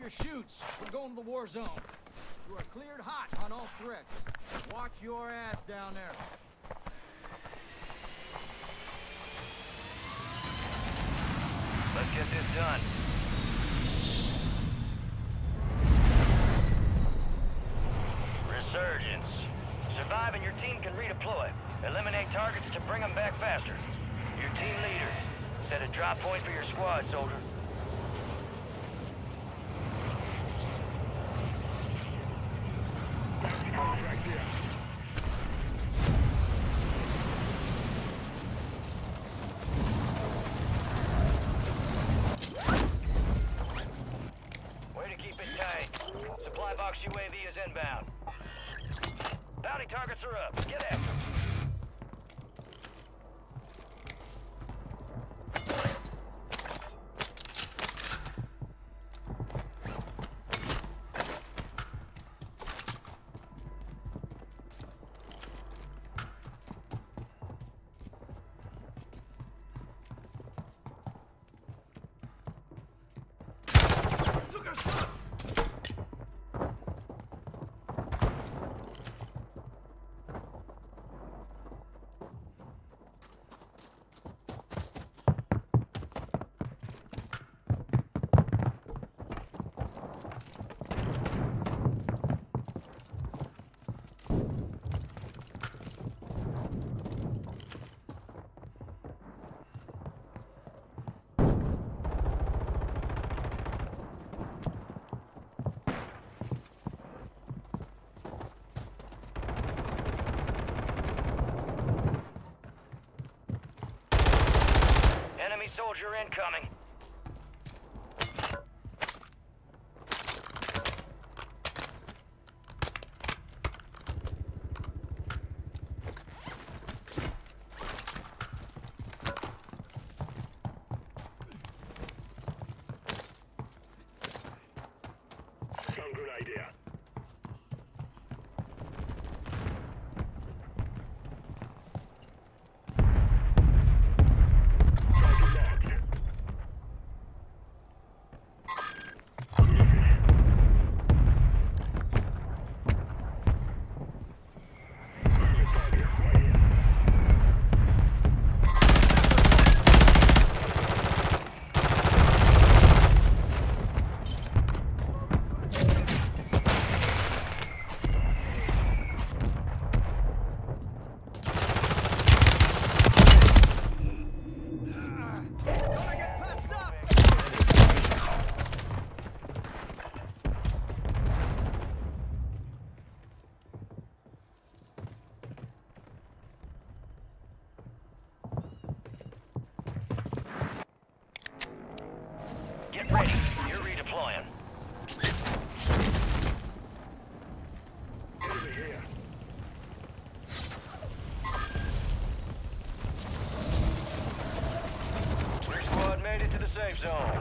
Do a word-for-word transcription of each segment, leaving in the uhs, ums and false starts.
your chutes. We're going to the war zone. You are cleared hot on all threats. Watch your ass down there. Let's get this done. Resurgence. Survive and your team can redeploy. Eliminate targets to bring them back faster. Your team leader. Set a drop point for your squad, soldier. Right here. Way to keep it tight. Supply box U A V is inbound. Bounty targets are up. Get after them. Enemy soldier incoming. Some good idea. Get ready. You're redeploying. Over here. Your squad made it to the safe zone.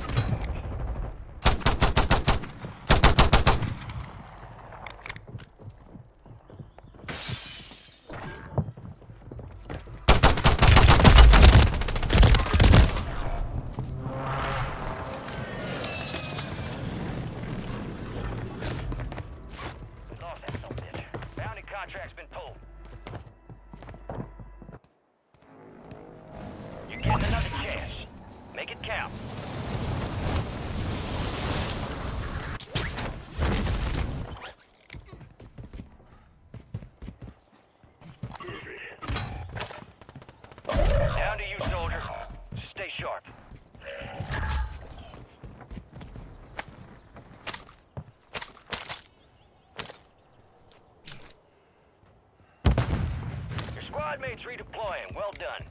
Contract's been pulled. You're getting another chance. Make it count. Down to you, soldier. Stay sharp. Squad mates redeploying. Well done.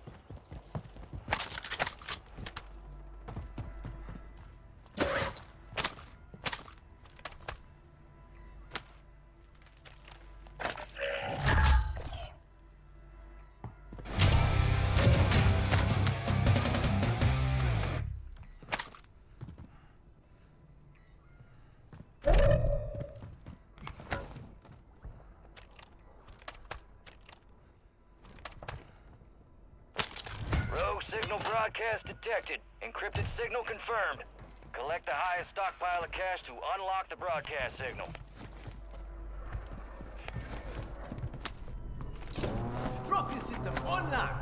Rogue signal broadcast detected. Encrypted signal confirmed. Collect the highest stockpile of cash to unlock the broadcast signal. Trophy system online!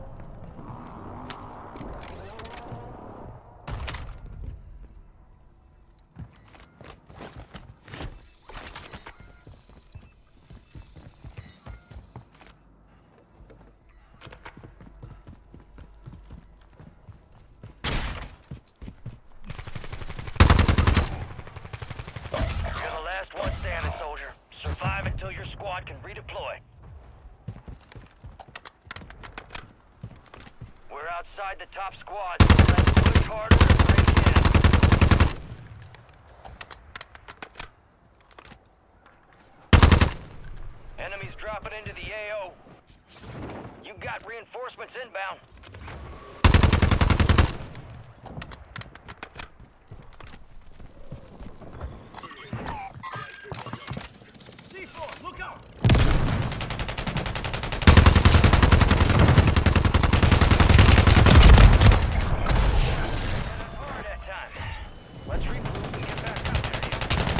You're the last one standing, soldier. Survive until your squad can redeploy. We're outside the top squad, so let's push harder and break in. Enemies dropping into the A O. You got reinforcements inbound. C four, look out! Hard that time. Let's regroup and get back out there.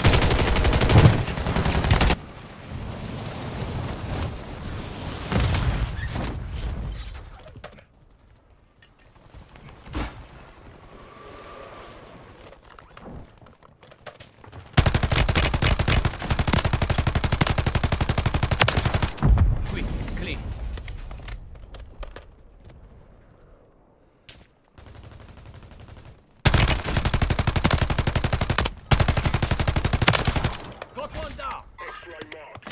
Quick, clean. Got one down! X-ray marked.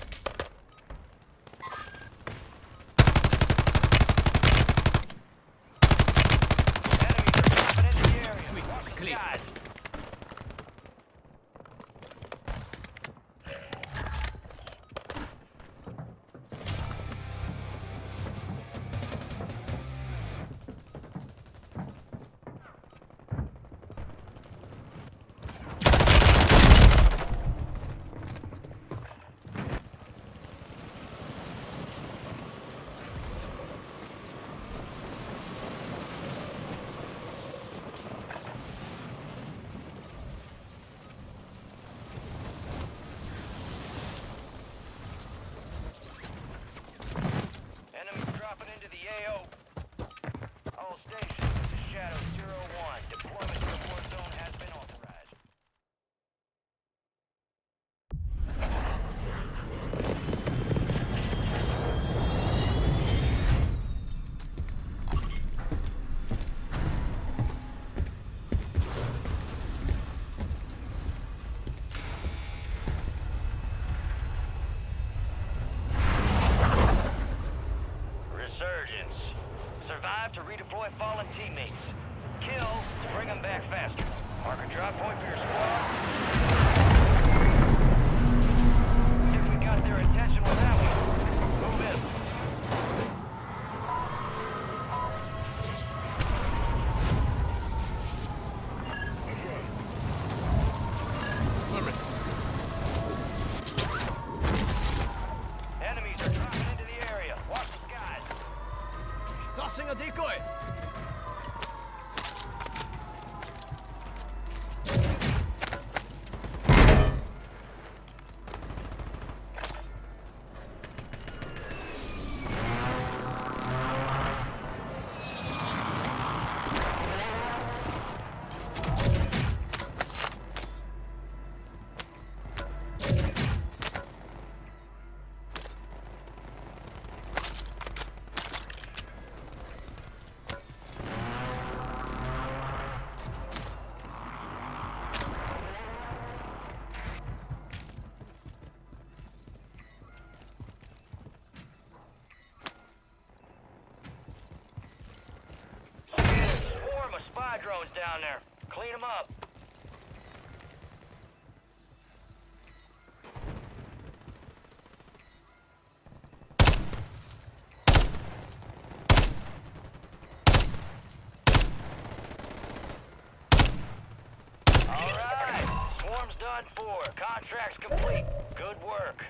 Enemies are dropping into the area. Quick, Watch the clear. skies. Enemies dropping into the A O. All stations, this is Shadow zero one. Deployment to the Warzone has been authorized. Resurgence. Survive to redeploy fallen teammates. Kill to bring them back faster. Mark a drop point for your squad. Think we got their attention with that one. Move in. Enemies are dropping into the area. Watch the skies. Tossing a decoy! Swarm of spy drones down there. Clean them up. All right. Swarm's done for. Contract's complete. Good work.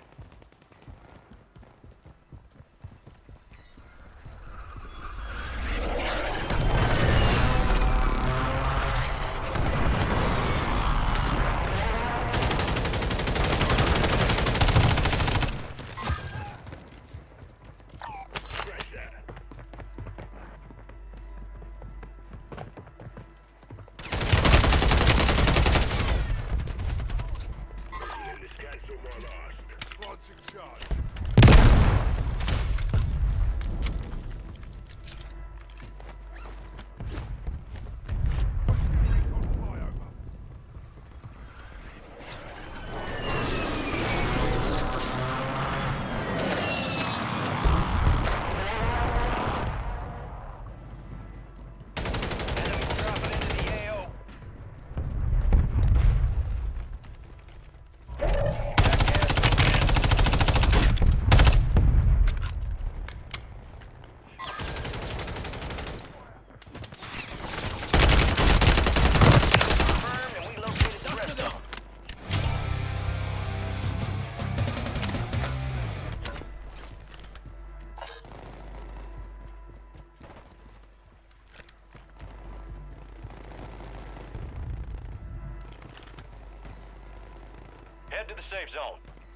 to the safe zone.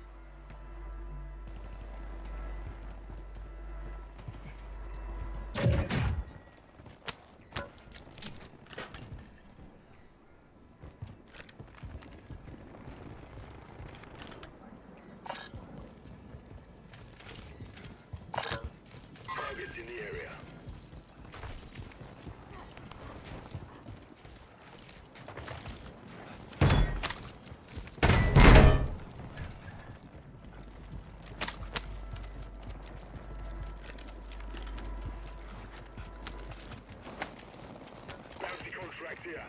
Targets in the area. Bounty contract here.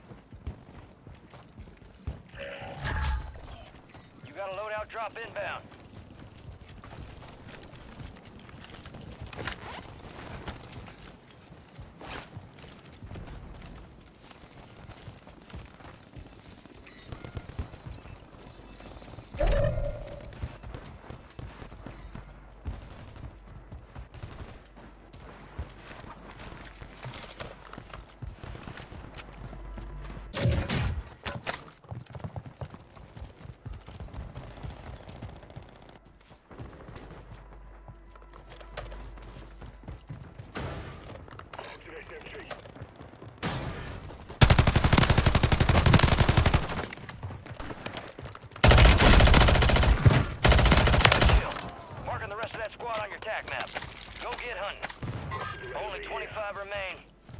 You got a loadout drop inbound. Marking the rest of that squad on your tac map. Go get hunting. Only twenty-five remain.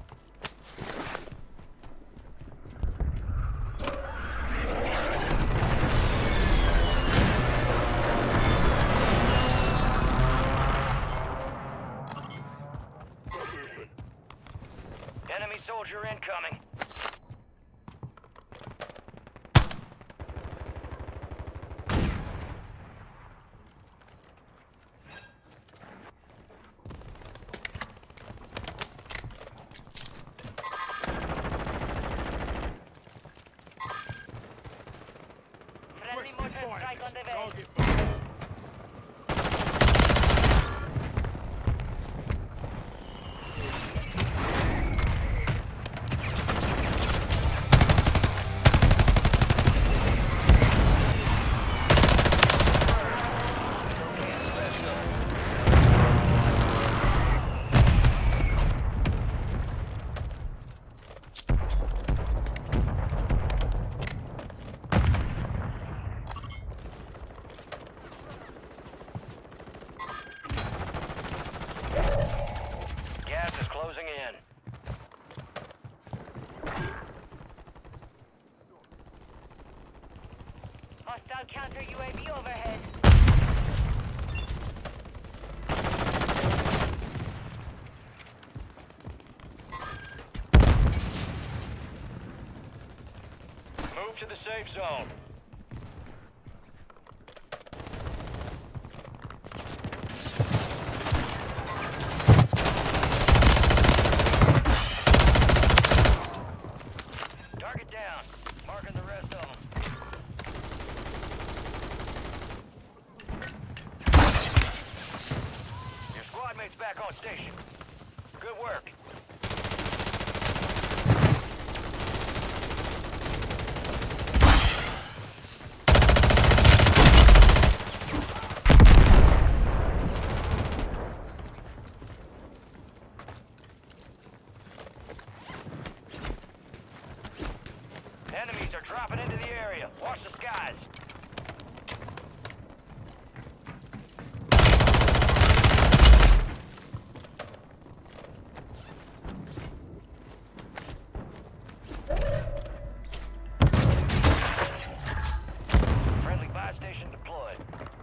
Enemy soldier incoming. Friendly mortar strike on the way. Target. Gas is closing in. Hostile counter U A V overhead. Move to the safe zone. Target down. Marking the rest of them. Your squad mate's back on station. Good work. Enemies are dropping into the area. Watch the skies. Friendly buy station deployed.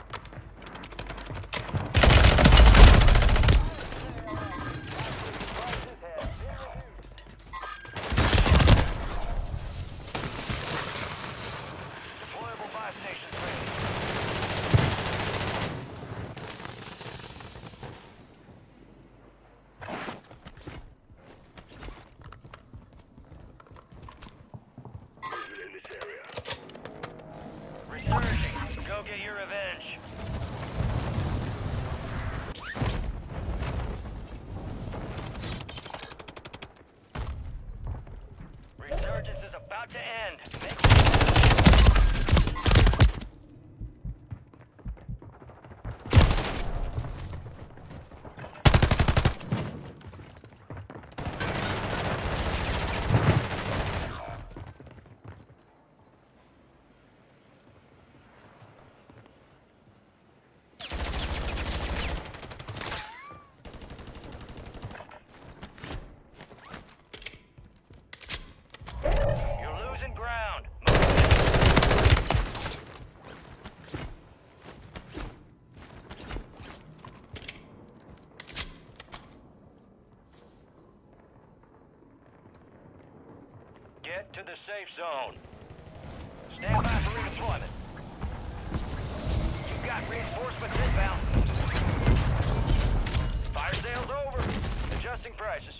Deployable buy stations ready. Movement in this area. Resurging. Go get your revenge. Resurgence is about to end. Make to the safe zone. Stand by for redeployment. You've got reinforcements inbound. Fire sale's over. Adjusting prices.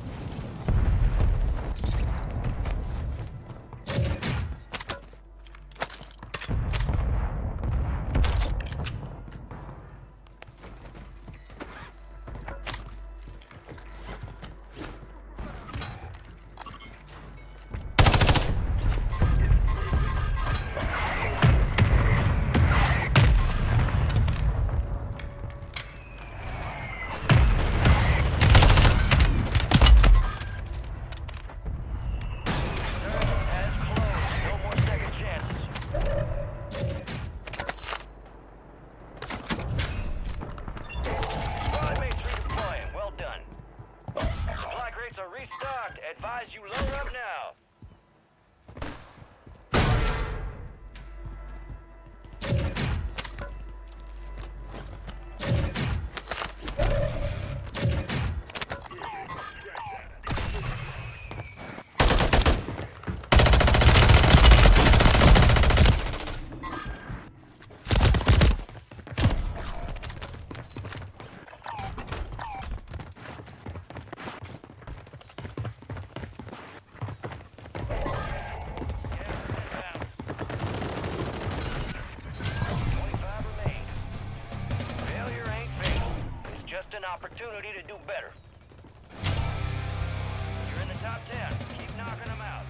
Advise you load up now. Opportunity to do better. You're in the top ten. Keep knocking them out.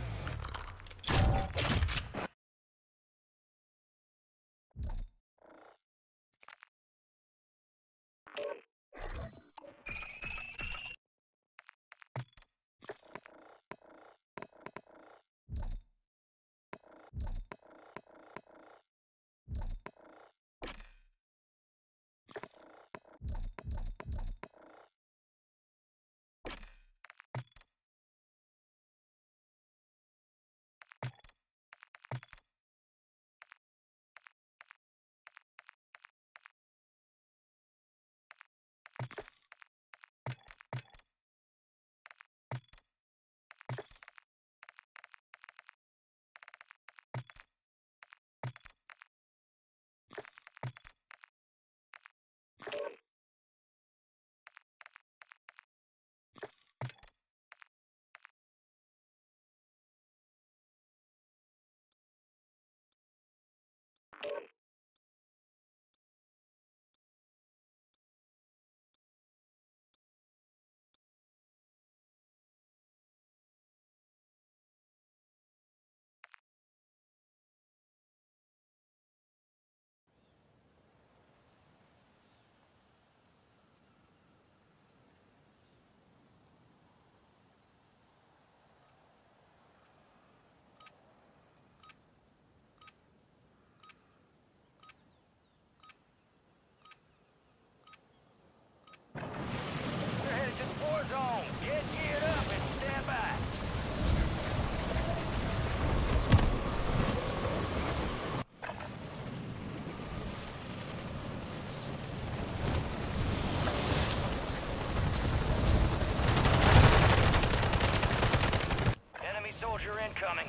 Incoming.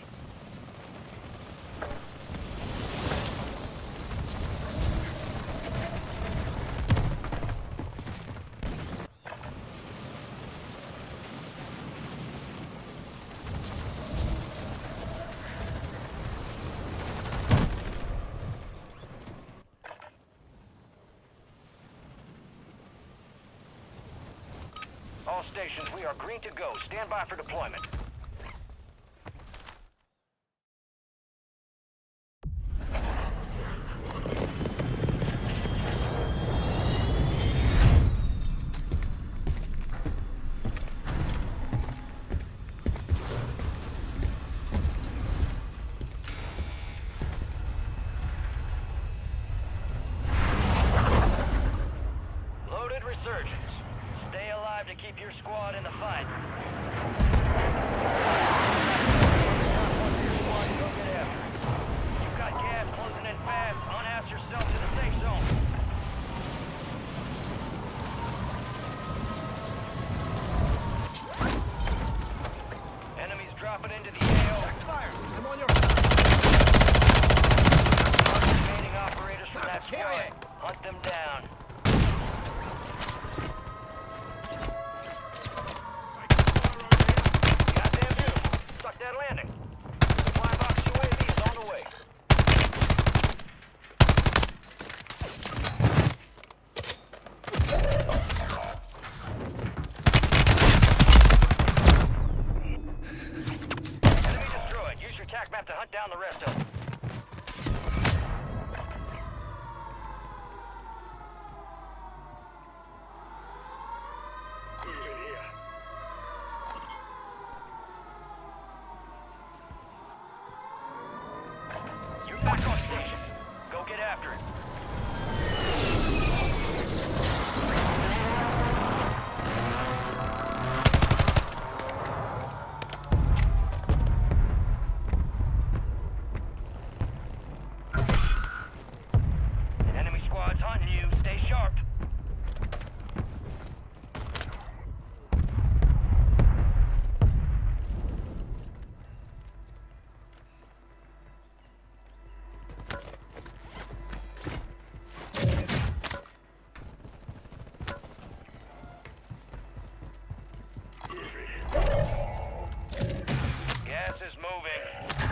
All stations, we are green to go. Stand by for deployment. Resurgence. Stay alive to keep your squad in the fight. after it. An enemy squad's hunting you. Stay sharp. Gas is moving.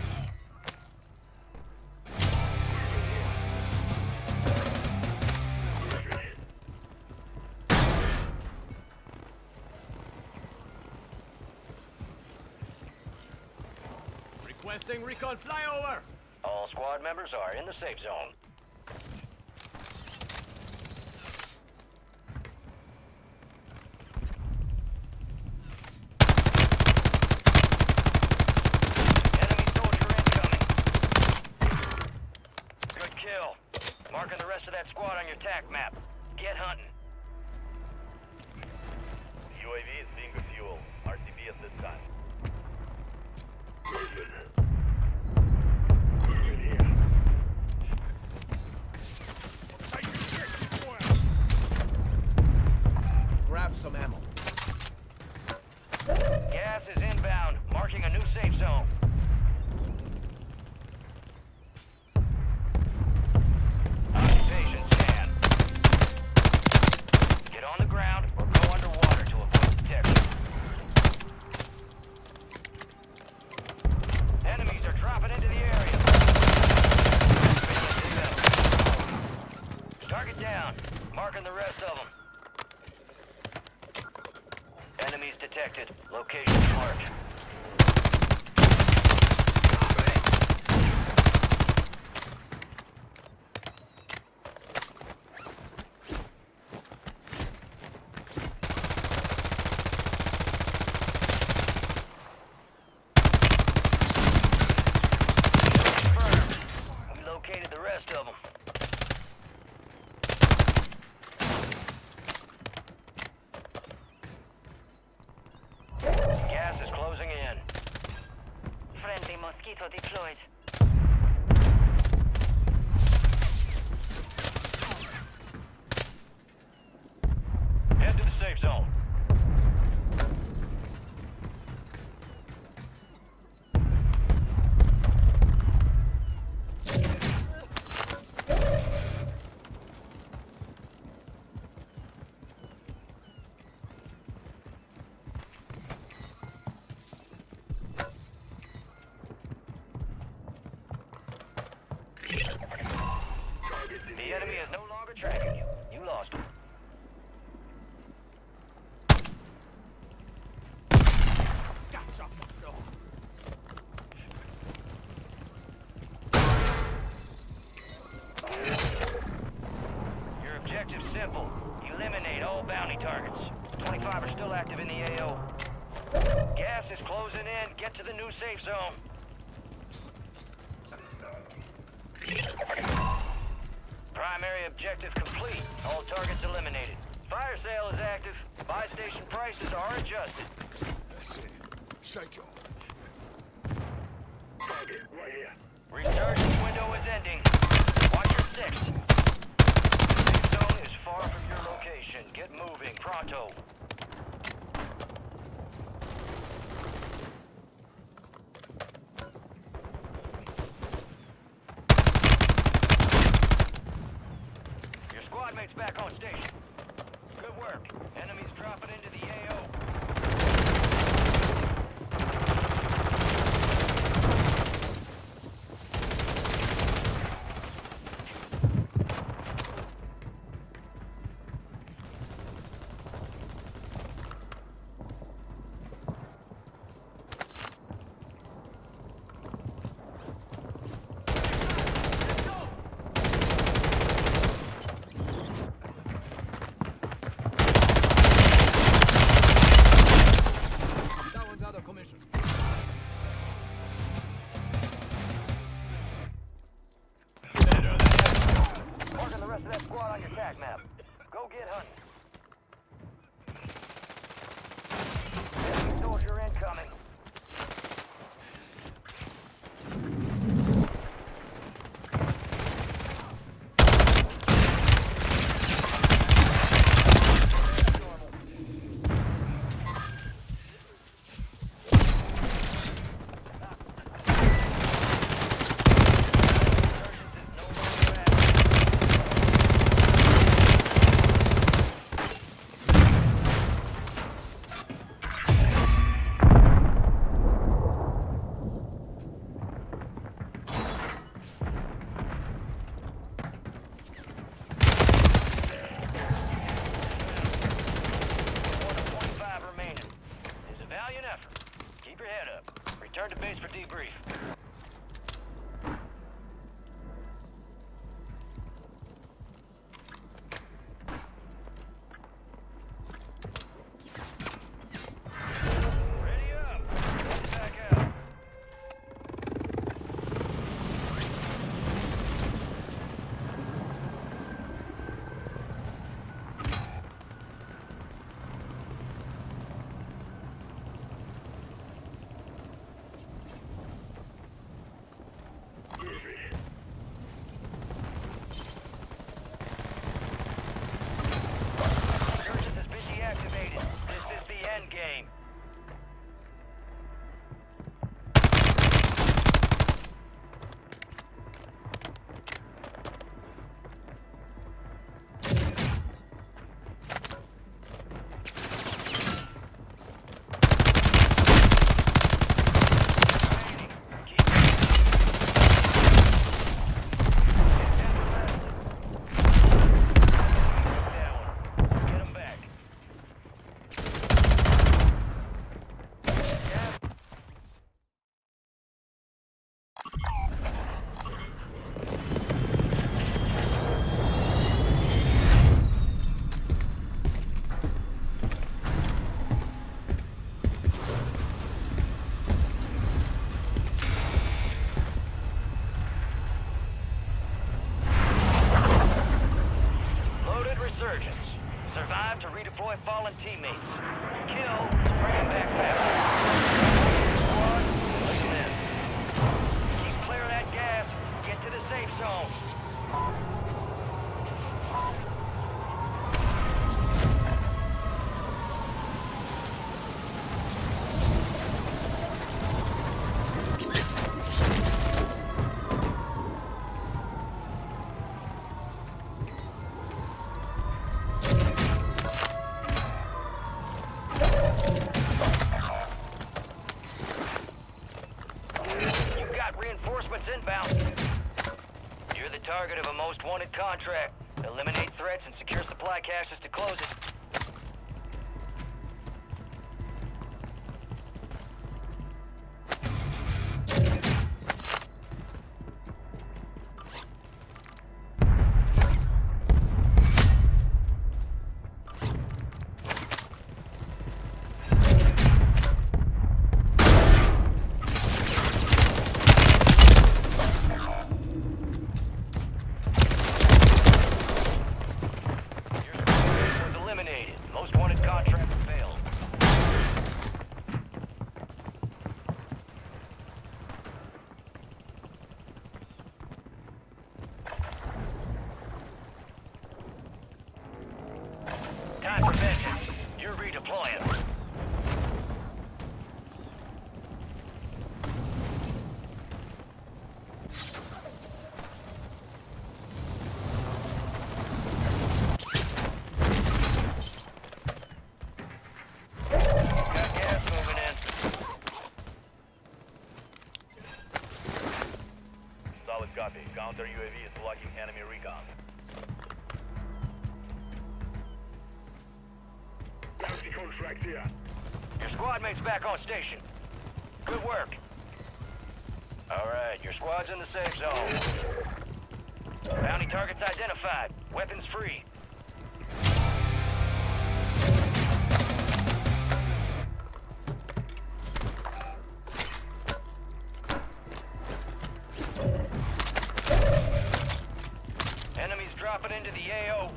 Requesting recon flyover. All squad members are in the safe zone. Enemy soldier incoming. Good kill. Marking the rest of that squad on your tac map. Get hunting. U A V is being refueled. R C B at this time. Grab some ammo. Gas is inbound, marking a new safe zone. Occupation Chan. Get on the ground or go underwater to avoid detection. Enemies are dropping into the area. Target down, marking the rest of them. Enemies detected. Location marked. Confirmed. We located the rest of them. Gas is closing in. Friendly mosquito deployed. Head to the safe zone. The enemy is no longer tracking you. You lost him. Got something to throw. Your objective's simple. Eliminate all bounty targets. twenty-five are still active in the A O. Gas is closing in. Get to the new safe zone. Primary objective complete. All targets eliminated. Fire sale is active. Buy station prices are adjusted. That's it. Shake your. Target, right here. Resurgence window is ending. Watch your six. The safe zone is far from your location. Get moving, pronto. Your squad mate's back on station. Good work. Enemies dropping into the A O. of that squad on your tac map. Go get hunting. Enemy soldier incoming. Return to base for debrief. Ready up. Get back out. Survive to redeploy fallen teammates. Kill to bring them back faster. Squad, listen in. Keep clear of that gas. Get to the safe zone. Reinforcements inbound. You're the target of a most wanted contract. Eliminate threats and secure supply caches to close it. Time for vengeance. You're redeploying. Got gas moving in. Solid copy. Counter U A V is blocking enemy recon. Contract here. Your squad mate's back on station. Good work. All right, your squad's in the safe zone. Bounty targets identified. Weapons free. Enemies dropping into the A O.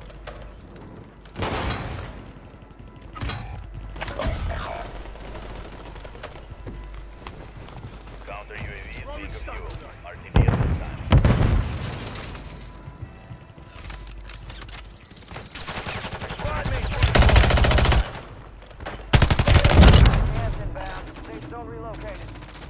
Counter U A V is being fuel. R T B at this time. Squad mates. Gas inbound. Safe zone relocated.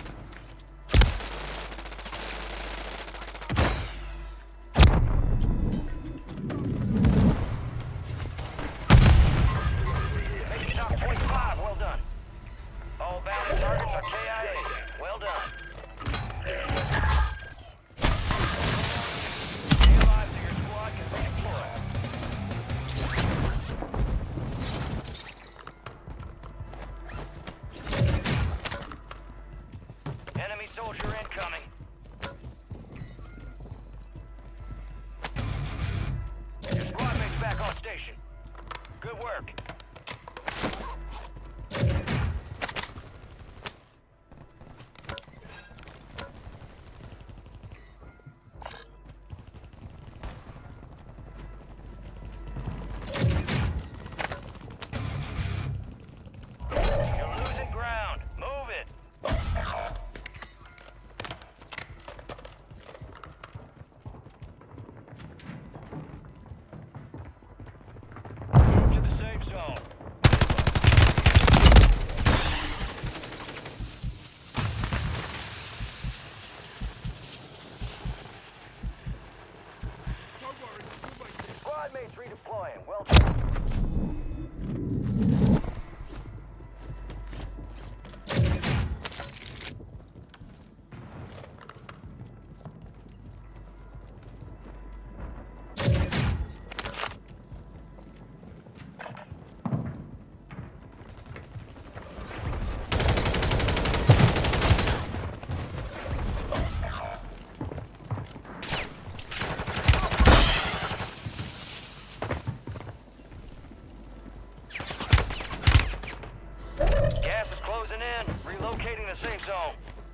Mission top twenty-five. Well done. All bounty targets are K I A. Well done. Stay alive so your squad can redeploy. Enemy soldier incoming. Your squad mate's back on station. Good work. You're losing ground. Move it. Move to the safe zone. Squad mates redeploying. Well done. Gas is closing in. Relocating the safe zone.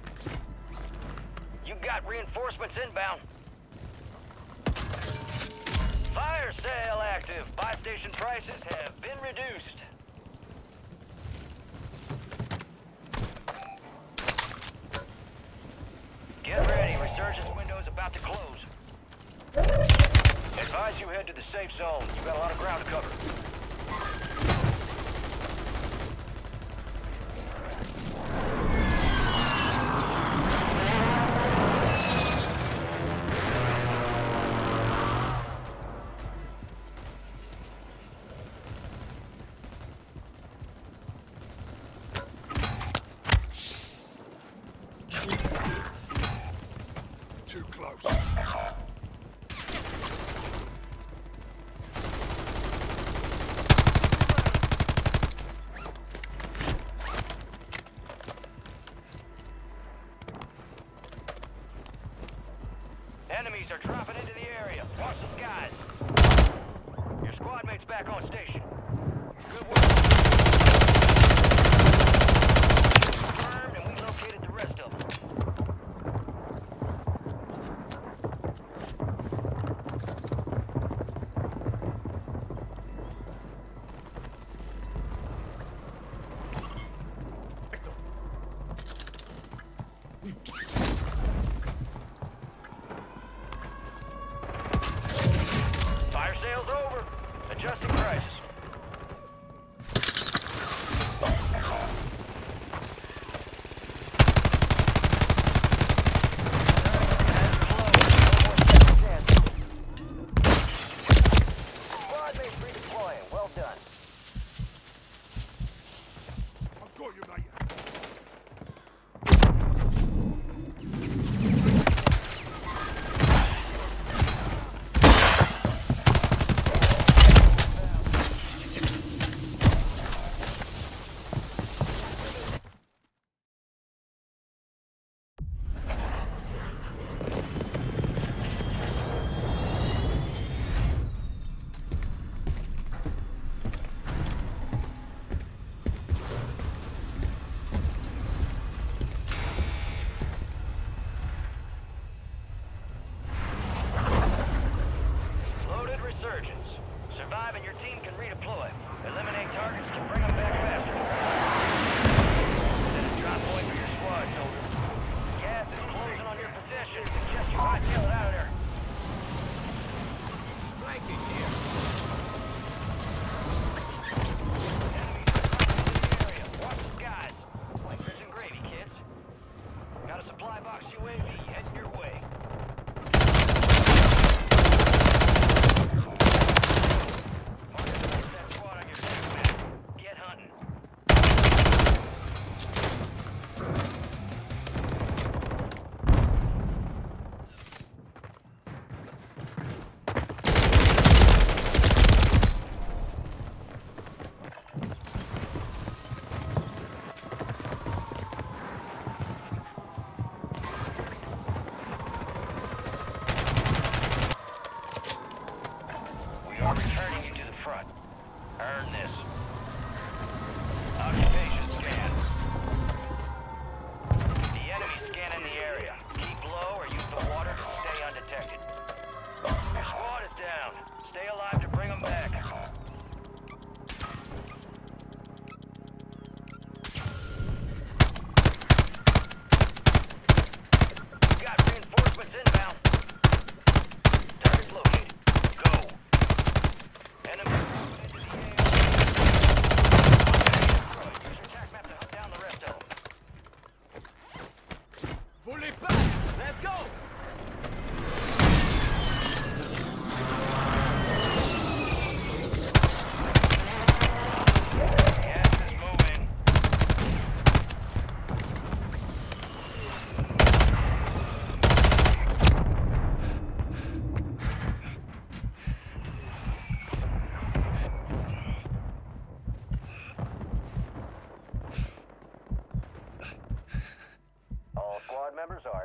You got reinforcements inbound. Fire sale active. Buy station prices have been reduced. Get ready. Resurgence window's about to close. Advise you head to the safe zone. You got a lot of ground to cover. Too close. Enemies are dropping into the area. Watch the skies. Your squad mate's back on station. Good work. Confirmed, and we located the rest of them. Fire sale's over. Adjusting prices. Squad mates redeploying. Well done. I've got you, mate.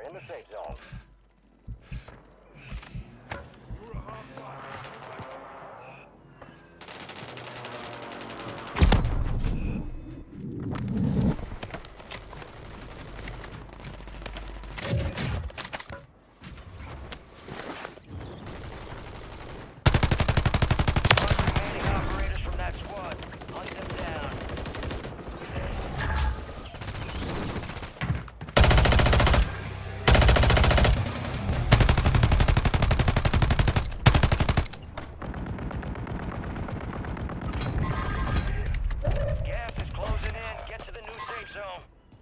in the safe zone. You're a hard bastard. Remaining operators from that squad. Hunt them down. Gas is closing in. Get to the new safe zone.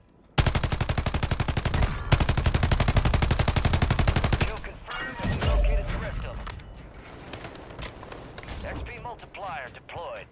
Kill confirmed and we located the rest of them. X P multiplier deployed.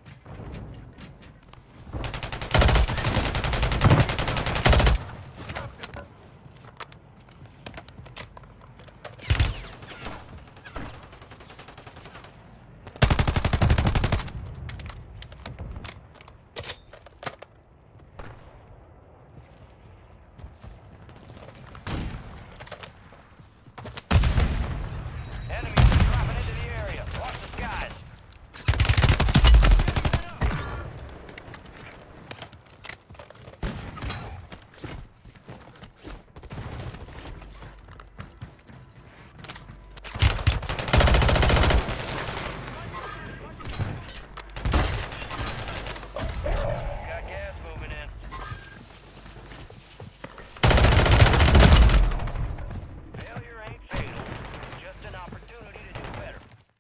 Enemies are dropping into the area. Watch the skies. Got gas moving in. Failure ain't fatal. Just an opportunity to do better.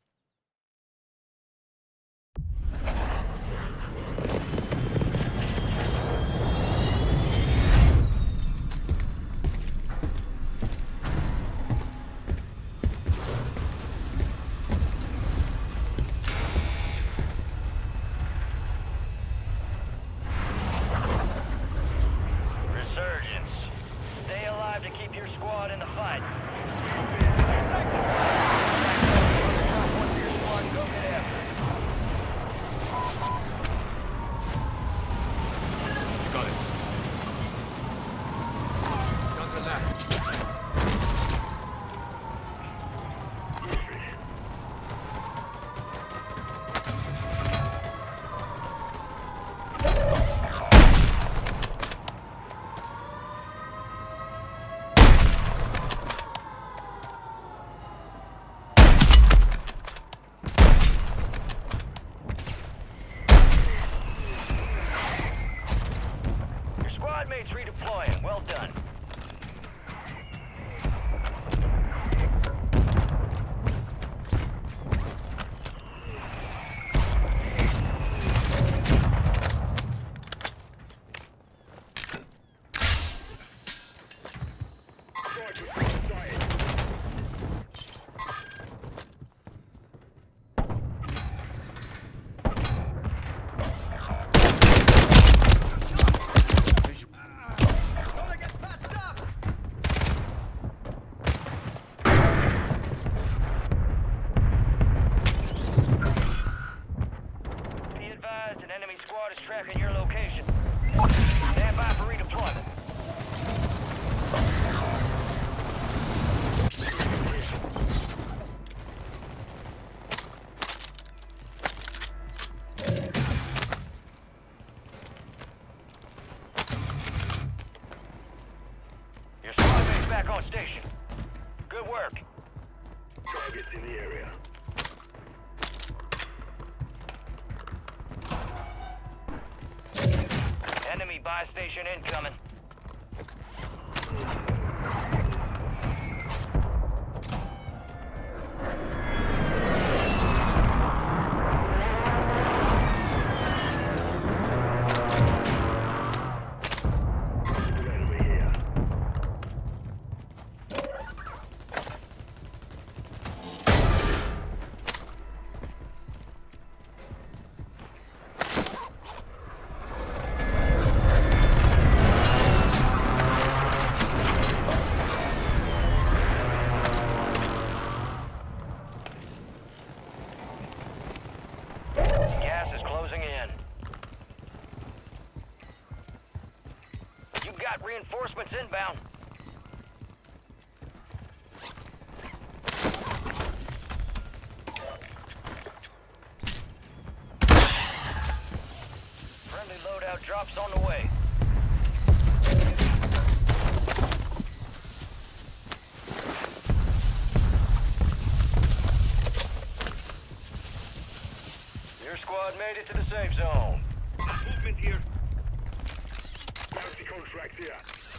Resurgence. Stay alive to keep your squad in the fight. One for your squad, go get after it. You got it. Guns are left. Your squad mates redeploying. Well done. Gonna get patched up! Be advised, an enemy squad is tracking your location. Stand by for redeployment. Your squad mate's back on station. Good work. Targets in the area. Enemy buy station incoming. Enemy here. Gas is closing in. You've got reinforcements inbound. Airdrop's on the way. Your squad made it to the safe zone. Movement here. Bounty contract here.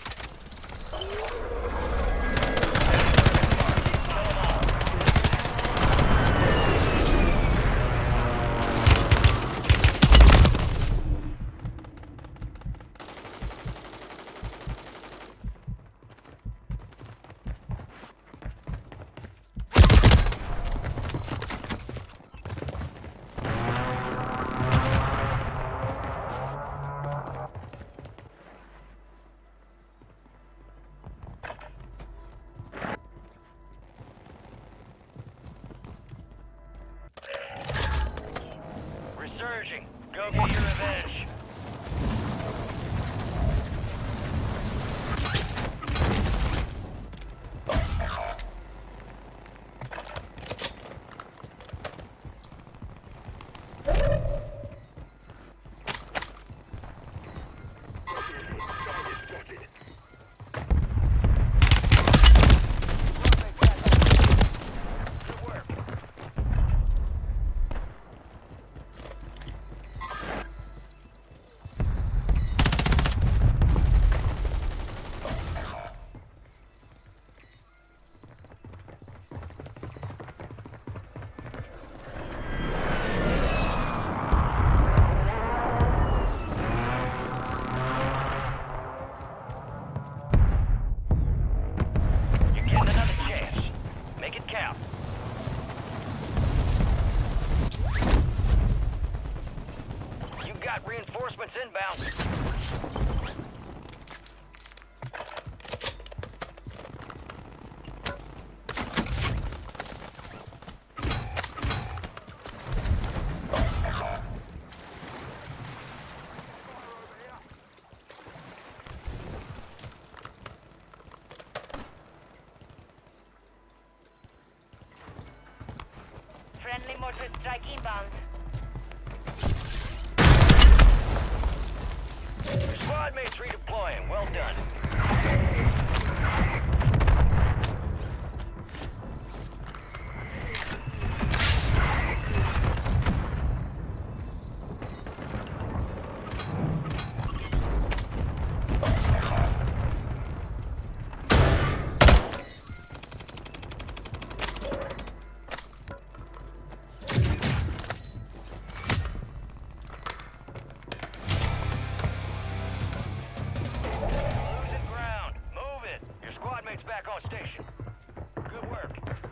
Resurging. Go get your revenge. Reinforcements inbound. Friendly mortar strike inbound. Your squad mates redeploying. Well done. Back on station. Good work.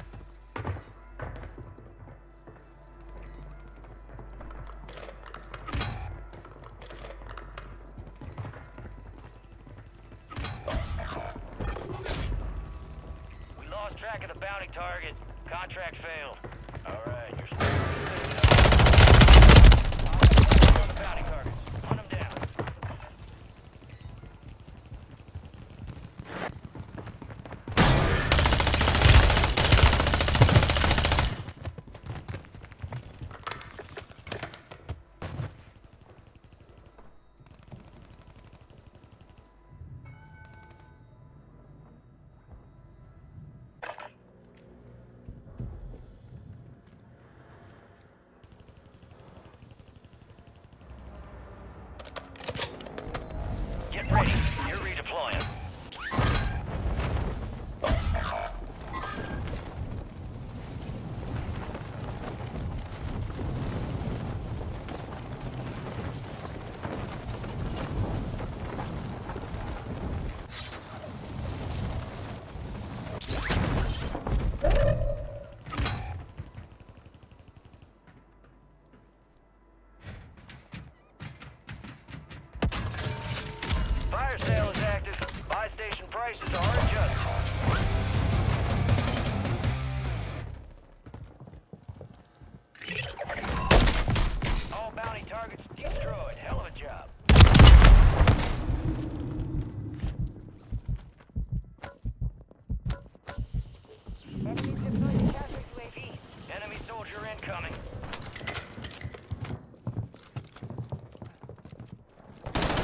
We lost track of the bounty target. Contract failed. All right, you're still on the bounty targets. Hunt them down. Get ready. You're redeploying. Fire sale is active. Buy station prices are adjusted. All bounty targets destroyed. Hell of a job. Enemies deploying counter U A V. Enemy soldier incoming.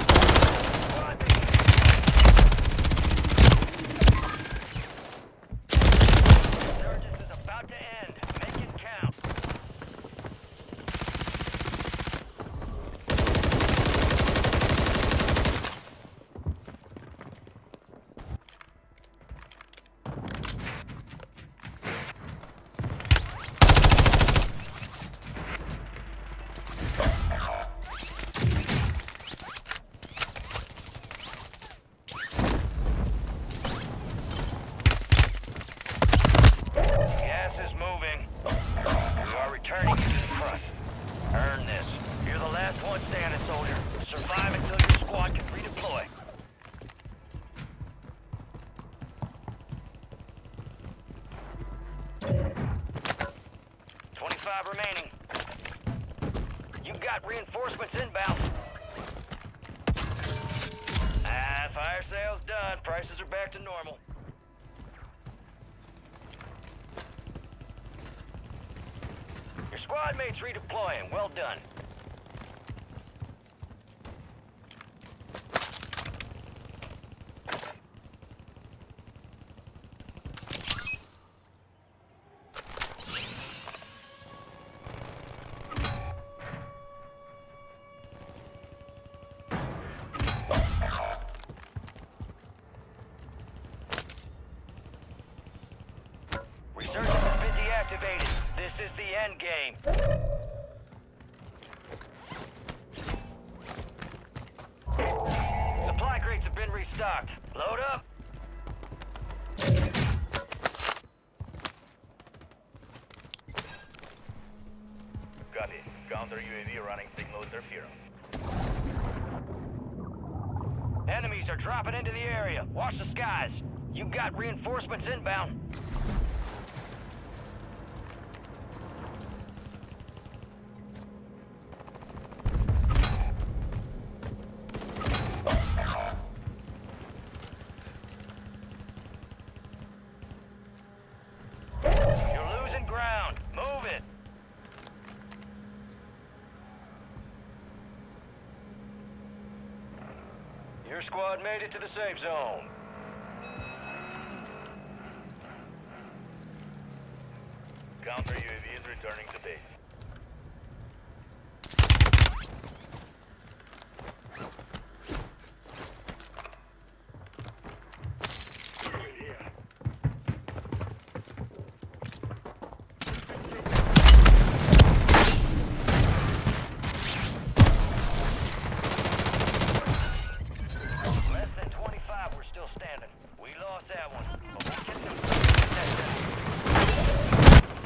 twenty-five remaining. You've got reinforcements inbound. Ah, fire sale's done. Prices are back to normal. Your squad mates redeploying. Well done. Resurgence has been deactivated. This is the end game. Supply crates have been restocked. Load up. Got it. Counter U A V running signal interference. Enemies are dropping into the area. Watch the skies. You've got reinforcements inbound. You're losing ground. Move it. Your squad made it to the safe zone. Counter U A V is returning to base. Less than twenty-five, we're still standing. We lost that one. But we'll get them next time.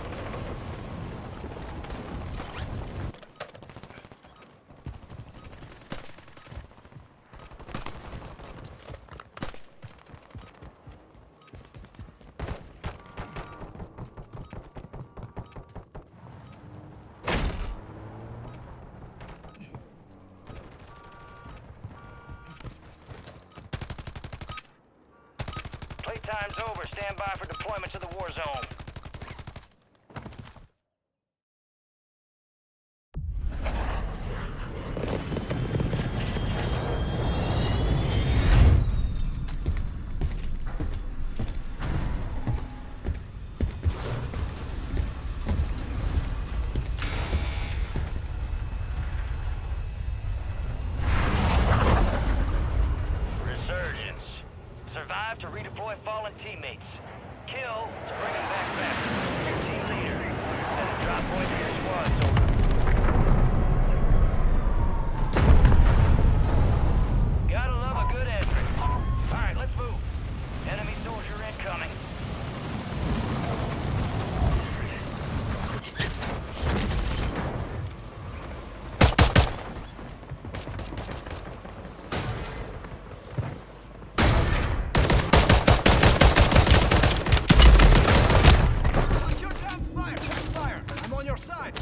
Playtime's over. Stand by for deployment to the war zone. Resurgence. Survive to redeploy fallen teammates. Kill to bring them back faster. Your team leader. Set a drop point to your squad, soldier. Gotta love a good entrance. Alright, let's move. Enemy soldier incoming. Watch your damn fire! Check fire! I'm on your side!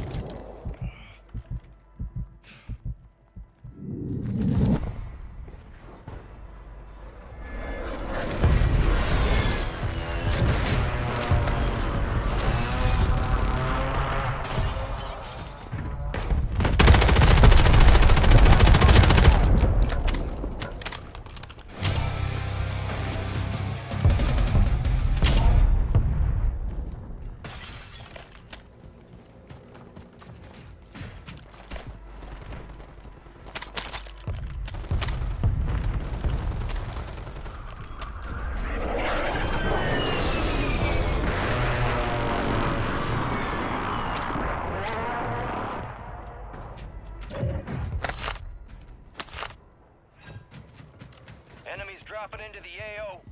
Enemies dropping into the A O.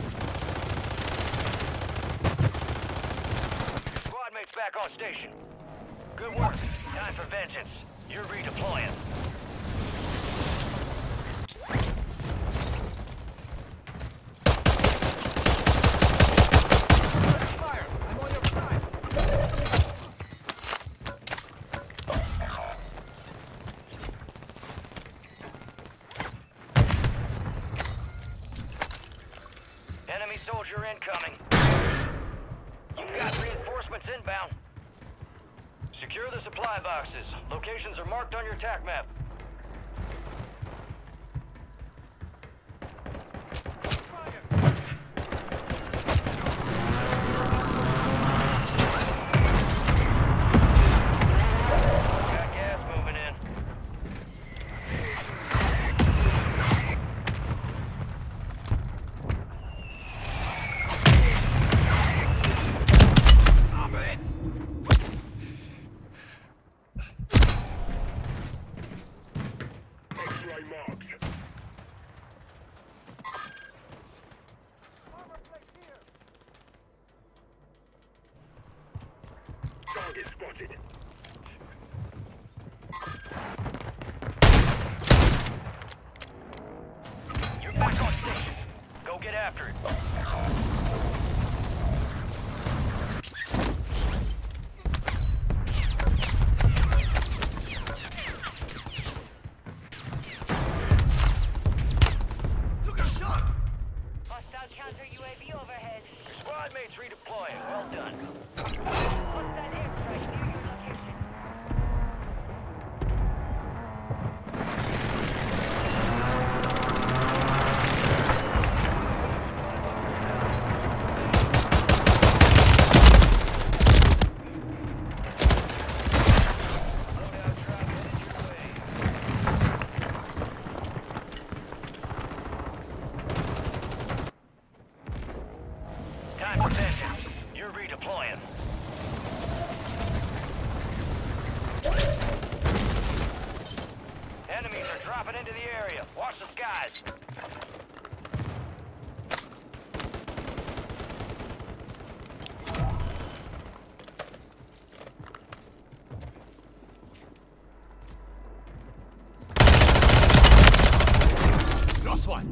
Squad mates back on station. Good work. Time for vengeance. You're redeploying. Fire! I'm on your side! Enemy soldier incoming. You've got reinforcements inbound. Secure the supply boxes. Locations are marked on your attack map. Got gas moving in. I'm it! X-ray marked. Target spotted. You're back on station. Go get after it. Took a shot! Hostile counter U A V overhead. Your squad mates redeploying. Well done. Hostile airstrike near your location. Loadout drop headed your way. Time for vengeance. You're redeploying. Enemies are dropping into the area. Watch the skies. Lost one!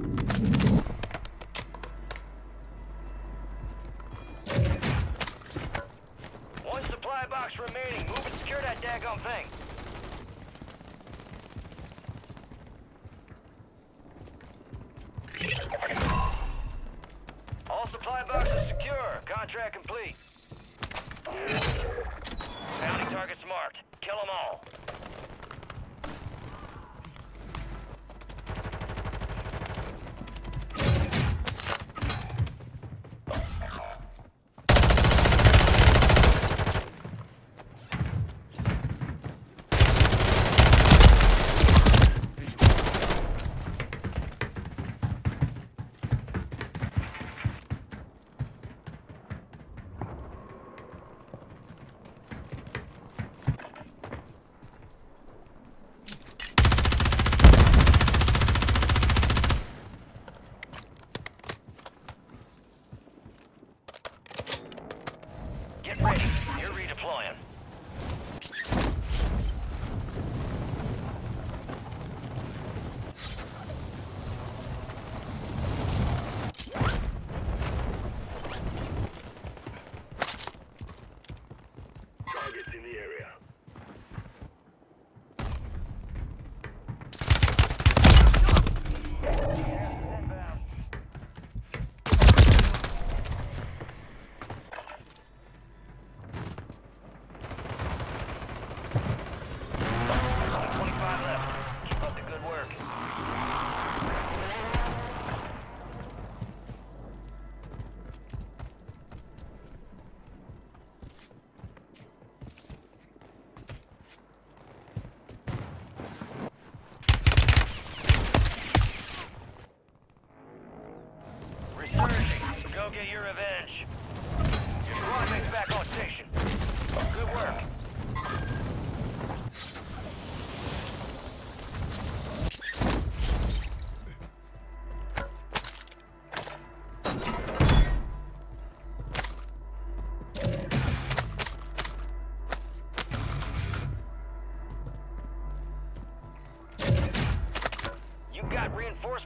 One supply box remaining. Move and secure that daggone thing. All supply boxes secure. Contract complete. Bounty targets marked. Kill them all.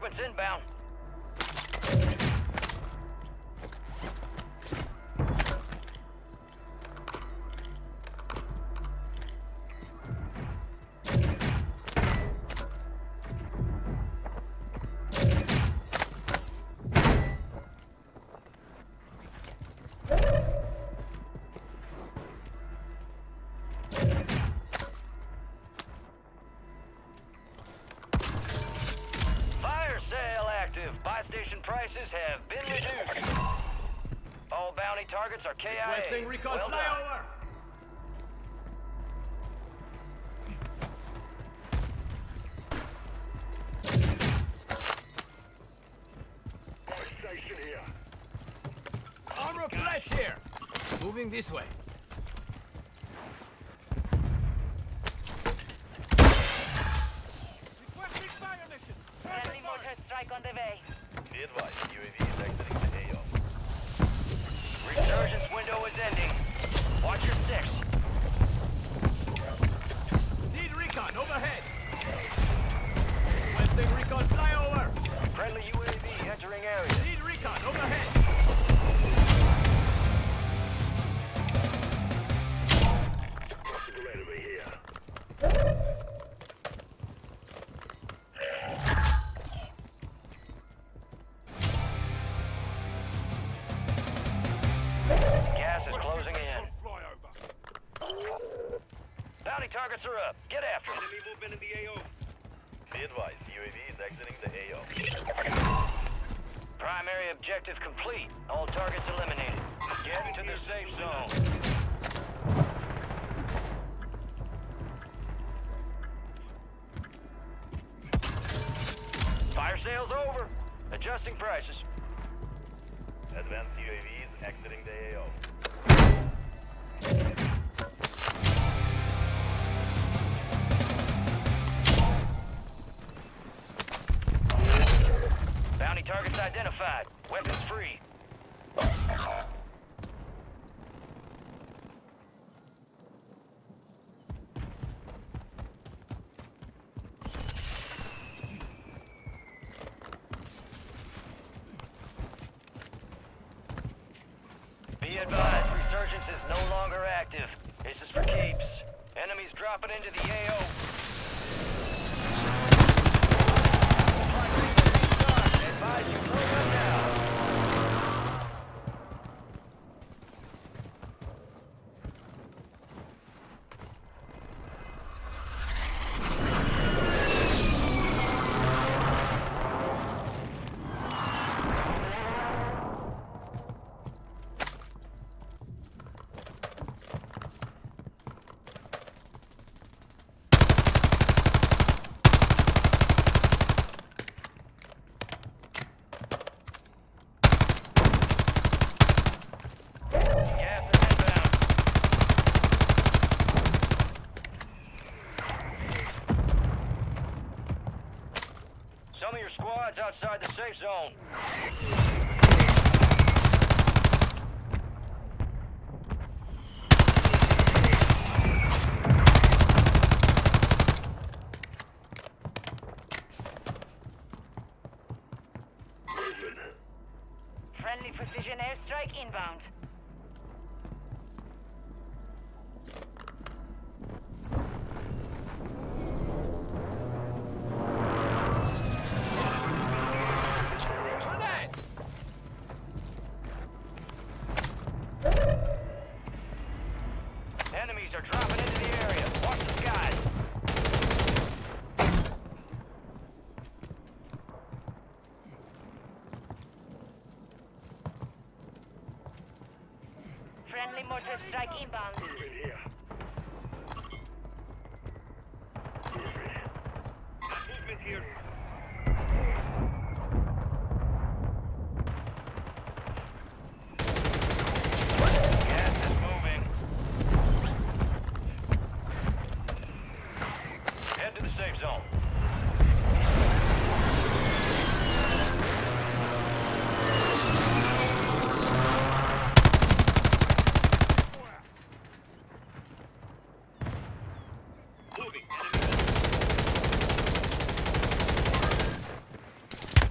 Reinforcements inbound. Buy station prices have been reduced. All bounty targets are K I A. Requesting recon Well done. flyover. Buy station here. Armor plates here. Moving this way. Requesting fire mission. Friendly mortar strike on the way. Be advised, U A V is exiting the A O. Resurgence window is ending. Watch your six. Need recon overhead. Requesting recon flyover. Friendly U A V entering area. Need recon overhead. Possible enemy here. Gas is closing in. Bounty targets are up. Get after them. Enemy movement in the A O. Be advised, U A V is exiting the A O. Primary objective complete. All targets eliminated. Get to the safe zone. Fire sales over. Adjusting prices. Advanced U A V is exiting the A O. Bounty targets identified. Weapons free. Be advised, resurgence is no longer active. This is for keeps. Enemies dropping into the A O. Advise you close them down. Some of your squads outside the safe zone. Friendly precision airstrike inbound. Grenade. Enemies are dropping into the area. Watch the skies. Friendly mortar strike inbound. Moving here. Movement here. Gas is moving. Head to the safe zone. Moving. Enemy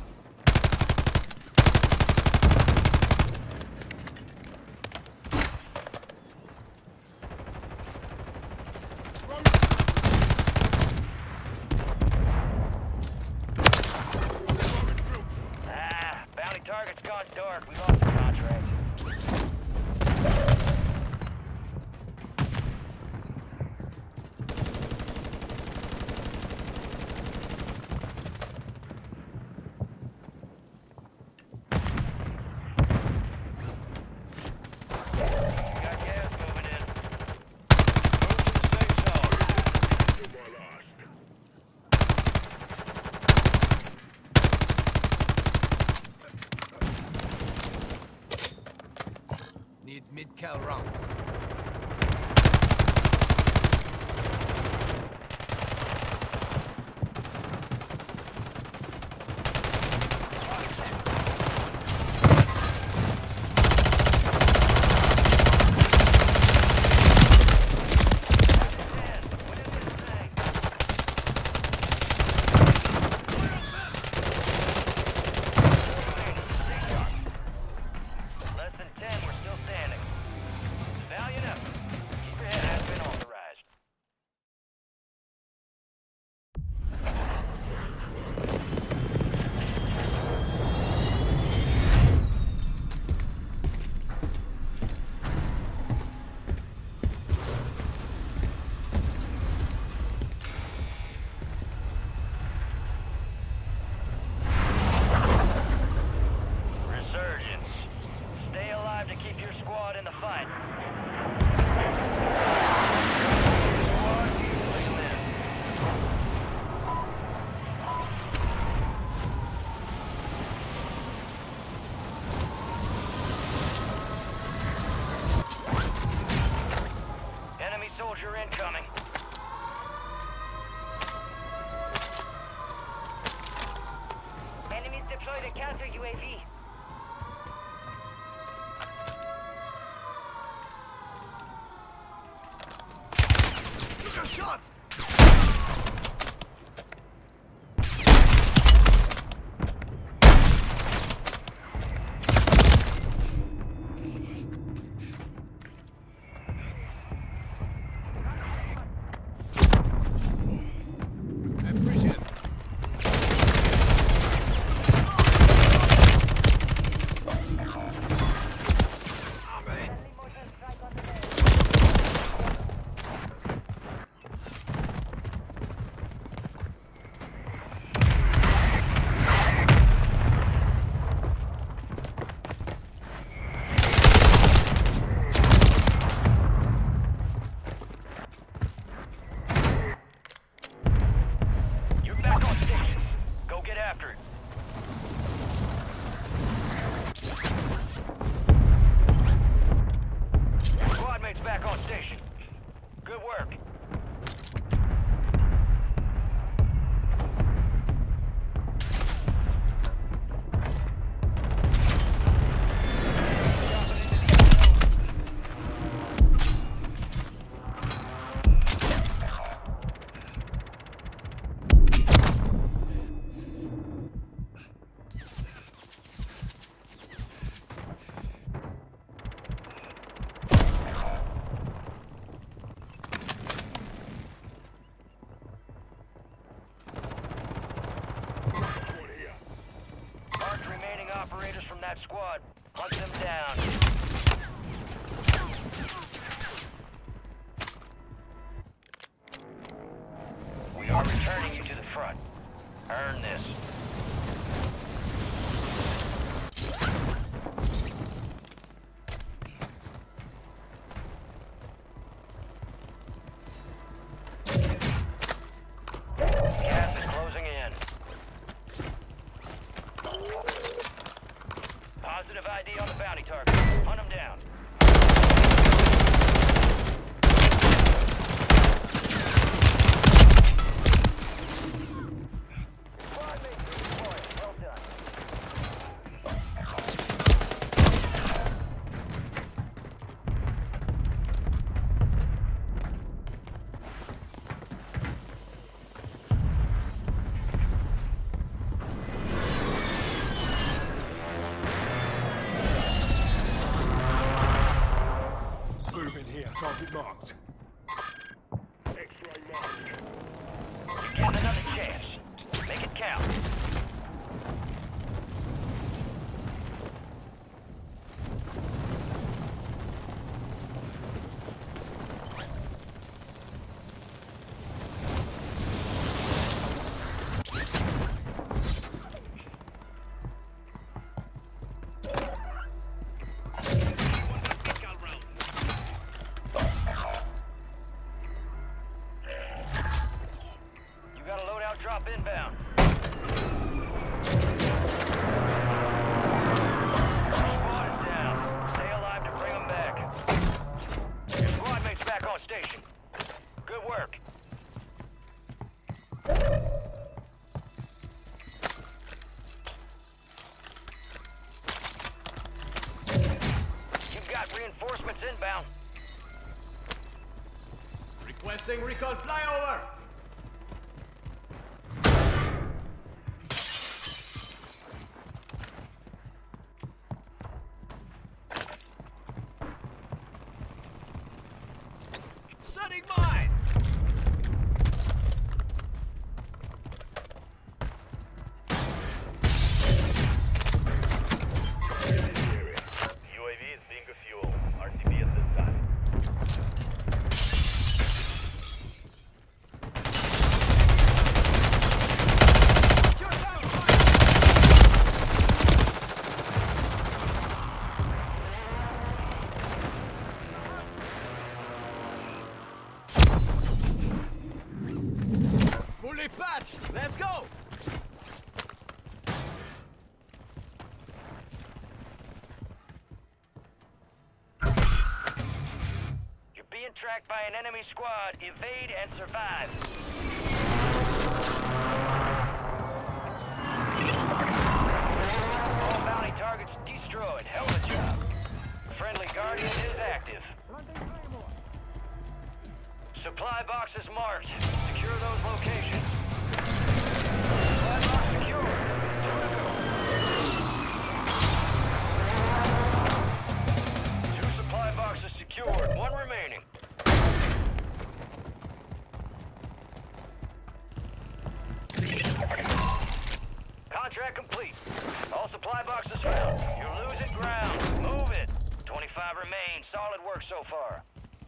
shot! I appreciate it. Friendly mortar strike on the way. You're back on station. Go get after it. Squad mates back on station. Good work. One here. Mark the remaining operators from that squad. Hunt them down. We are returning you to the front. Earn this. Gas is closing in. Positive I D on the bounty target. Hunt them down. Squad mates redeployed. Well done. Move in here. Target marked. X-ray marked. You're getting another chance. Make it count. You got a loadout drop inbound. Squad is down. Stay alive to bring them back. Your squad mates back on station. Good work. You've got reinforcements inbound. Requesting recon flyover. Setting mine. U A V is being fuel. R T B at this time. You're down. Fire. Fully patched. Let's go. You're being tracked by an enemy squad. Evade and survive. All bounty targets destroyed. Hell of a job. Friendly Guardian is active. Supply boxes marked. Secure those locations. Supply box secure. Two supply boxes secured. One remaining. Contract complete. All supply boxes found. You're losing ground. Move it. twenty-five remain. Solid work so far.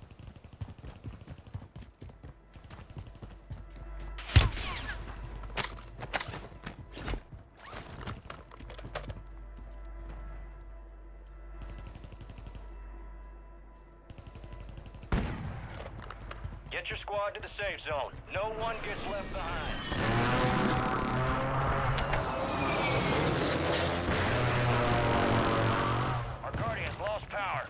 Get your squad to the safe zone. No one gets left behind. Our Guardians lost power.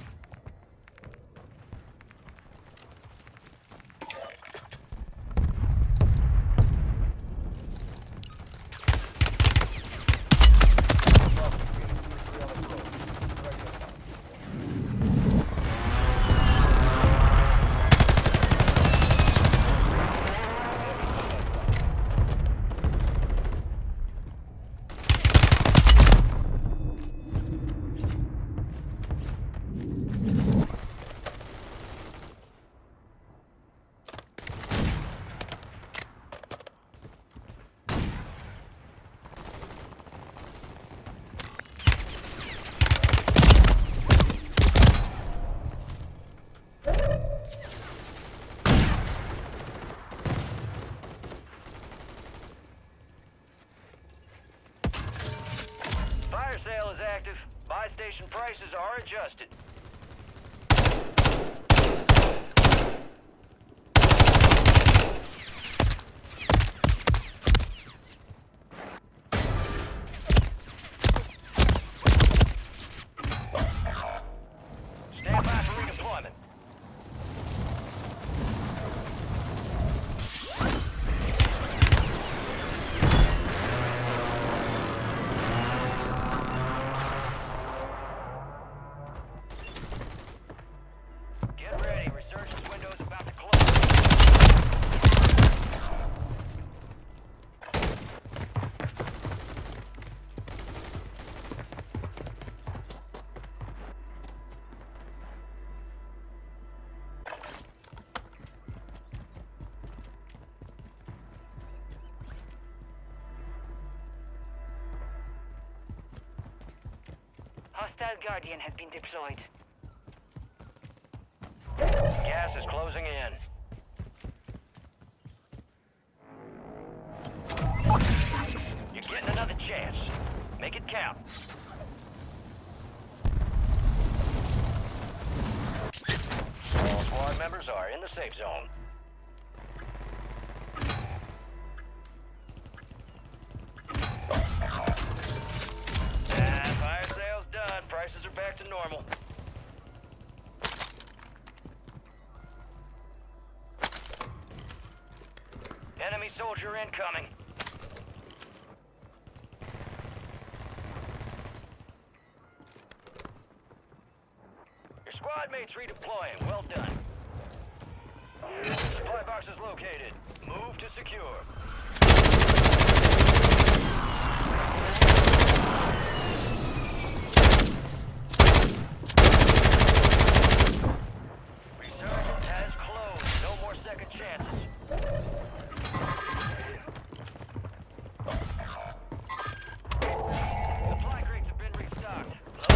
Fire sale is active. Buy station prices are adjusted. Stand by for redeployment. Get ready. Resurgence window's about to close. Hostile Guardian has been deployed. Gas is closing in. You're getting another chance. Make it count. All squad members are in the safe zone. And fire sale's done. Prices are back to normal. Enemy soldier incoming. Your squad mates redeploying. Well done. Supply box is located. Move to secure. Resurgence has closed. No more second chances. Supply crates have been restocked.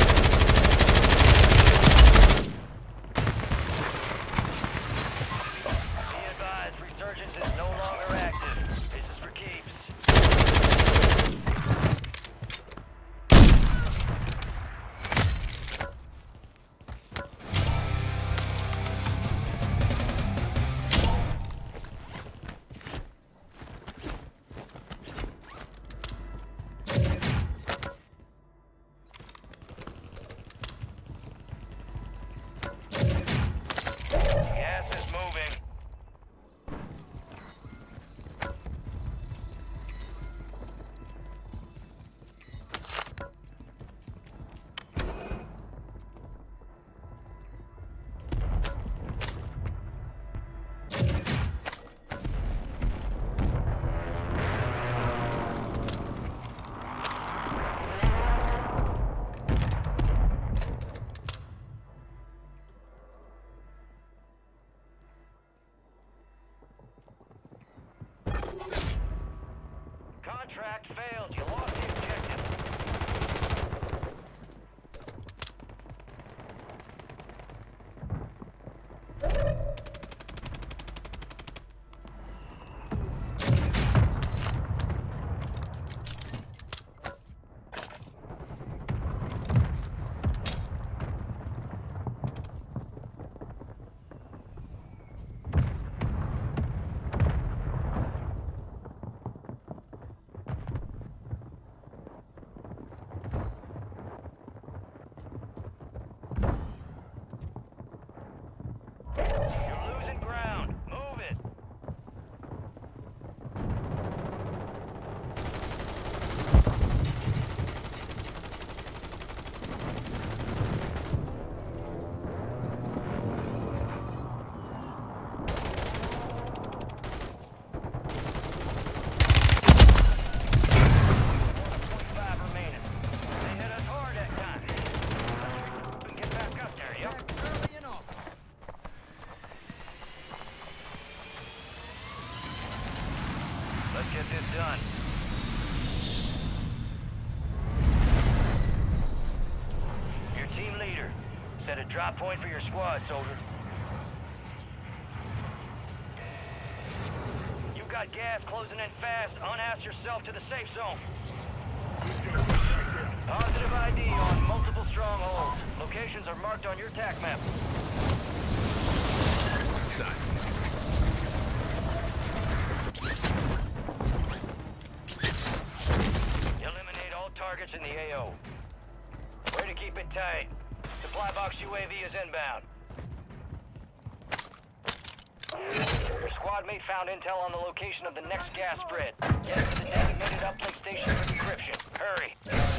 Be advised, resurgence is no longer active. This is for keeps. Contract failed. You lost the objective. You're losing ground. Move it. twenty-five remaining. They hit us hard that time. Let's regroup and get back up there, yep. Back early and often. Let's get this done. Your team leader. Set a drop point for your squad, soldier. You got gas closing in fast. Unass yourself to the safe zone. Positive I D on multiple strongholds. Locations are marked on your tac map. Side. Eliminate all targets in the A O. Way to keep it tight. Supply box U A V is inbound. Your squad mate found intel on the location of the next gas spread. Get to the designated uplink station for decryption. Hurry.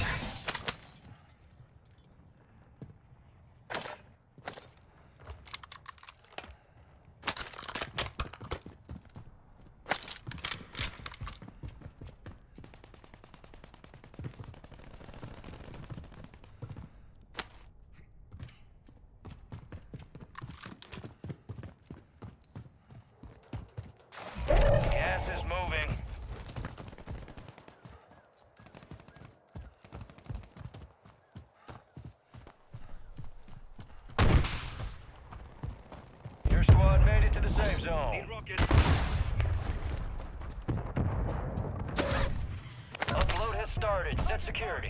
Gas is moving. Your squad made it to the safe zone. Upload has started. Set security.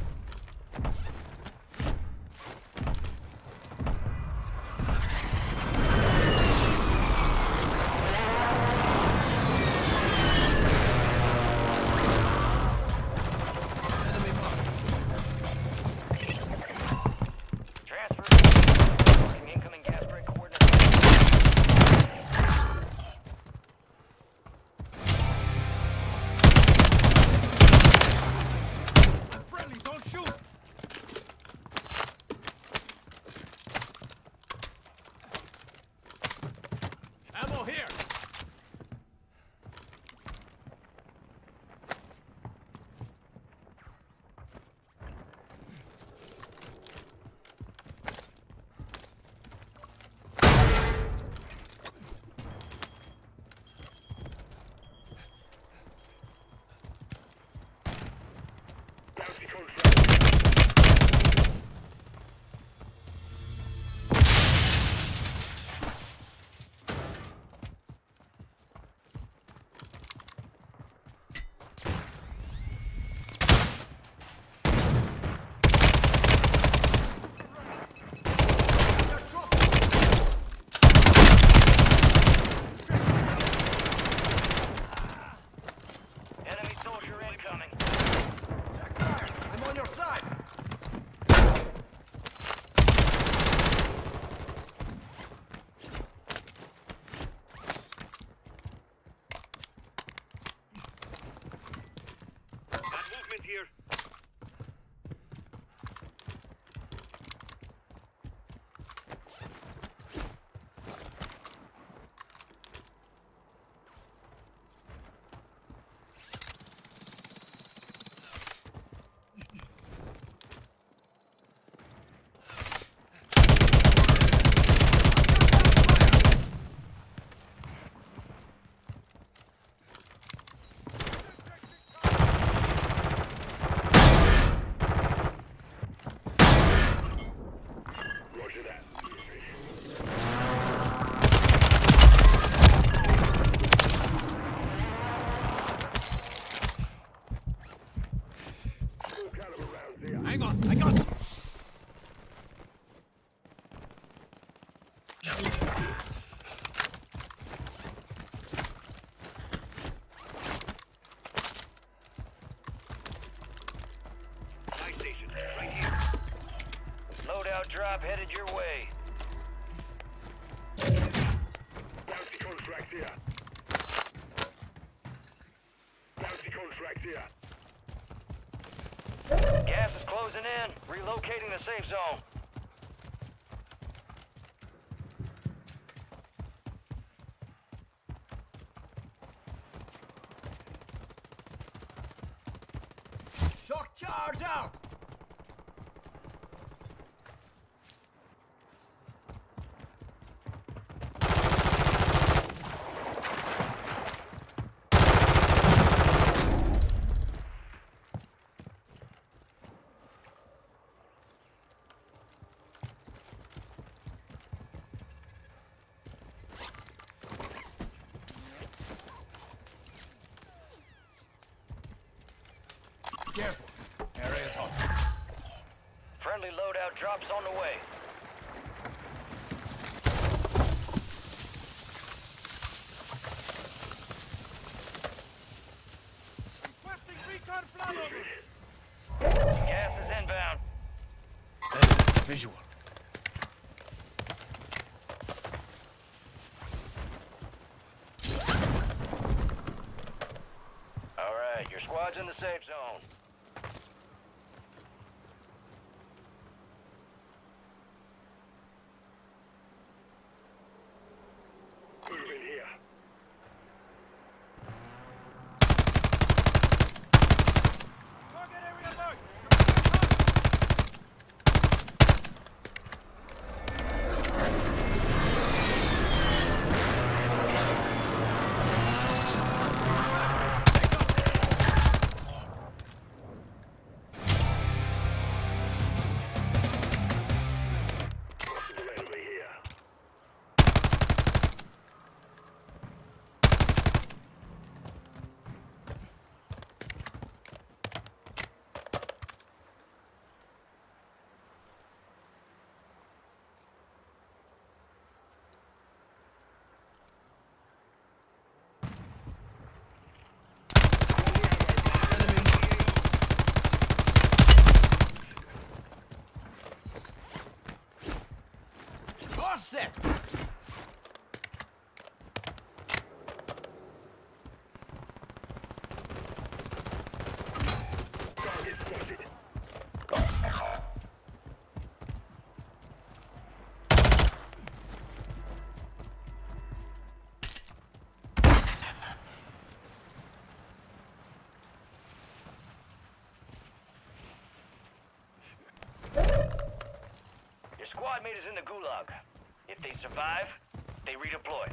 Transfer. Marking incoming gas break coordinates. Friendly drop headed your way. Bounty contract here. Bounty contract here. Gas is closing in. Relocating the safe zone. Shock charge out! Careful. Area's hot. Friendly loadout drops on the way. Requesting recon flyover! Gas is inbound. Visual. All right, your squad's in the safe zone. Moving here. Target area marked! Possible enemy here. All set! Target spotted. Your squad mate is in the gulag. If they survive, they redeploy.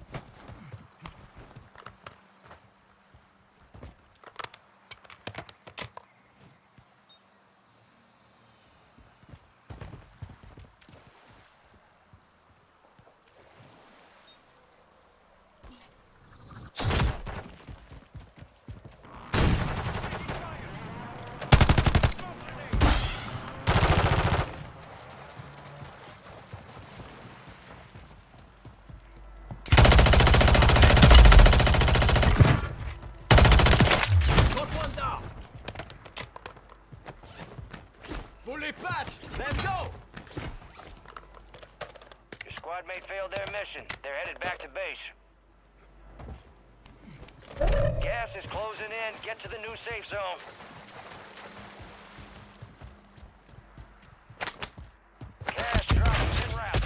Got one down! Fully patched! Let's go! Your squad mate failed their mission. They're headed back to base. Gas is closing in. Get to the new safe zone. Cash drops en route.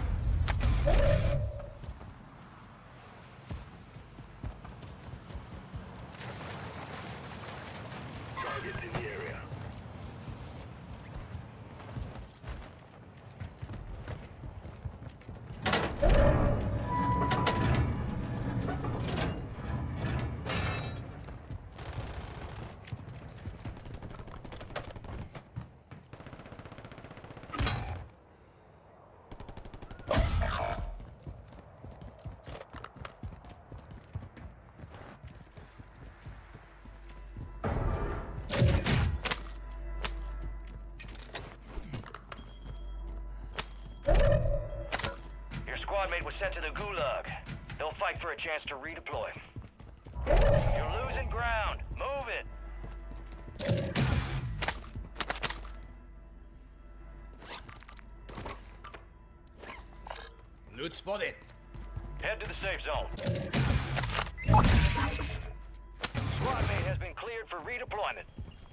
Targets in the area. Your squad mate was sent to the gulag. They'll fight for a chance to redeploy. You're losing ground. Move it. Loot spotted. Head to the safe zone. Squad mate has been cleared for redeployment.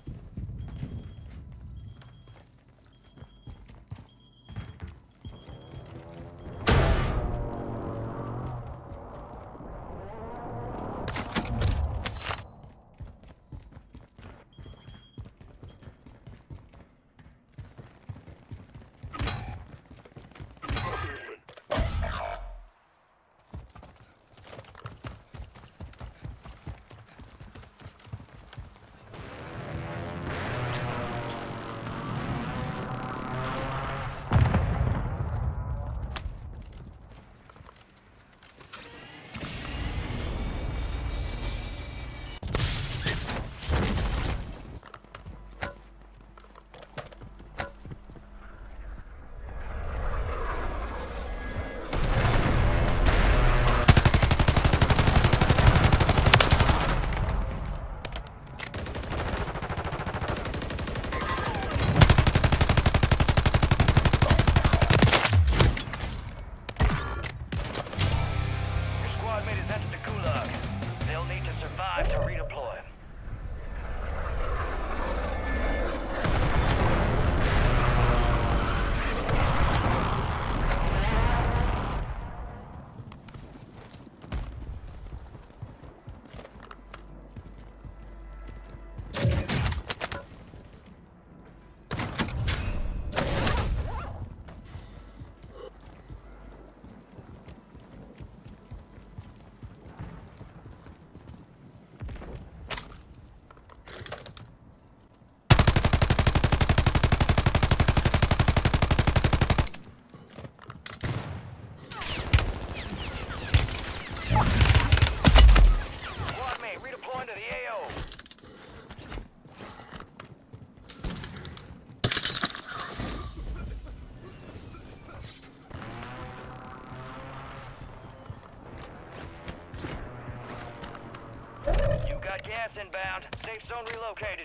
Gas inbound. Safe zone relocated.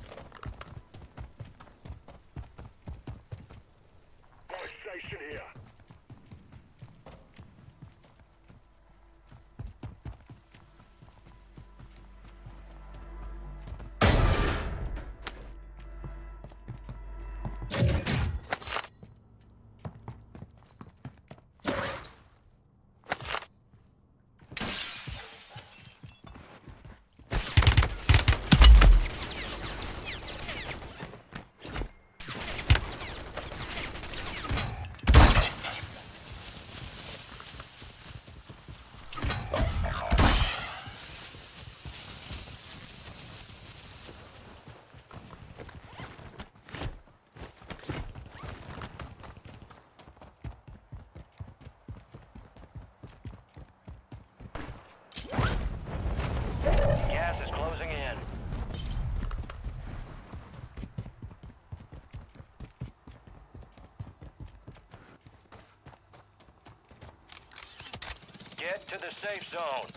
Buy station here. Gas is closing in. Get to the safe zone.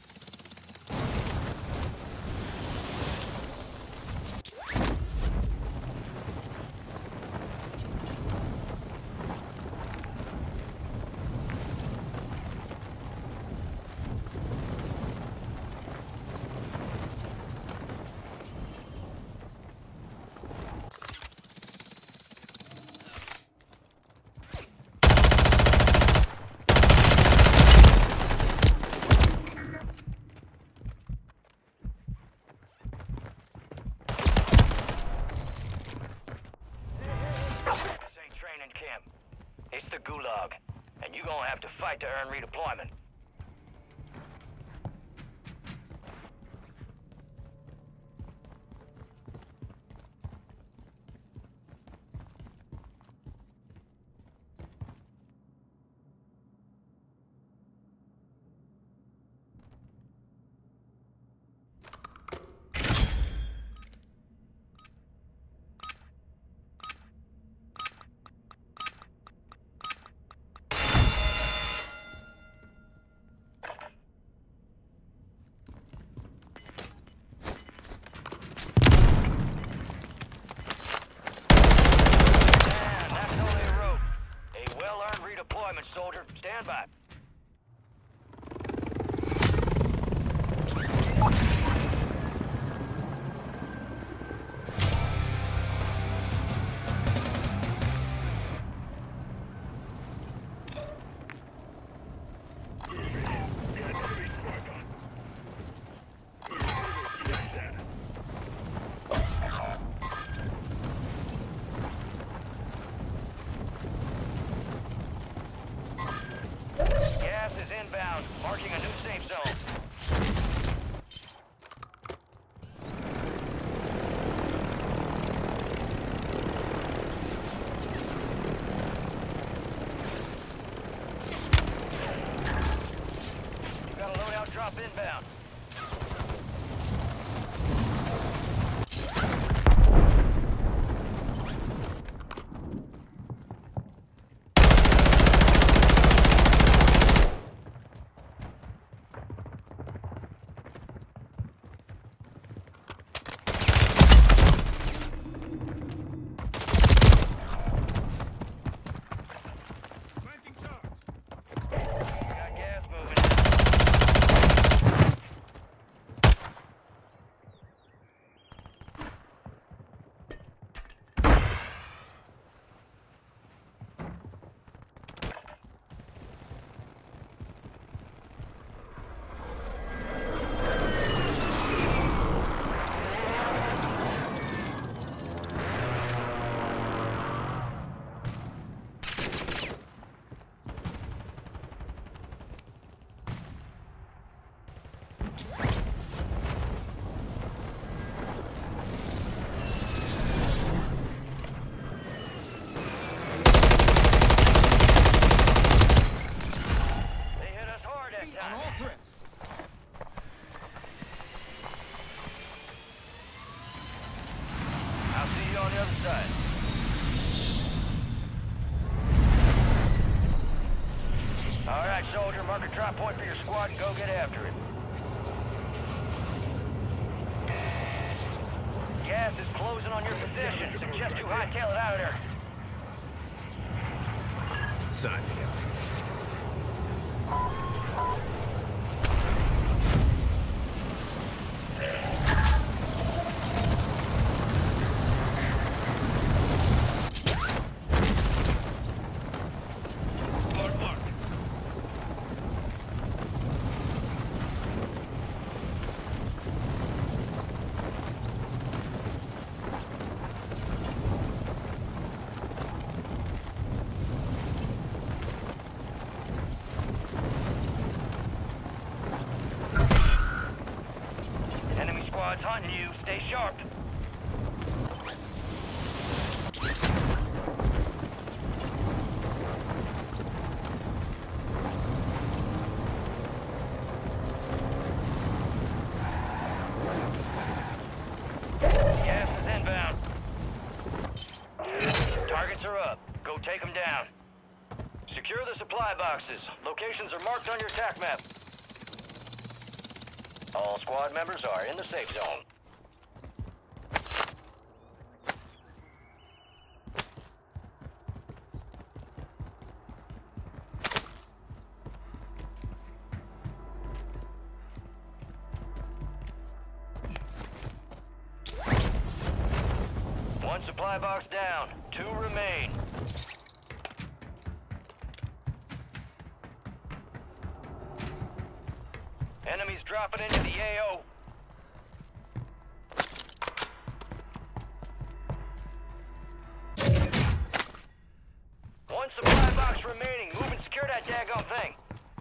It's the Gulag, and you're gonna have to fight to earn redeployment. drop inbound. Planting charge. Got gas moving. They hit us hard that On time. all threats. I'll see you on the other side. All right, soldier, mark a drop point for your squad and go get after it. Gas is closing on your position. Suggest you hightail it out of there. Sign me up. Mark, mark. Enemy squad's hunting you. Stay sharp. Gas is inbound. Targets are up. Go take them down. Secure the supply boxes. Locations are marked on your attack map. All squad members are in the safe zone. One supply box down. Two remain. Enemies dropping into the A O. One supply box remaining. Move and secure that daggone thing.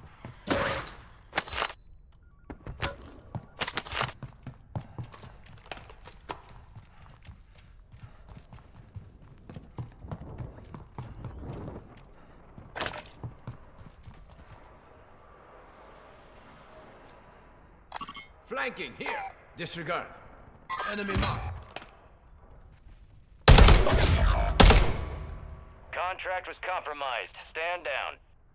Flanking, here. Disregard. Enemy marked. Contract was compromised. Stand down.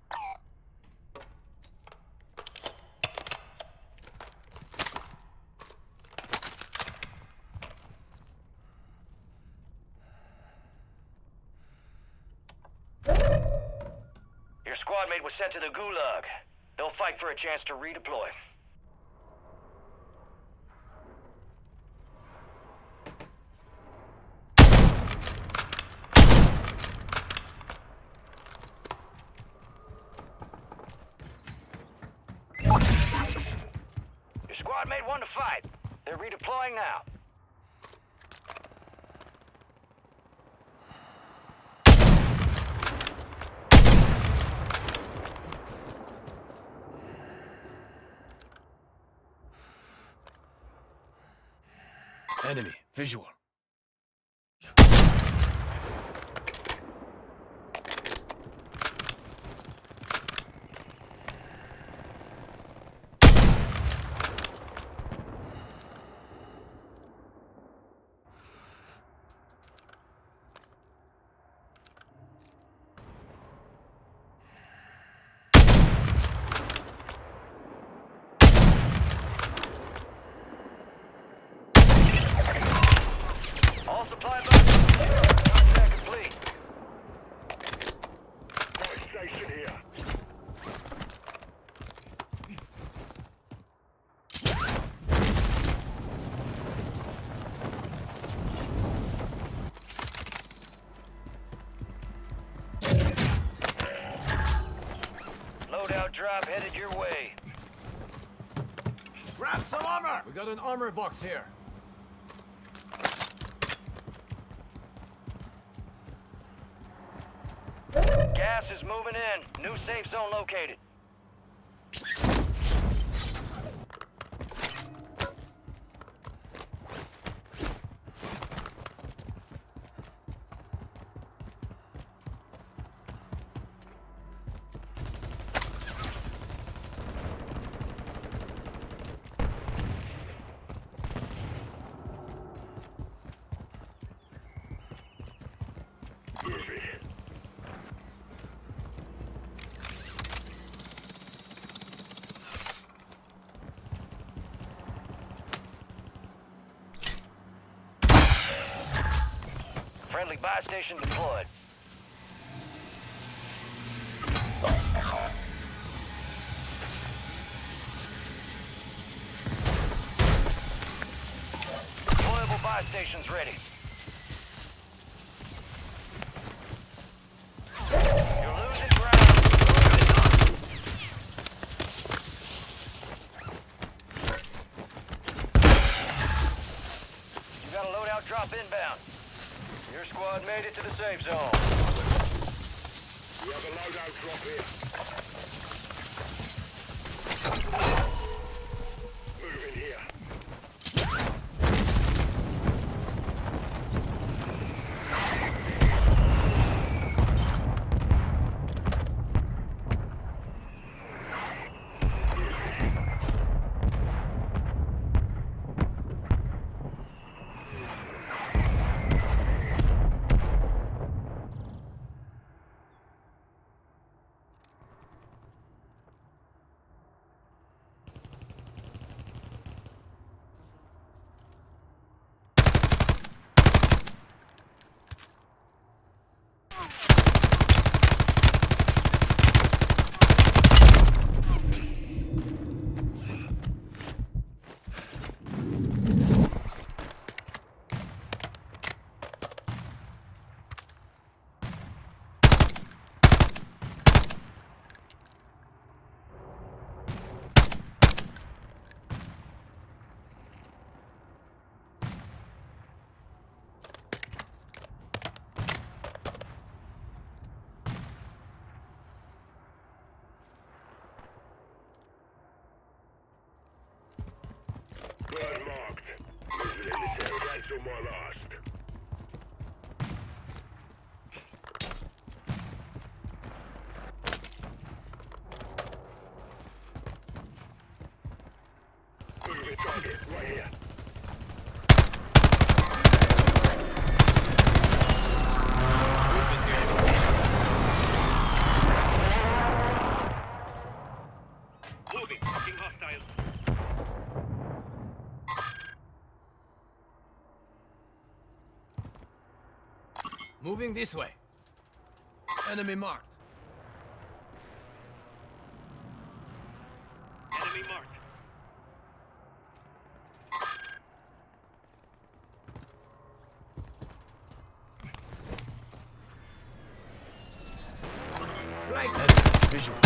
Your squad mate was sent to the Gulag. They'll fight for a chance to redeploy. Your squad mate won the fight. They're redeploying now. Enemy, visual. drop headed your way. Grab some armor! We got an armor box here. Gas is moving in. New safe zone located. Friendly buy station deployed. Deployable buy stations ready. You're losing ground. You got a loadout drop inbound. Your squad made it to the safe zone. We have a loadout drop here. Move in here. Bird marked. Moving in this area. Cancel my last. Moving target. Right here. Moving. Fucking hostile. Moving this way. Enemy marked. Enemy marked. Flank. Visual.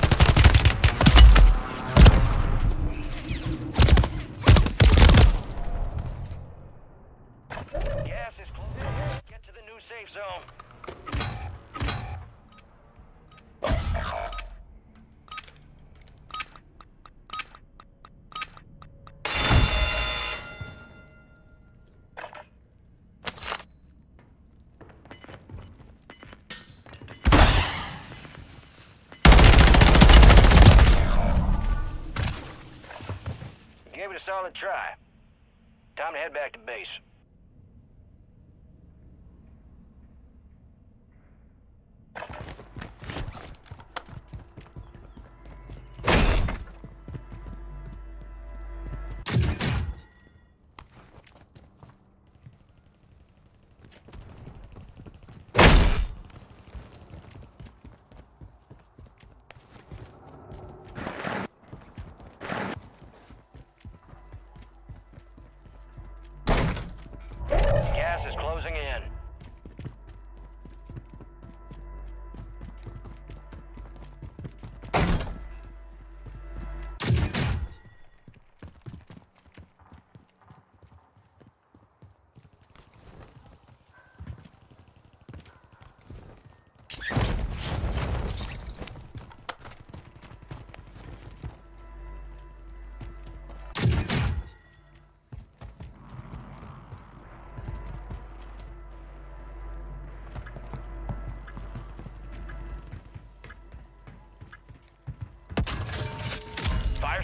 Gas is close. Get to the new safe zone. You gave it a solid try. Time to head back to base.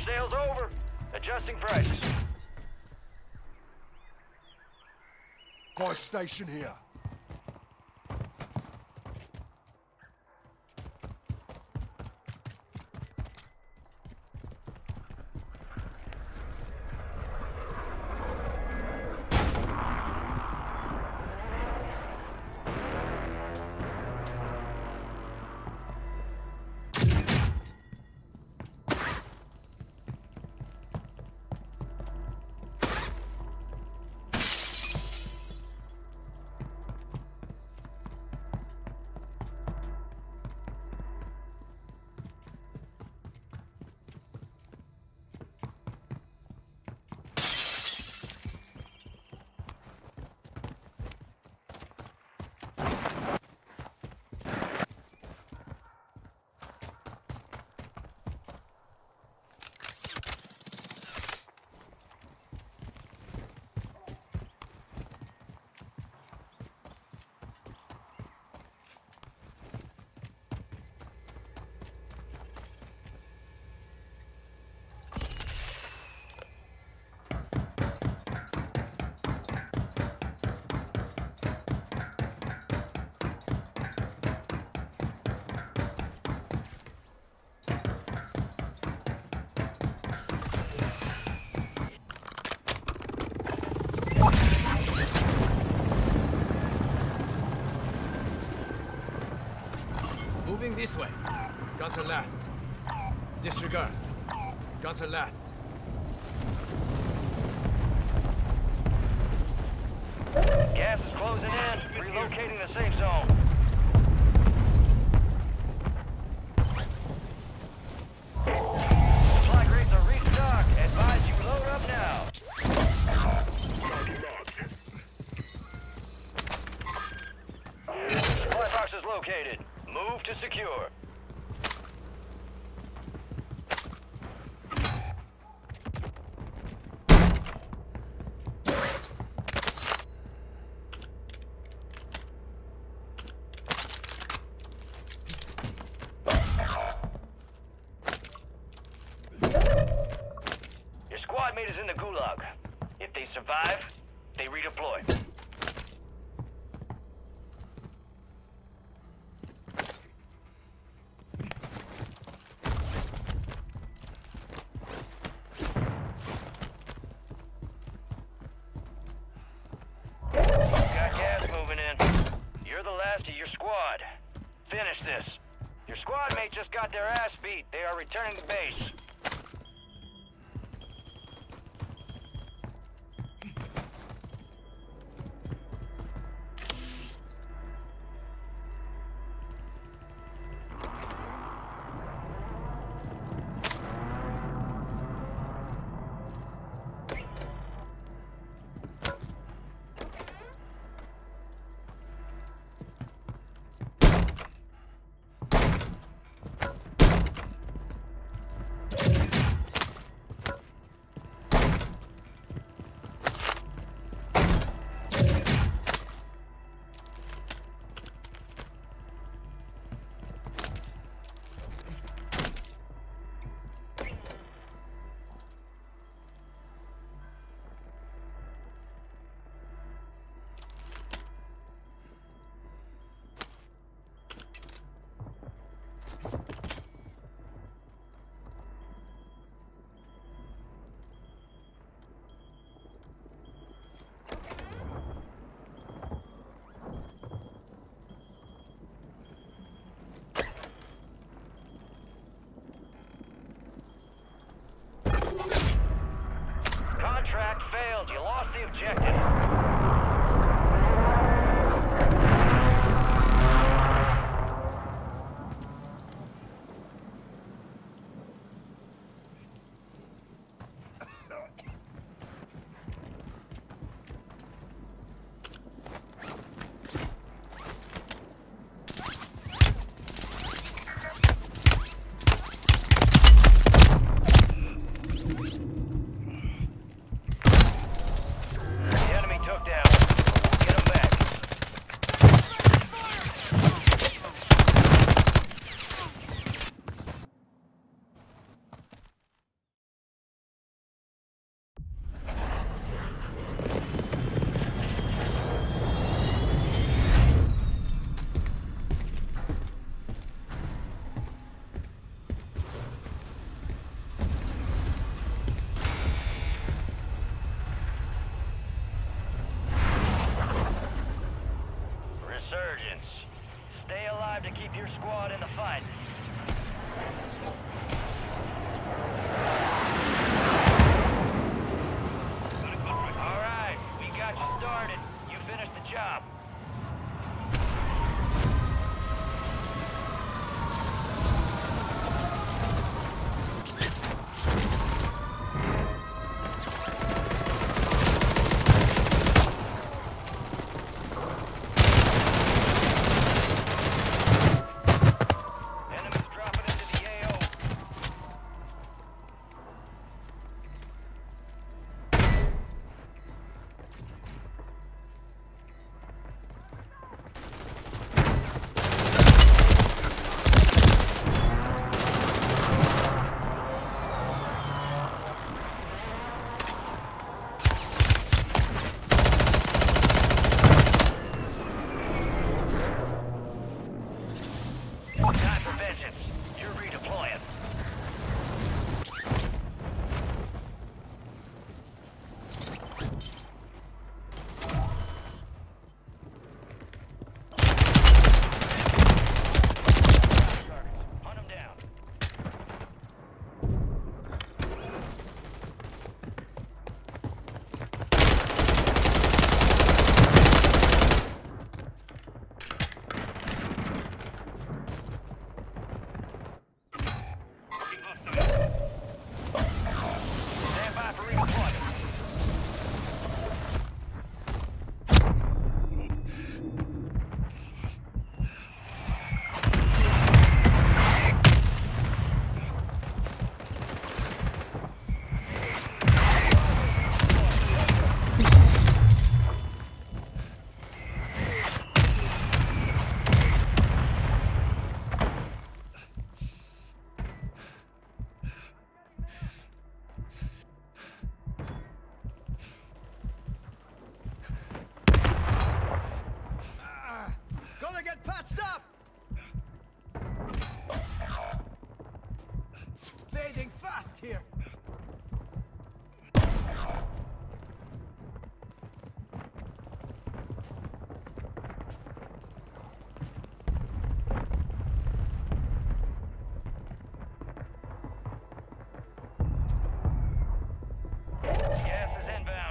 sale's over. Adjusting prices. Buy station here. Moving this way. Guns are last. Disregard. Guns are last. Gas is closing in. Relocating the safe zone. Supply crates are restocked. Advise you load up now. Supply box is located. Move to secure. Your squad mate is in the gulag. If they survive, they redeploy. Got gas moving in. You're the last of your squad. Finish this. Your squad mate just got their ass beat. They are returning to base. Contract failed. You lost the objective. patched up! Fading fast here! Gas is inbound.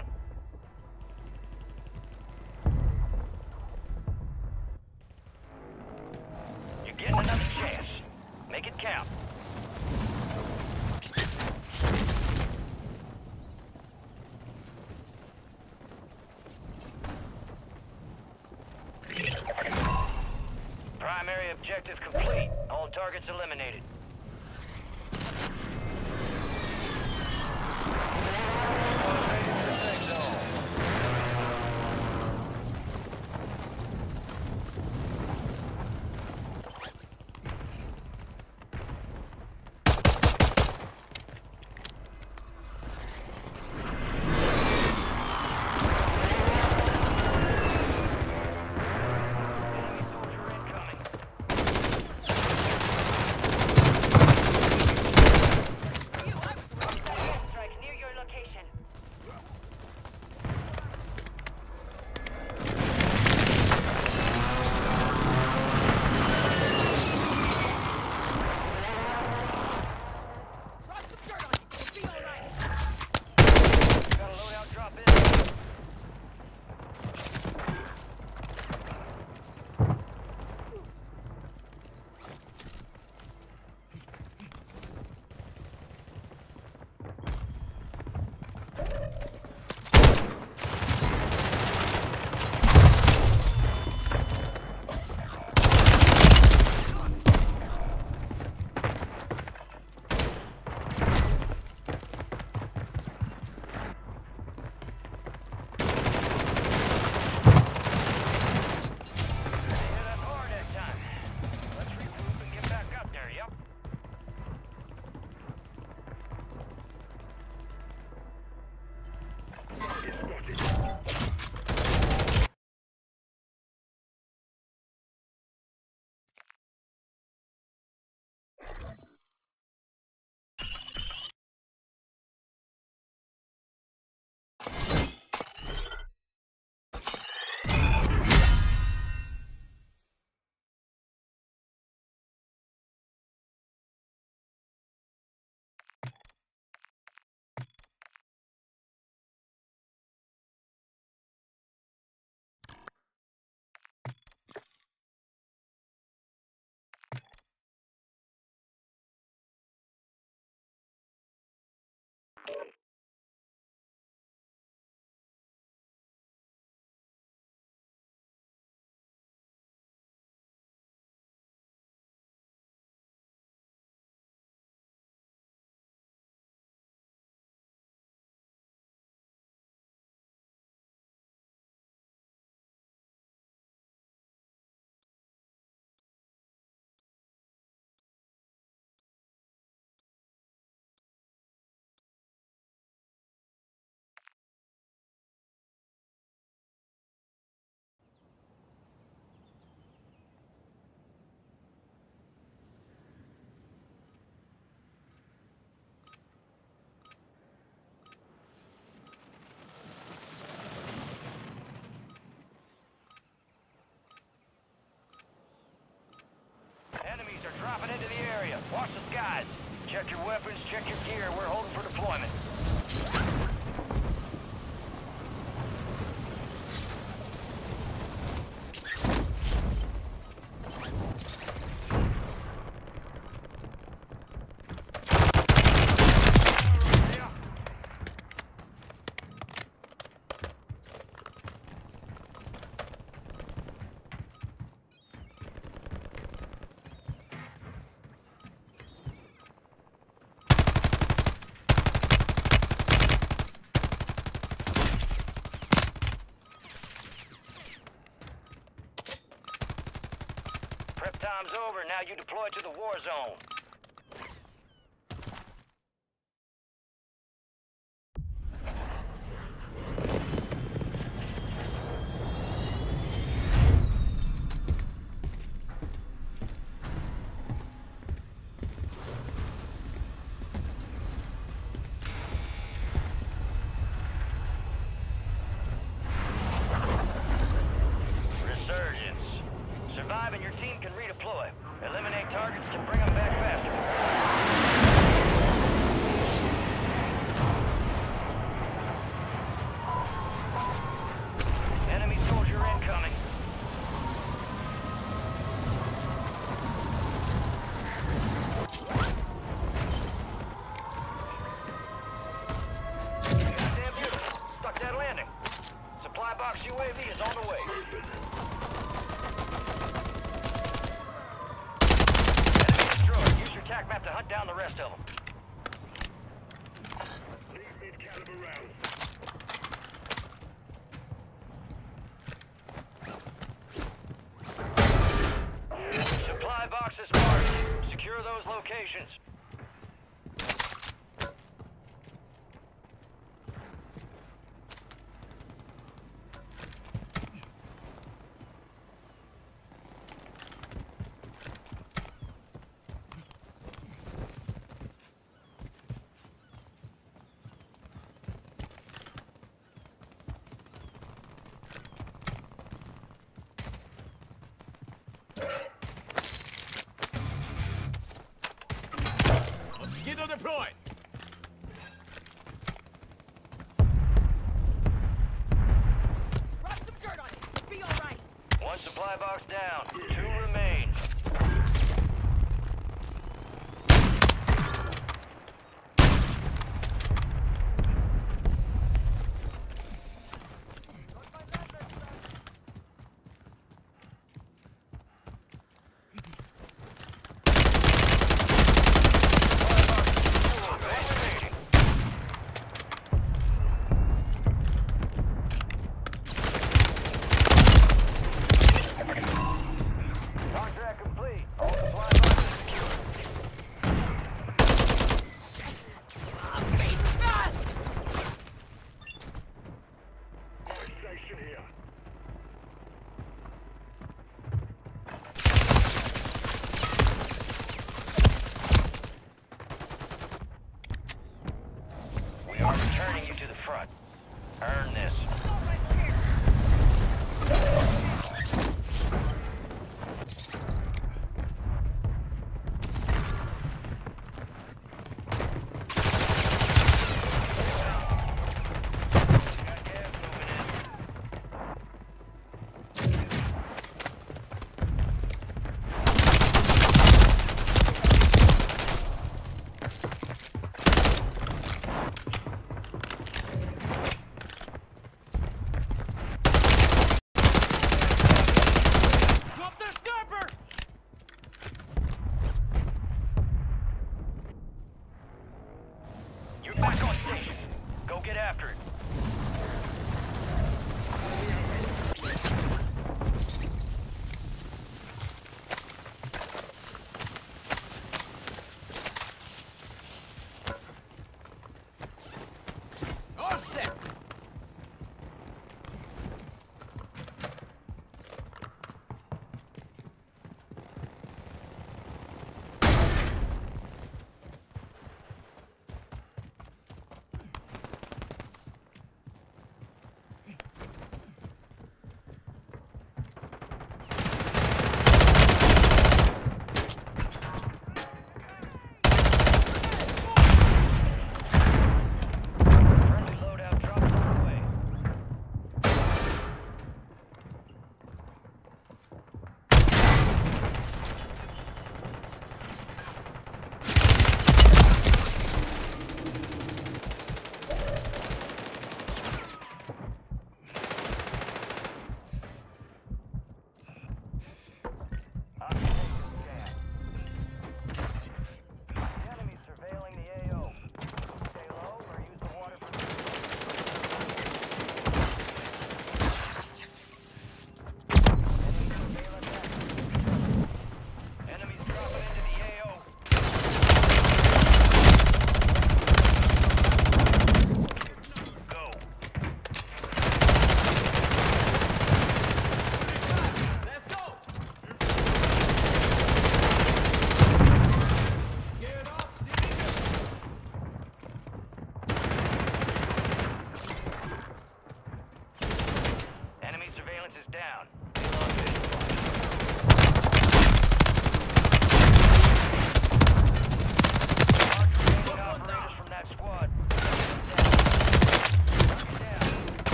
You're getting another chance. Make it count. Primary objective complete. All targets eliminated. Strike near your location. Rock some dirt on you. You'll be all right. Got a loadout drop in. Yeah, that's hard that time. Let's regroup and get back up there, yep? Enemies are dropping into the area. Watch the skies. Check your weapons, check your gear. We're holding for deployment. Prep time's over. Now you deploy to the war zone. box U A V is on the way. Enemy destroyed. Use your tac map to hunt down the rest of them. Need mid-caliber rounds. Supply boxes marked. Secure those locations. Mosquito deployed. Rub some dirt on it. Be all right. One supply box down. Two remain.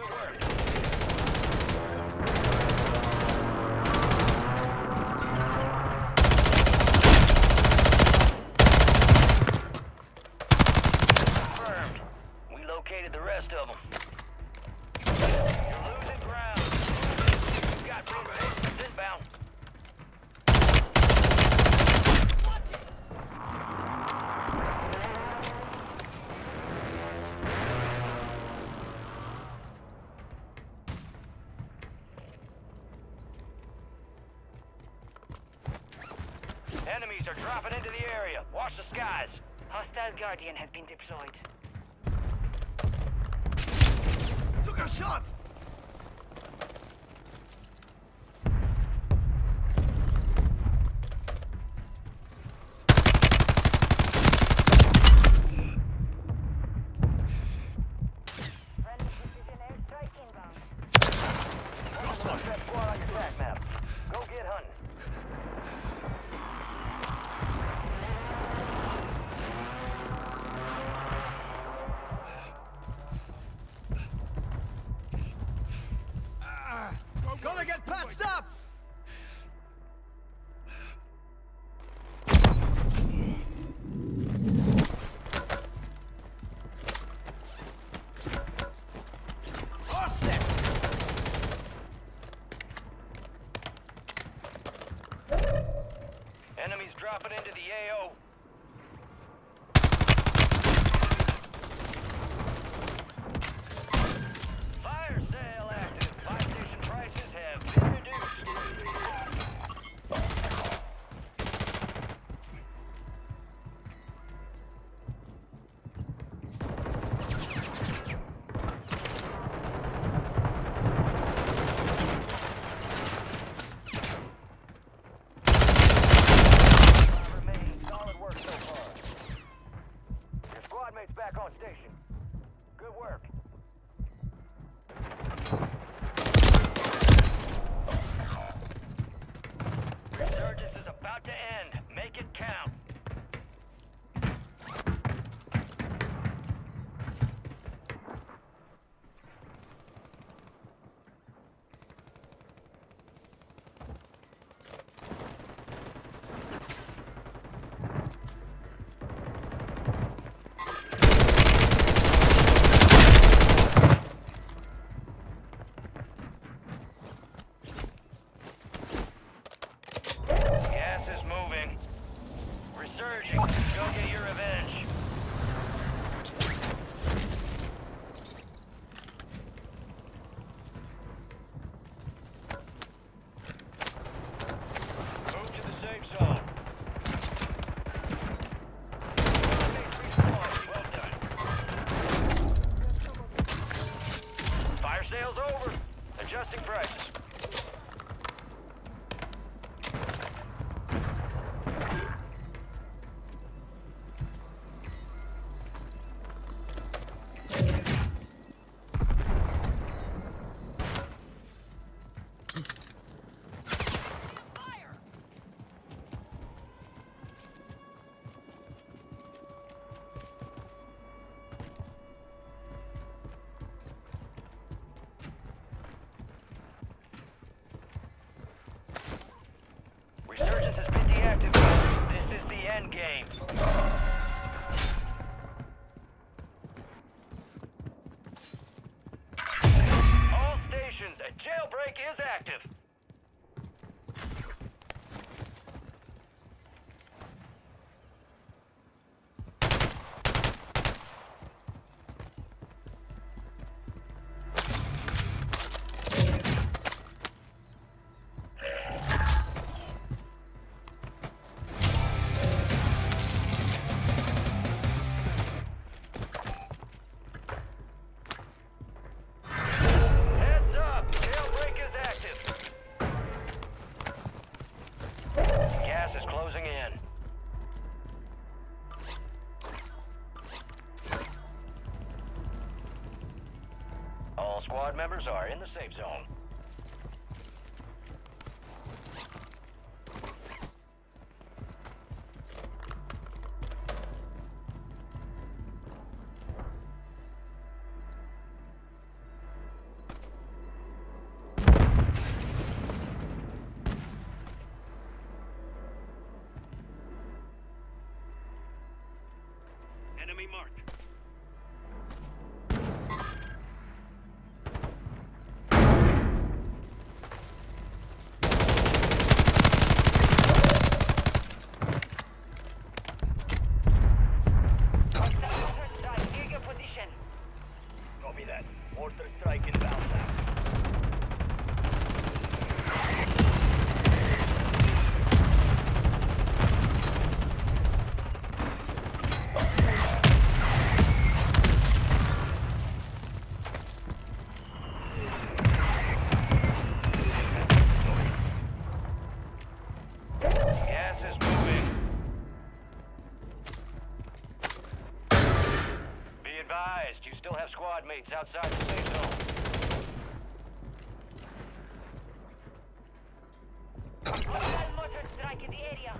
Good work. Confirmed. We located the rest of them. You're losing ground. You've got reinforcements inbound. Enemies are dropping into the area. Watch the skies. Hostile Guardian has been deployed. Took a shot! Friendly precision airstrike inbound. That squad on your track map. Go get hunting. Gonna get patched up! All set! Enemies dropping into the A O. Fire sale active. Buy station prices have been reduced. Remaining. Solid work so far. Your squad mates back on station. Good work. Resurgence is about to end. Make it count. Gas is moving. Resurging. Go get your revenge. Move to the safe zone. Well done. Fire sale's over. Adjusting prices. Resurgence has been deactivated. This is the end game. All stations, a jailbreak is active. Heads up! Jailbreak is active. Gas is closing in. All squad members are in the safe zone. Copy that. Mortar strike inbound now. Gas is moving. Be advised, you still have squad mates outside the safe zone. Hostile mortar strike in the area.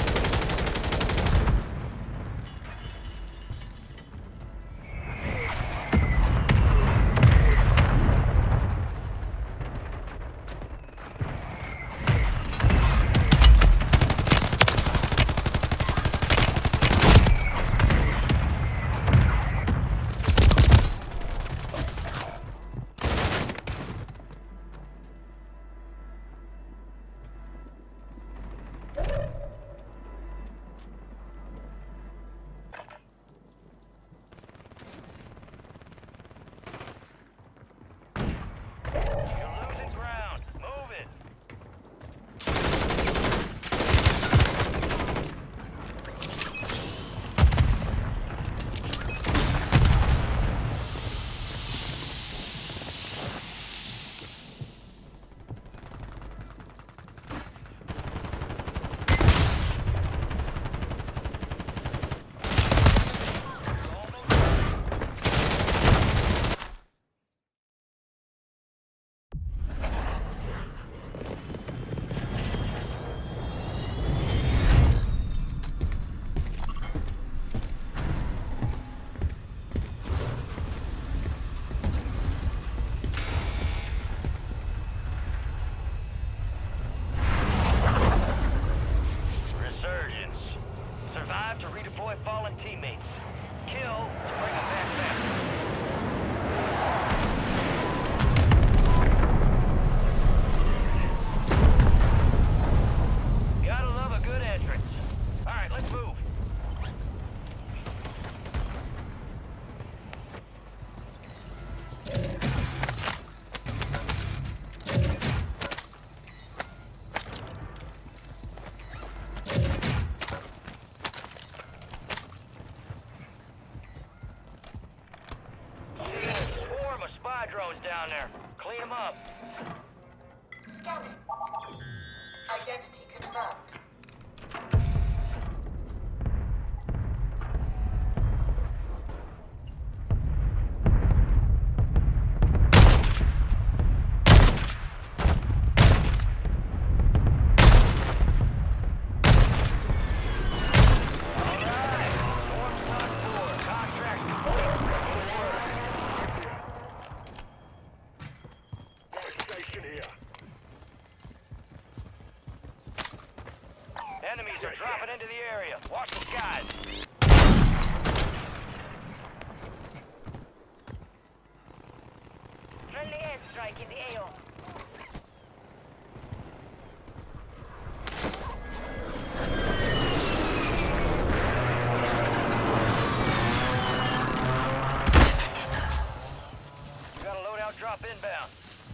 You're losing ground. Move it. Resurgence. Survive to redeploy fallen teammates. Kill to bring them back faster. Gotta love a good entrance. Alright, let's move. See a swarm of spy drones down there. Clean them up. Scanning. Identity confirmed. Alright. Swarm's done for. Contract complete. Good work. Gas station here. Enemies are dropping into the area. Watch the skies. Friendly airstrike in the A O. Got a loadout drop inbound.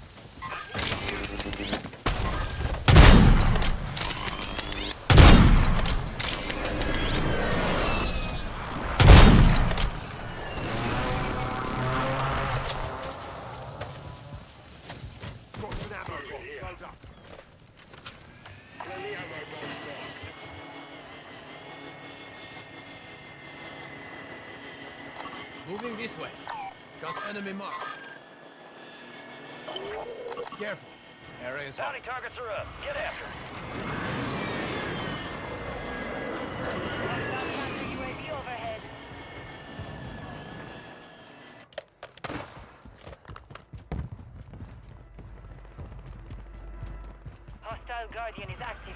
Got an ammo box load up. Friendly ammo box marked. Moving this way. Got enemy marked. Careful. Area is hot. Bounty targets are up. Get after it. Hostile counter U A V overhead. Hostile Guardian is active.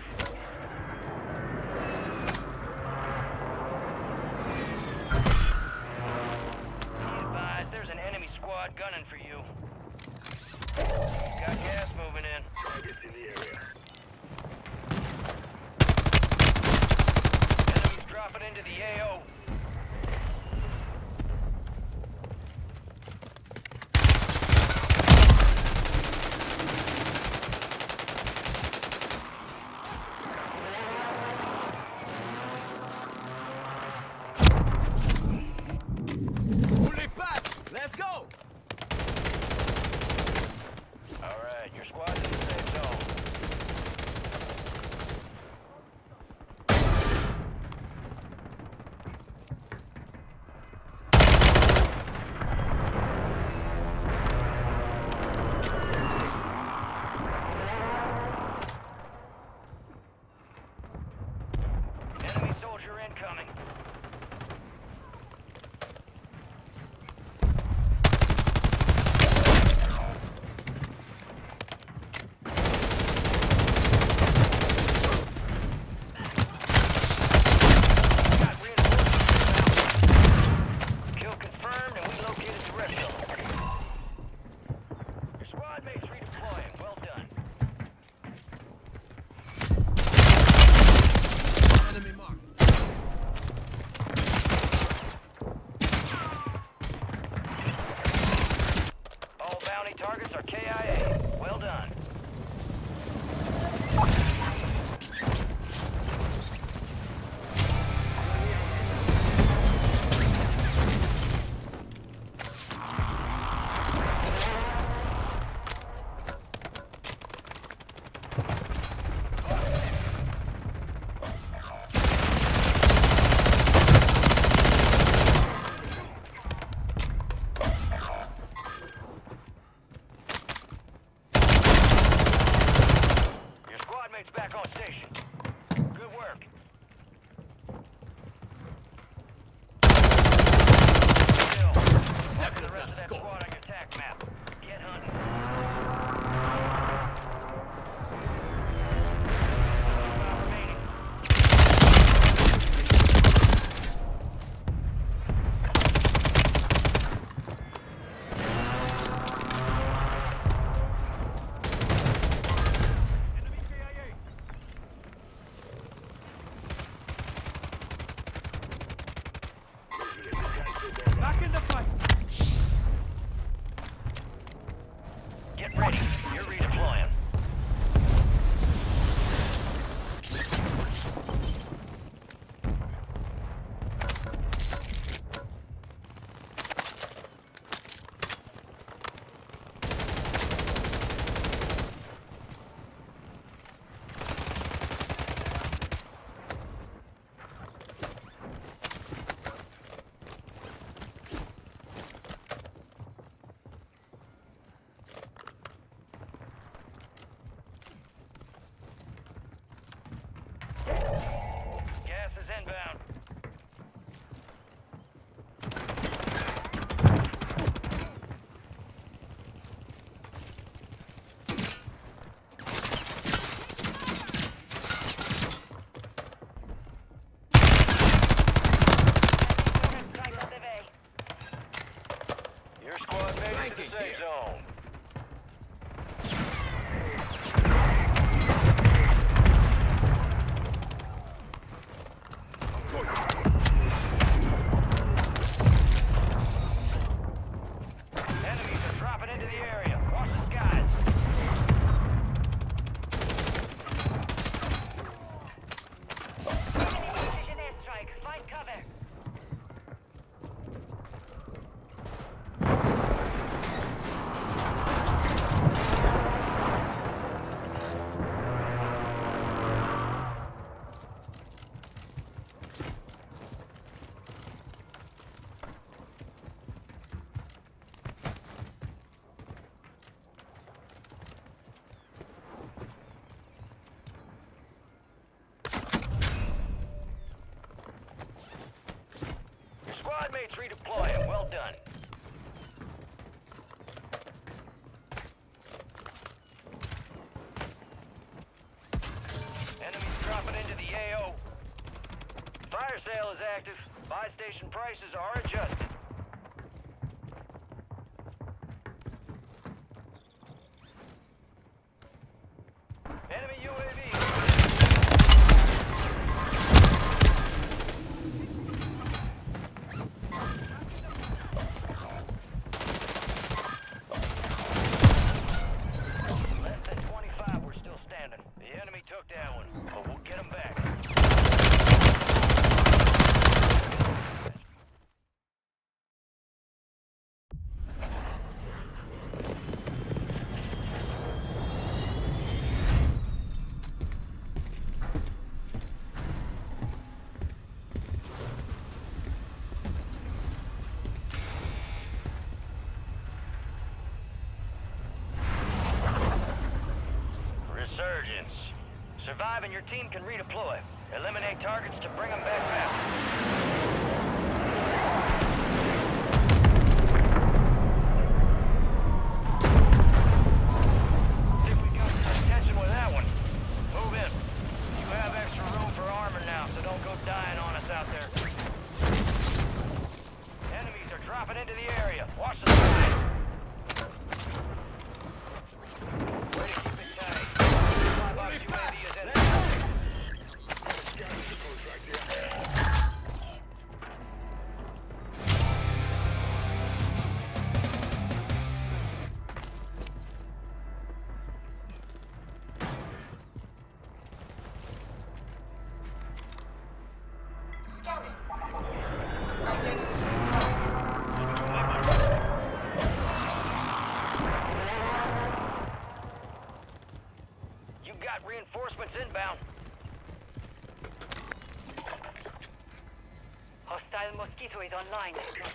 Be advised, there's an enemy squad gunning for you. Got gas moving in. Targets in the area. Enemies dropping into the A O. Let's go! All right, your squad's in the safe zone. Enemy soldier incoming. Got reinforcements. Kill confirmed, and we located the rest of them. Your squad mates redeploying. Well done. Enemy mark. All bounty targets are K I A. Well done. Your squad mates back on station. Good work. Still, mark the rest of that squad on your attack map. Get hunting. Five remaining. Back in the fight! Get ready. You're redeploying. Gas is inbound. Strike on the way. Your squad made it to Flanking the safe here. zone. Enemies are dropping into the area. Watch the skies. Enemy precision airstrike. Find cover. Your squad mates redeploying. Well done. Enemies dropping into the A O. Fire sale is active. Buy station prices are adjusted. Enemy U A V. Less than twenty-five, we're still standing. The enemy took that one, but we'll get them back. alive and your team can redeploy. Eliminate targets to bring them back fast. Dying on us out there. Enemies are dropping into the area. Watch the side. Way to keep it tight. Fly box U A V is in. Reinforcements inbound. Hostile mosquito is online.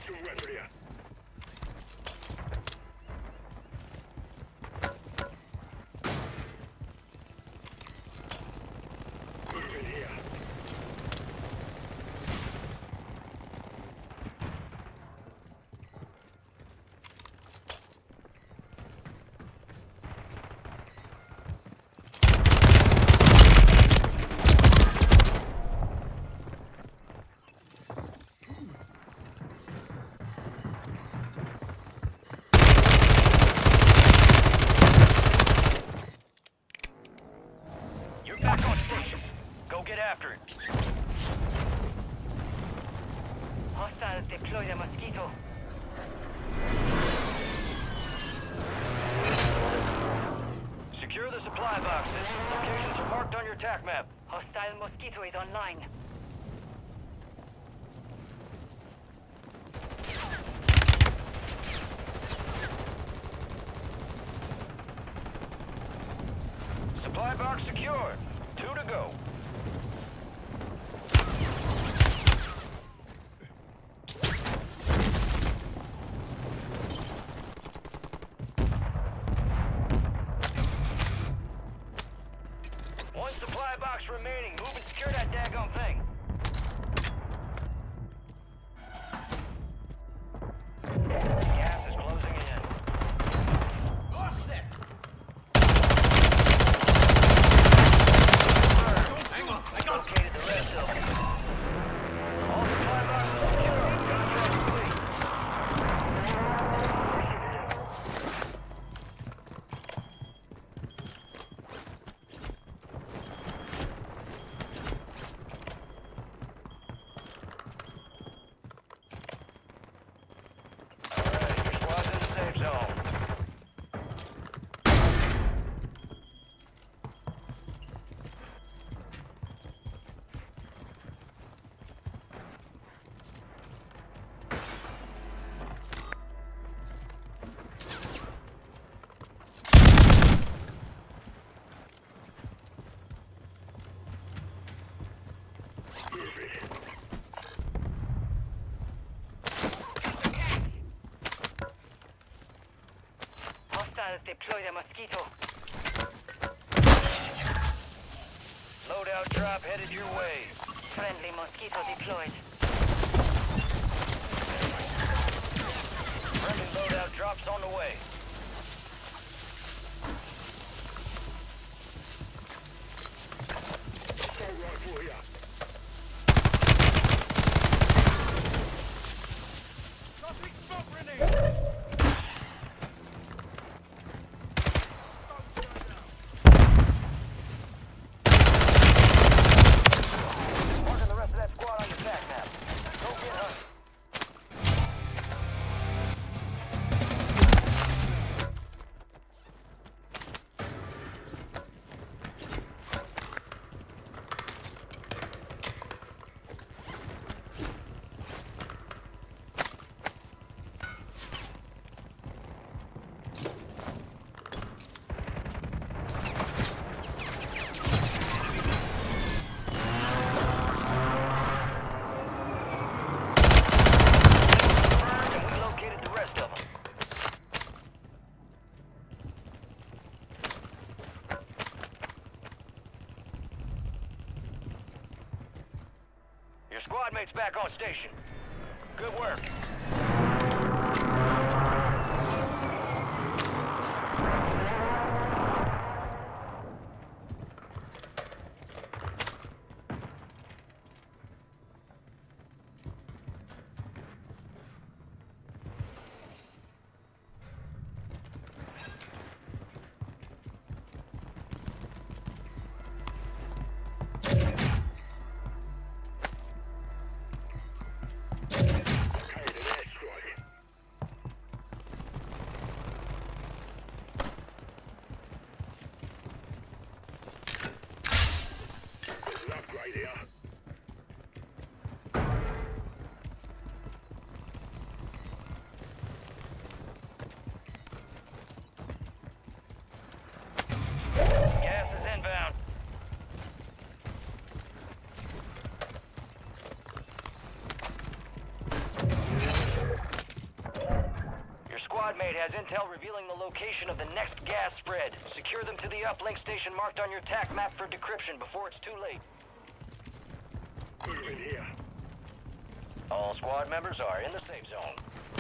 Back on station. Go get after it. Hostiles deploy the mosquito. Secure the supply boxes. Locations are marked on your tac map. Hostile mosquito is online. Supply box secured. Two to go. One supply box remaining. Move and secure that daggone thing. Gas is closing in. All set. Hang on, I got you. Located the rest of them. All supply boxes secure. Contract complete. Alright, your squad's in the safe zone. Hostiles deploy the mosquito. Loadout drop headed your way. Friendly mosquito deployed. Friendly loadout drops on the way. Dropping smoke grenade. Marking the rest of that squad on your tac map. Go get hunting. teammates back on station. Good work. Mate has intel revealing the location of the next gas spread. Secure them to the uplink station marked on your tac map for decryption before it's too late. Move in here. All squad members are in the safe zone.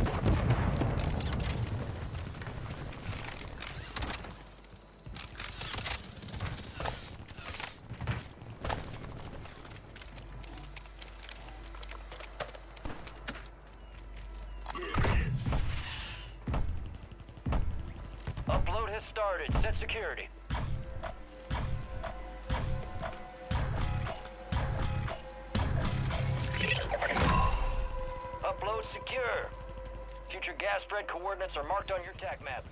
Upload has started. Set security. Upload secure. Future gas spread coordinates are marked on your tac map.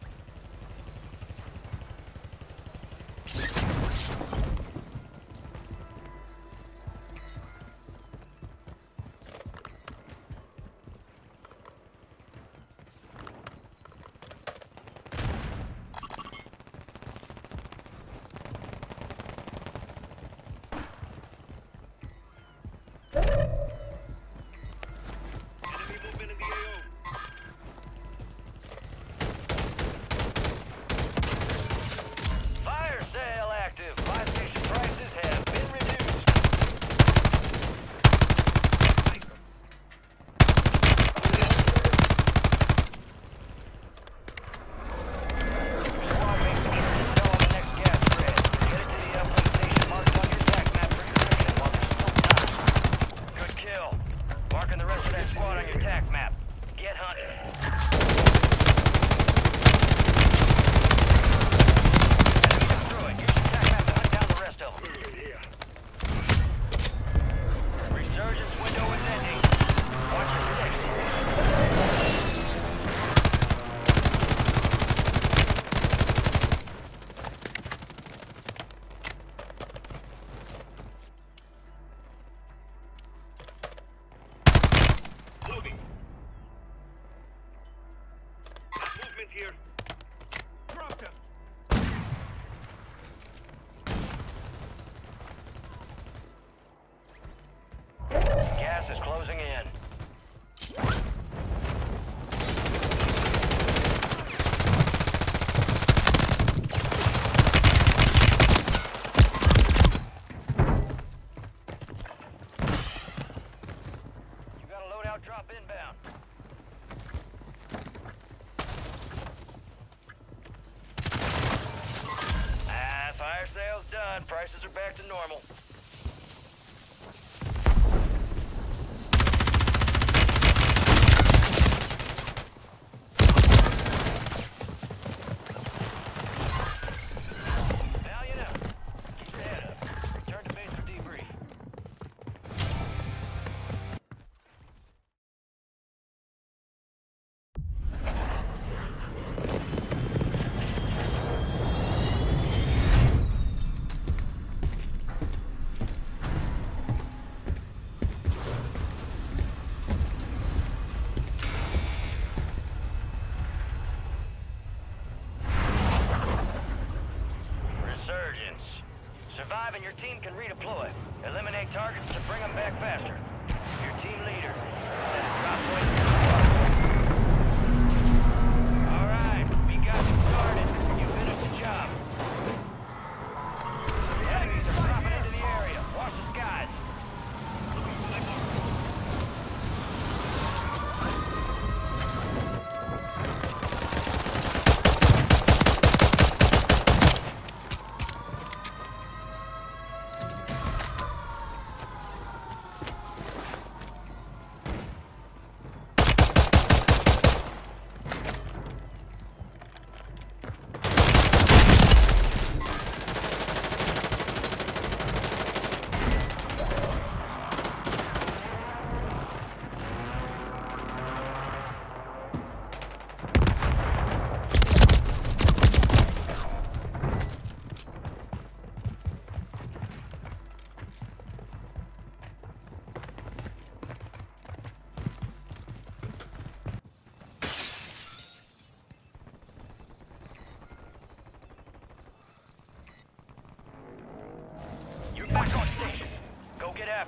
Here. Dropped him. Gas is closing in. You got a loadout drop inbound. Fire sales done. Prices are back to normal. Valiant out. Keep your head up. Return to base for debrief. Survive and your team can redeploy. Eliminate targets to bring them back faster. Your team leader. Set a drop point in your squad. All right, we got you started. You finished the job. Enemies are dropping into the area. Watch the skies.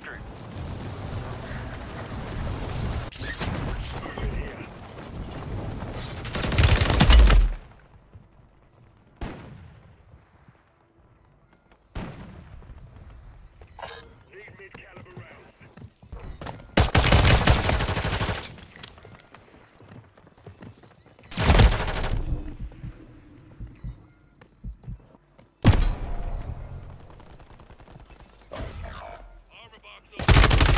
after it. Need mid-caliber rounds. Armor box open.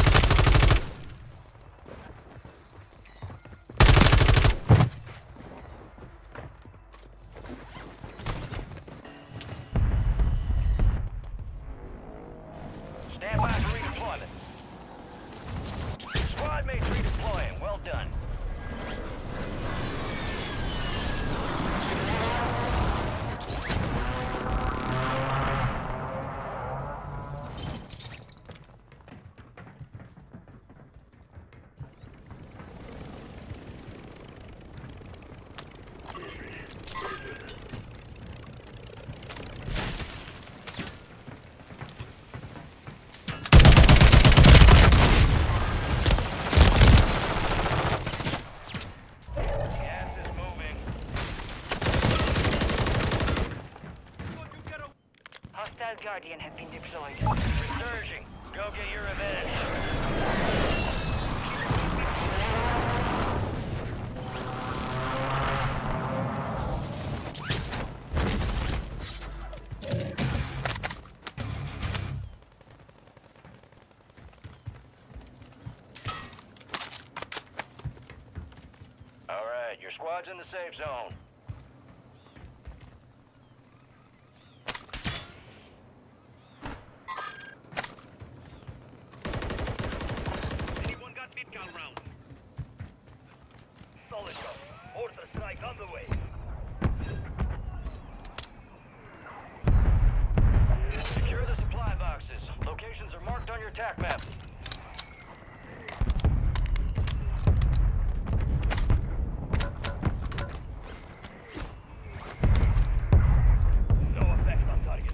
Stand by for redeployment. Squad mates redeploying. Well done. Gas is moving. Hostile Guardian have been deployed. Resurging. Go get your revenge. All right, your squad's in the safe zone. Anyone got mid-cal rounds? Solid copy. Mortar strike on the way. Secure the supply boxes. Locations are marked on your attack map. No effect on target.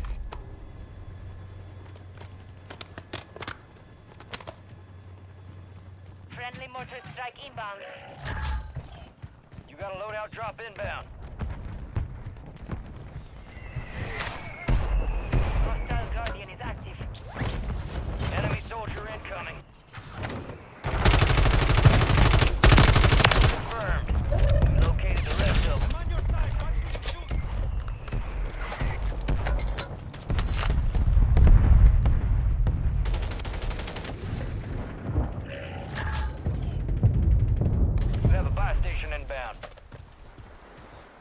Friendly mortar strike inbound. You got a loadout drop inbound. Hostile Guardian is active. Enemy soldier incoming. Confirmed. We located the rest of them. I'm on your side. Watch me shoot. We have a buy station inbound.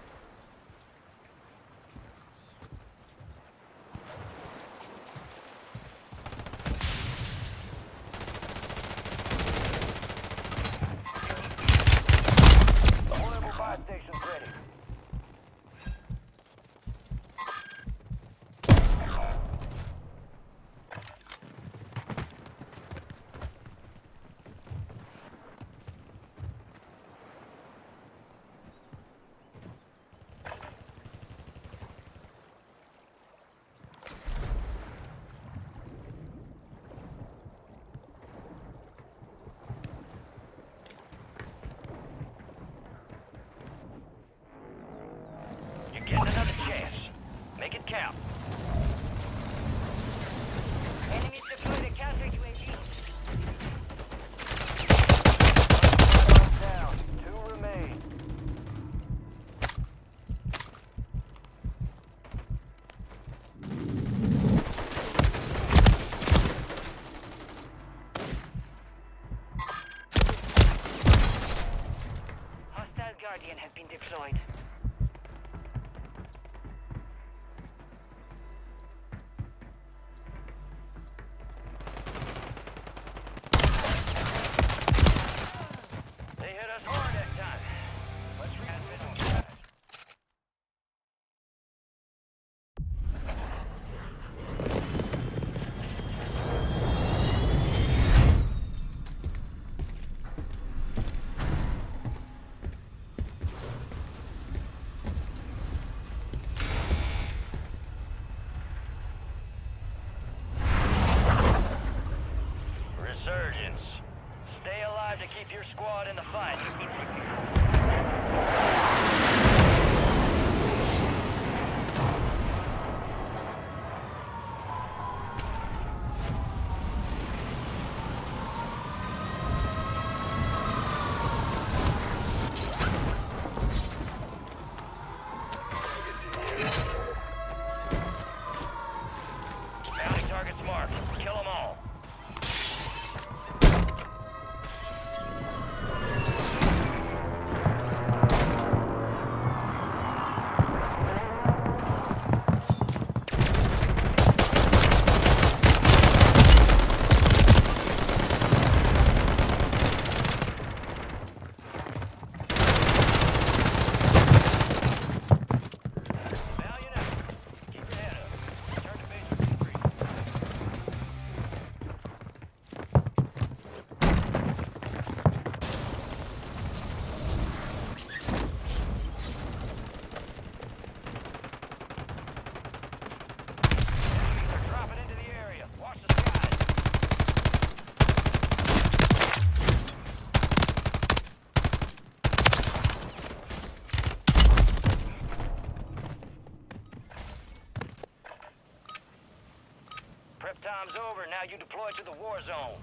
Prep time's over. Now you deploy to the war zone.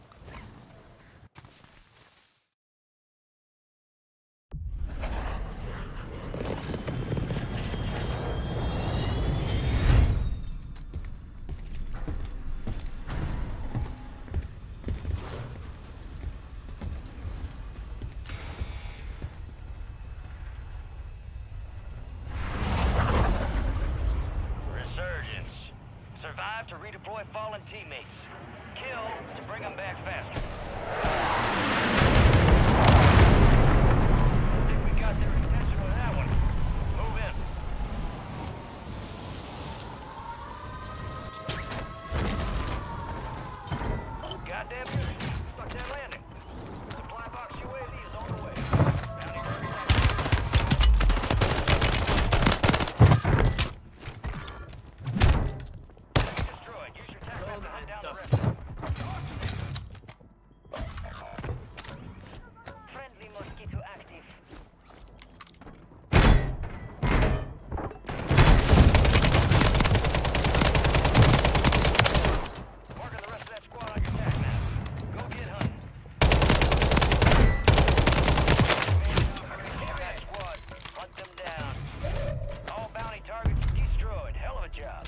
To redeploy fallen teammates. Kill to bring them back faster. I think we got their attention with that one. Move in. Goddamn good. Stuck that landing. Supply box U A V is on the way. Bounty target active. Friendly mosquito active. Marking the rest of that squad on your attack map. Go get hunting. That squad. Hunt them down. All bounty targets destroyed. Hell of a job.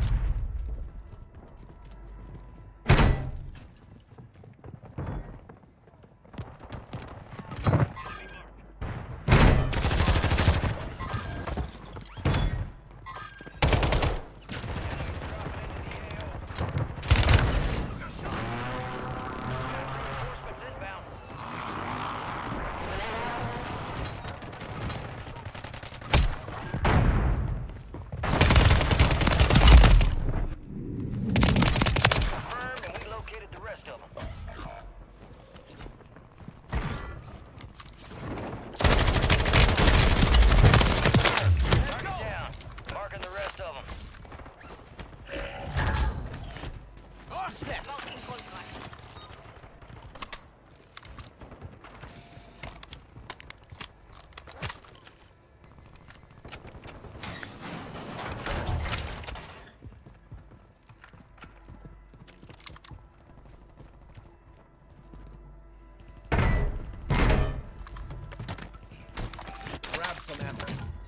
Grab some ammo.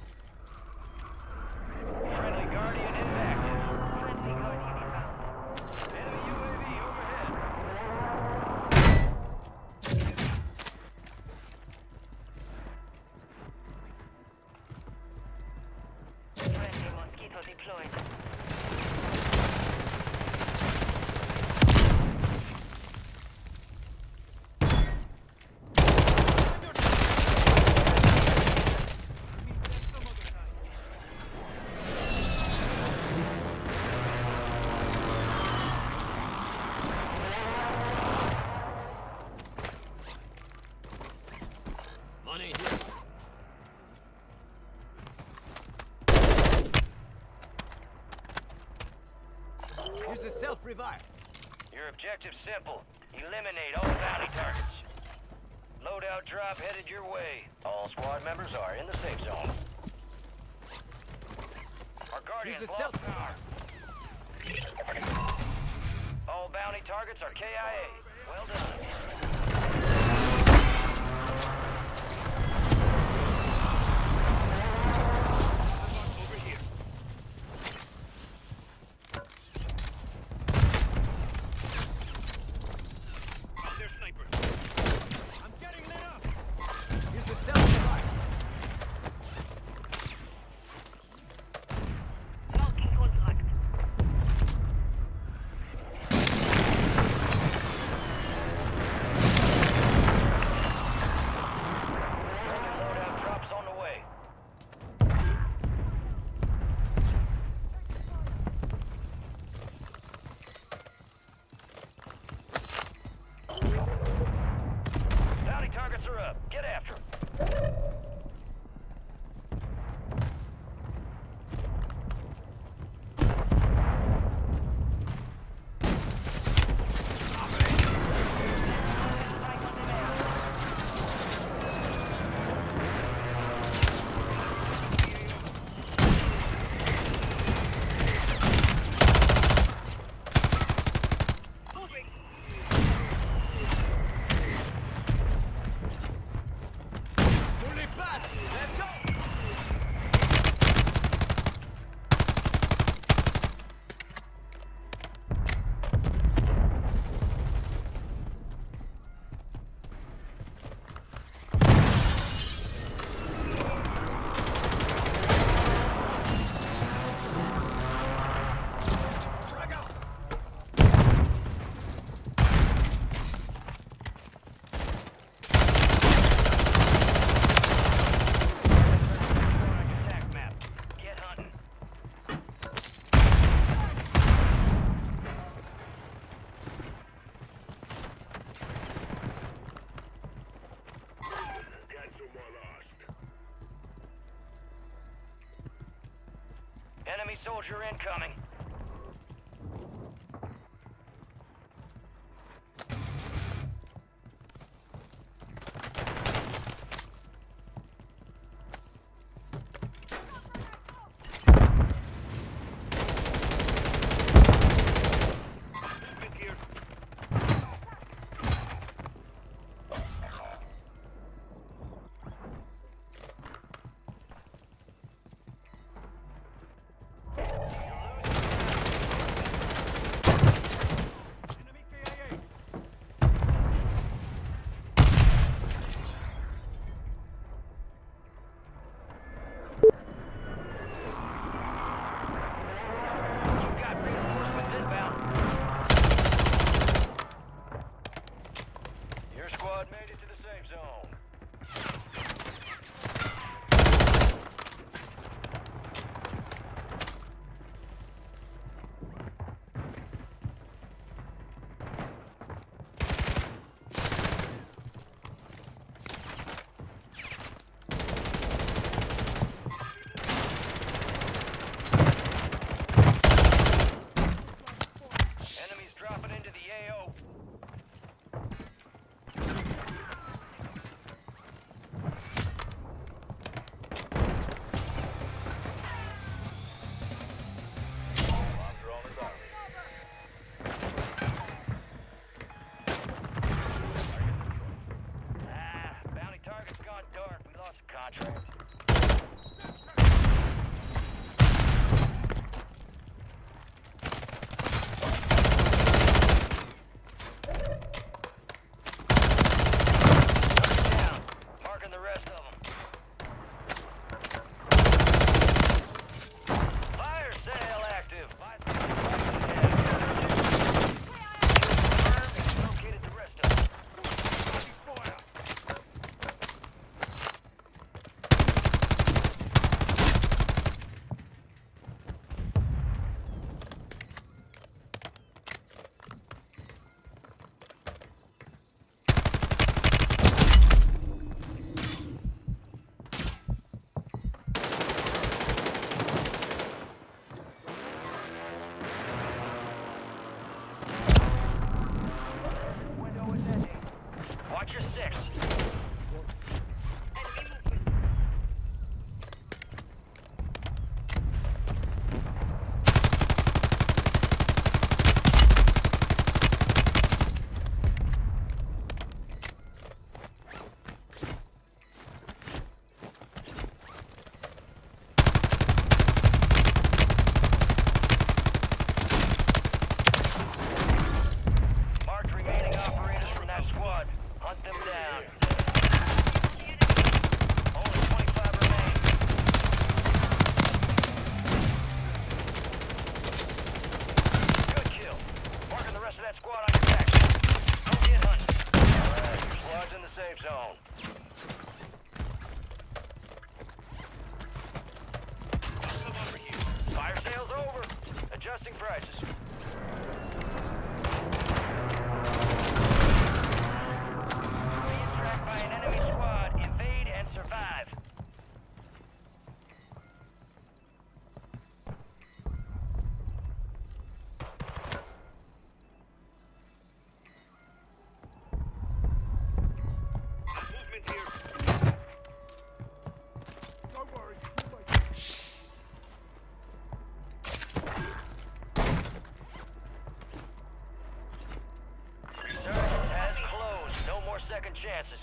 Friendly Guardian inactive. Friendly Guardian inbound. Enemy U A V overhead. Friendly mosquito deployed. Money here. Here's a self-revive. Your objective's simple. Eliminate all bounty targets. Loadout drop headed your way. All squad members are in the safe zone. Our Guardian's Here's a lost self- power. All bounty targets are K I A. Well done. Over here. Oh, there's snipers. I'm getting lit up. Here's a self-revive. Marking contract. Enemy soldier incoming. Made it to the safe zone. Enemies dropping into the A O. Contract. Down. Marking the rest of them. Fire sale active. Located the rest of them. Watch your six. Marked remaining operators from that squad. Hunt them down. Only twenty-five remain. Good kill. Marking the rest of that squad on your back. Don't get hunted. Alright, your squad's in the safe zone. Fire sale's over. Adjusting prices. By an enemy squad, invade and survive. Movement here. Don't worry. Resurgence has closed. No more second chances.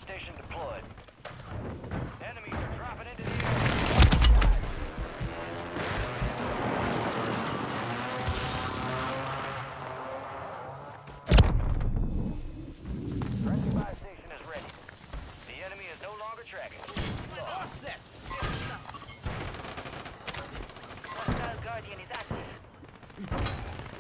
station deployed. Enemies are dropping into the air. Friendly buy station is ready. The enemy is no longer tracking. All set. Hostile Guardian is active.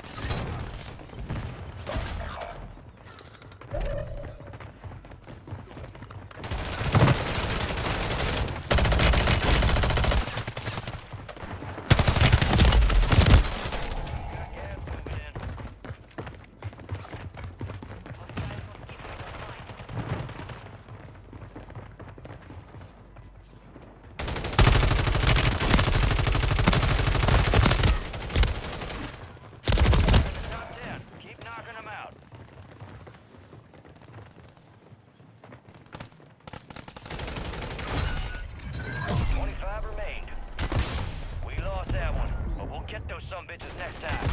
Some bitches next time.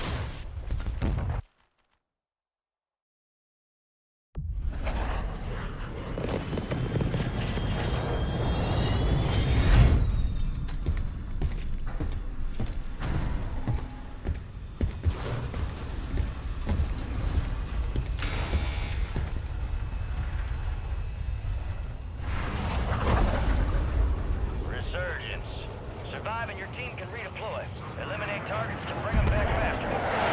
Resurgence. Survive and your team can redeploy. Eliminate targets to bring them back faster.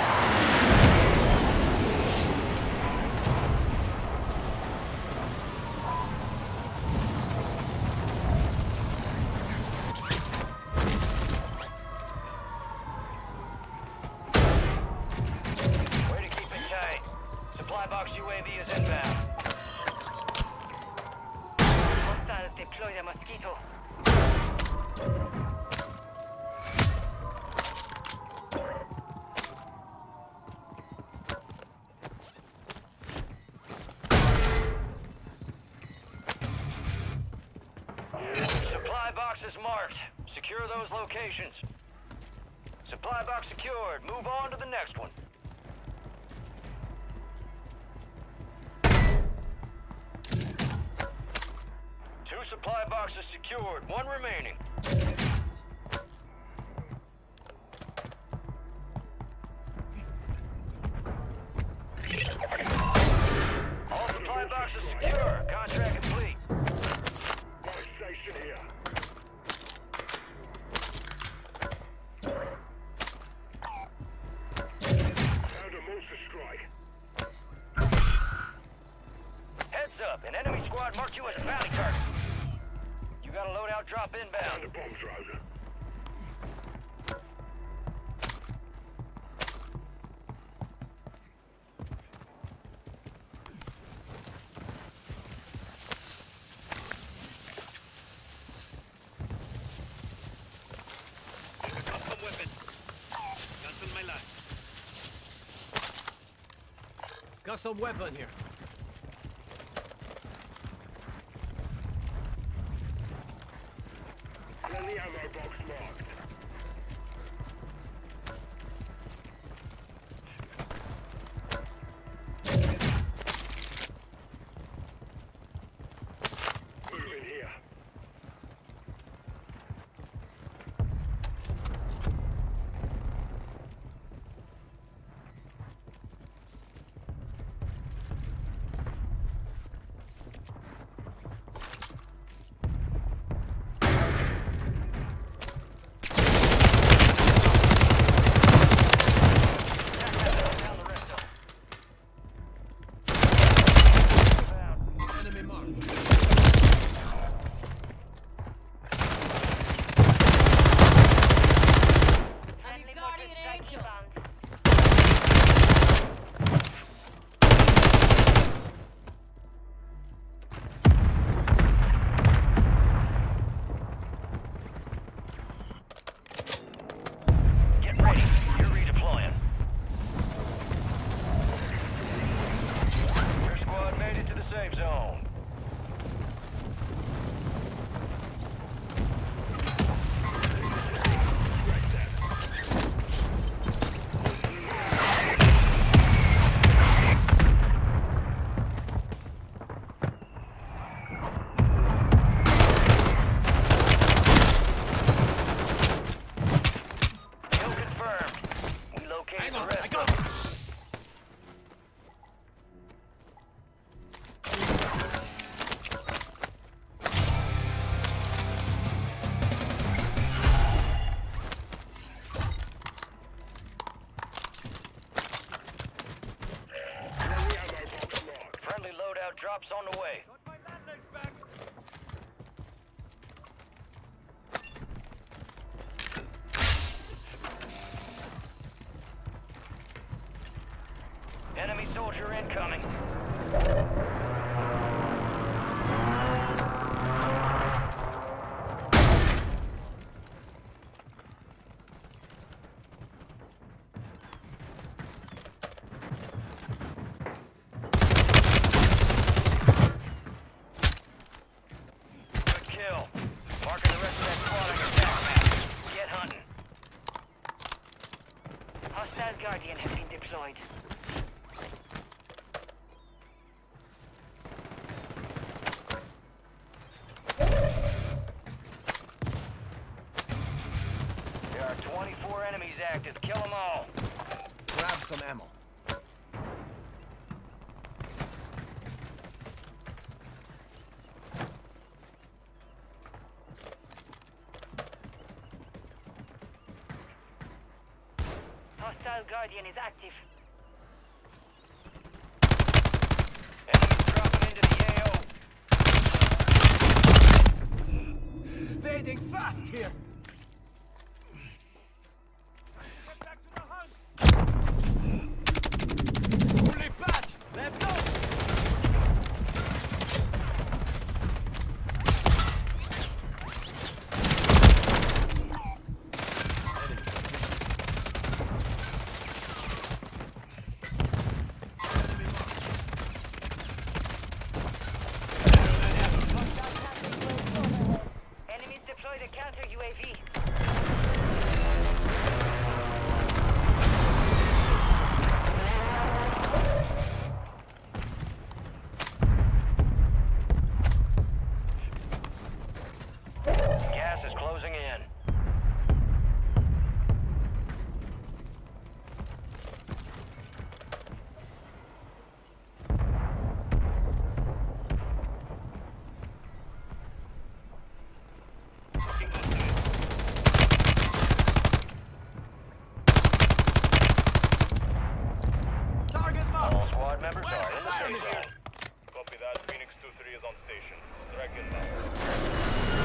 Way to keep it tight. Supply box U A V is inbound. Hostiles deploy the mosquito. Supply box is marked. Secure those locations. Supply box secured. Move on to the next one. Two supply boxes secured. One remaining. All supply boxes secure. Contract complete. Buy station here. Found a monster strike. Heads up, an enemy squad marked you as a bounty target. You got a loadout drop Found inbound. a bomb drone. Custom weapon. Cancel my last. Custom weapon here. Friendly ammo box marked. Move in here. Soldier incoming. Good kill. Marking the rest of that squad on your attack map. Get hunting. Hostile Guardian has been deployed. There are twenty-four enemies active. Kill them all. Grab some ammo. Hostile Guardian is active. Enemies dropping into the A O. Fading fast here. Fully patched. Let's go. Enemies deployed a counter U A V. Gas is closing in. Target All marked. squad members Well, are in the fire safe mission. zone. Copy that. Phoenix two three is on station. Track inbound.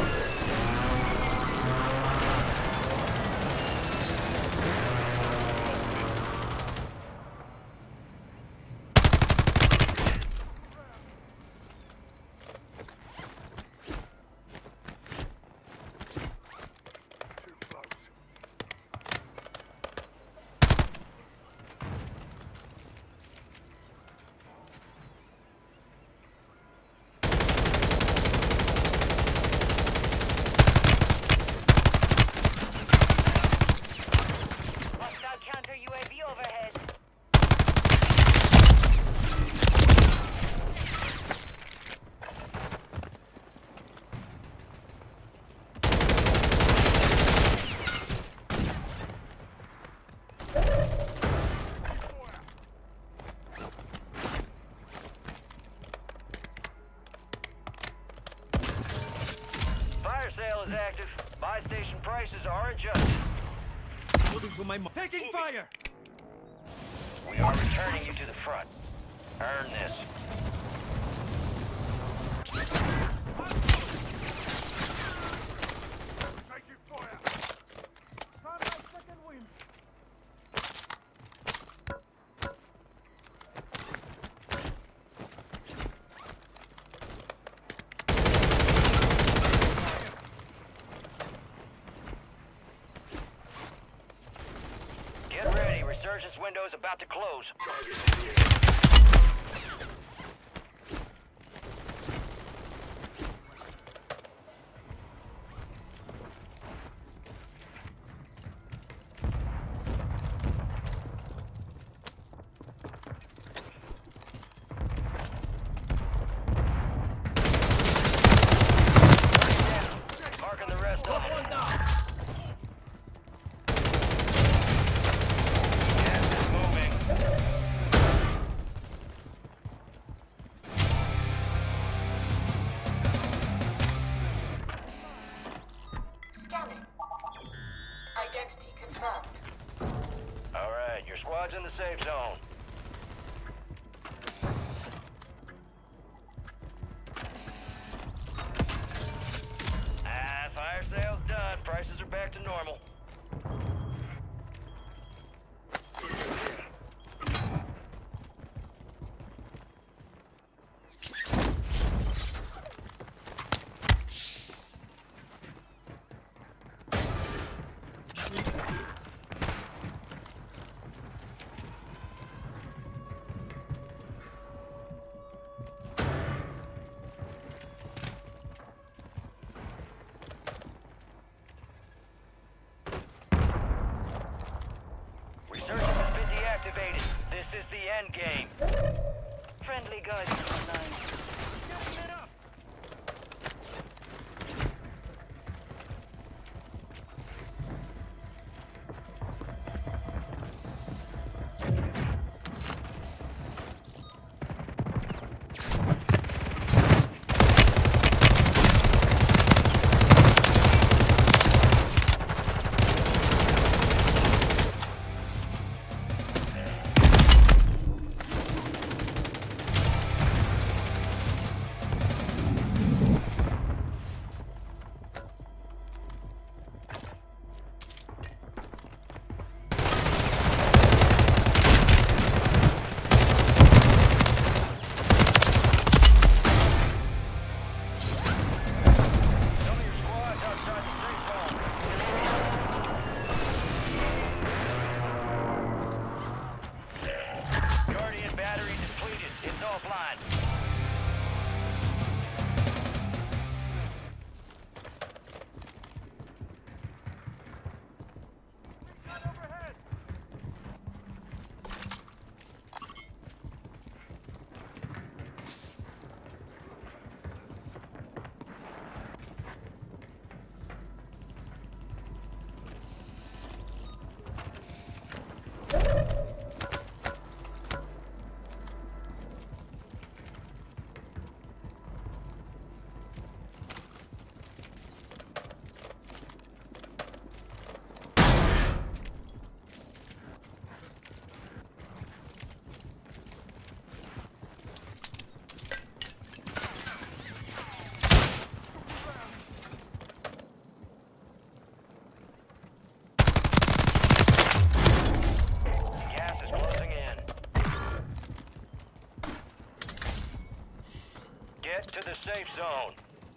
Hostile counter U A V overhead. Fire sale is active. Buy station prices are adjusted. Moving to my mark. Taking fire. We are returning you to the front. Earn this. Get ready. Resurgence window is about to close. Marking the rest of Got one it. down. Gas is moving. Scanning. Identity confirmed. All right, your squad's in the safe zone. Ah, fire sale's done. Prices are back to normal. activated. This is the end game. Friendly guidance online. Getting lit up. Get to the safe zone.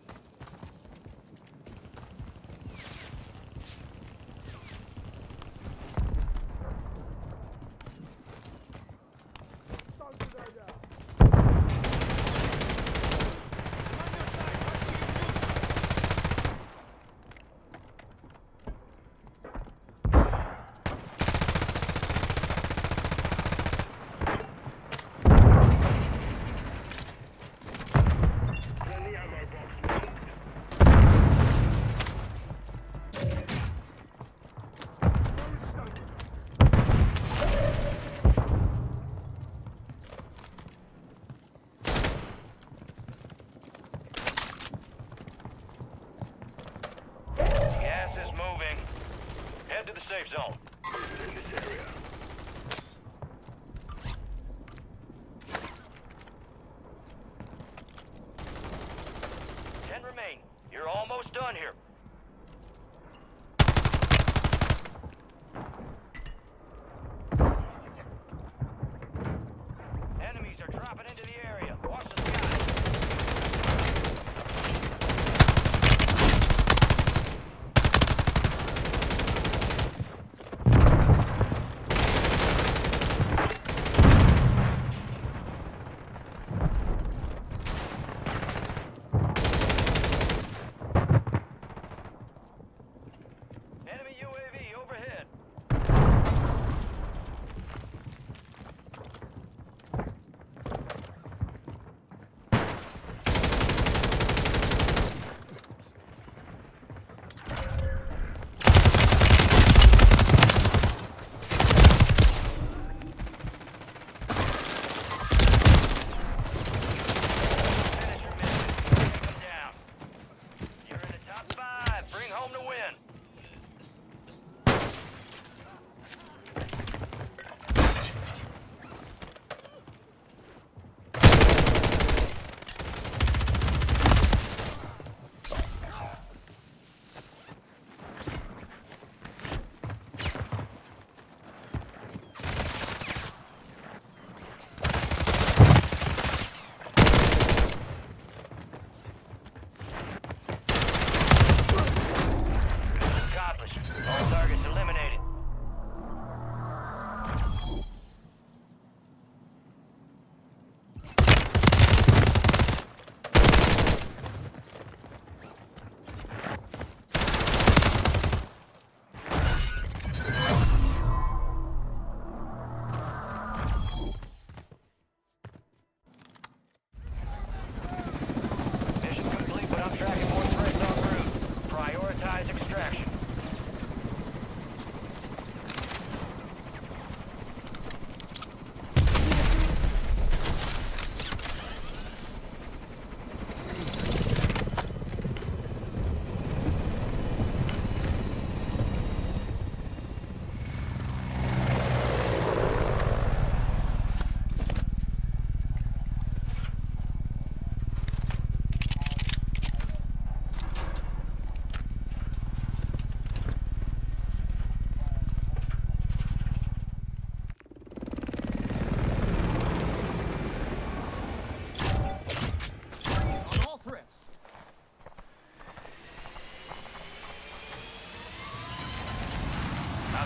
Safe zone. In this area. Ten remain. You're almost done here. Enemies are dropping into the area. Watch the sky.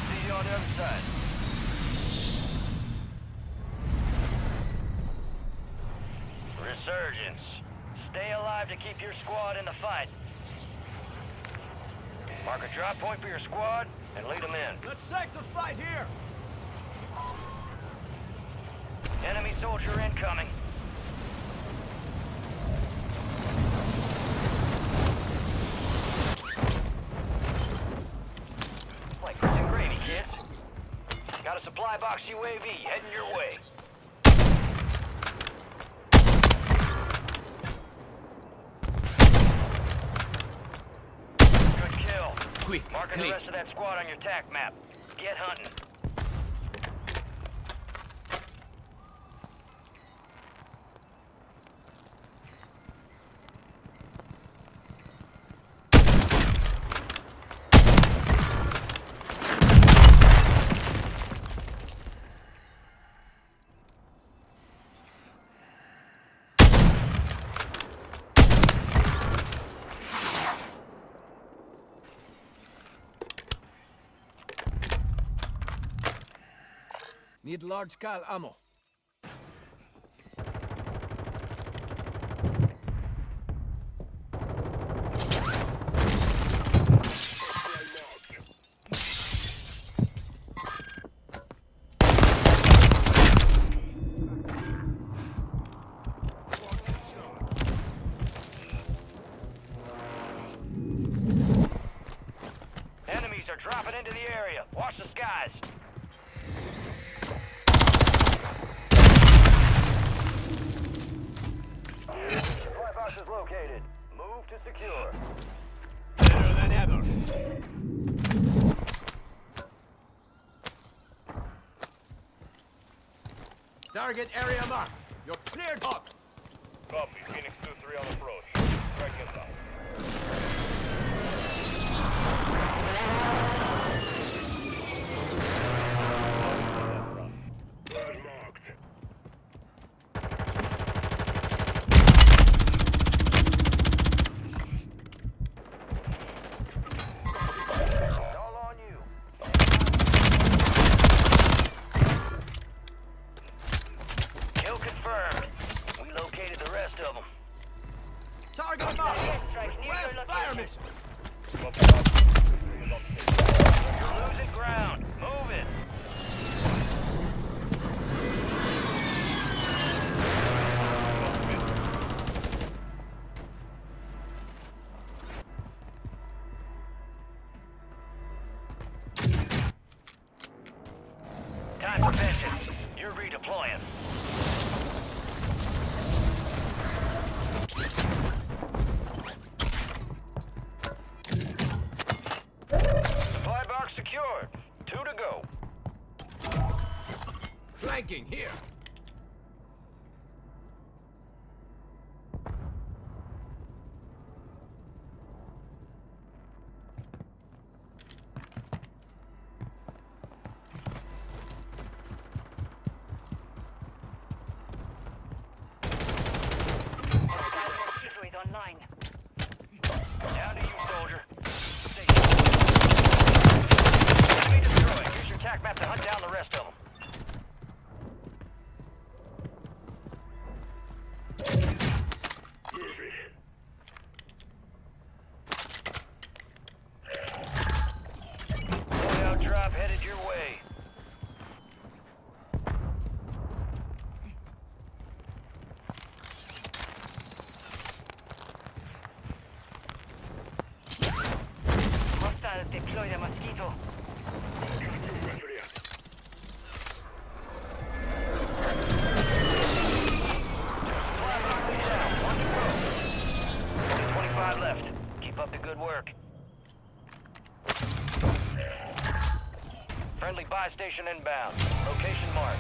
see you on the other side. Resurgence. Stay alive to keep your squad in the fight. Mark a drop point for your squad and lead them in. Let's take the fight here! Enemy soldier incoming. Like grits and gravy, kids. Got a supply box U A V heading your way. Good kill. Quick, Marking clear. the rest of that squad on your tac map. Get hunting. Need large cal ammo. Enemies are dropping into the area. Watch the skies. Supply box is located. Move to secure. Better than ever. Target area marked. You're cleared, Hawk. Copy. Phoenix two three on approach. Strike inbound. Bird marked. All on you. Kill confirmed. We located the rest of them. Target marked. Strike near Request your fire location. mission. You're losing ground. Move it. Time for vengeance. You're redeploying. Supply box secured. Two to go. Flanking here. Mosquito is online. Down to you, soldier. Stay. Enemy destroyed. Use your tac map to hunt down the rest of them. Move it. Loadout drop headed your way. Hostiles deploy the mosquito. Supply box is down. One to go. twenty-five left. Keep up the good work. Friendly buy station inbound. Location marked.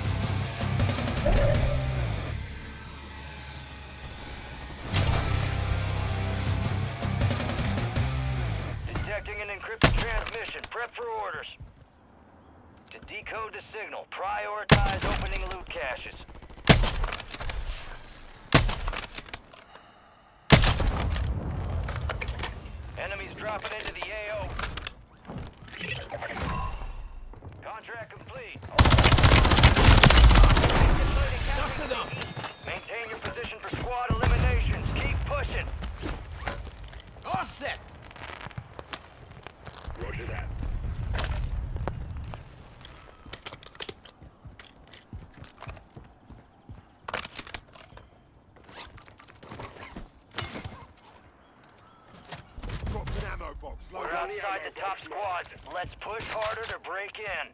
Detecting an encrypted transmission. Prep for orders. To decode the signal, prioritize opening loot caches. Enemies dropping into the A O. Contract complete. Just enough. Maintain your position for squad eliminations. Keep pushing. All set. Roger that. Dropped an ammo box. We're Load up. outside the top squads. Let's push harder to break in.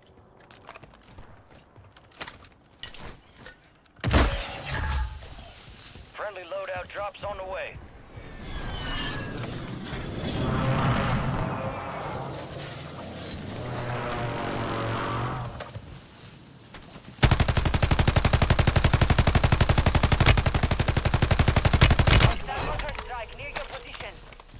Friendly loadout drops on the way. Hostile mortar strike near your position.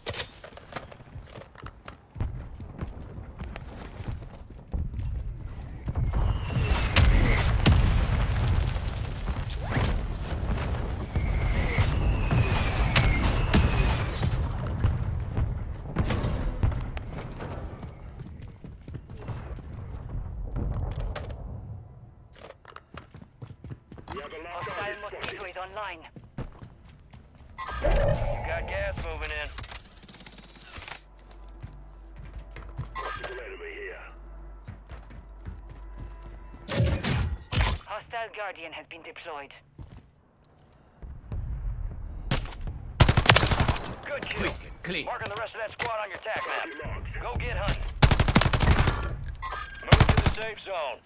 We have a last Hostile target mosquito spotted. is online. You got gas moving in. Possible enemy here. Hostile Guardian has been deployed. Good kill. Quick and clean. Marking the rest of that squad on your tac map. Marked. Go get hunting. Move to the safe zone.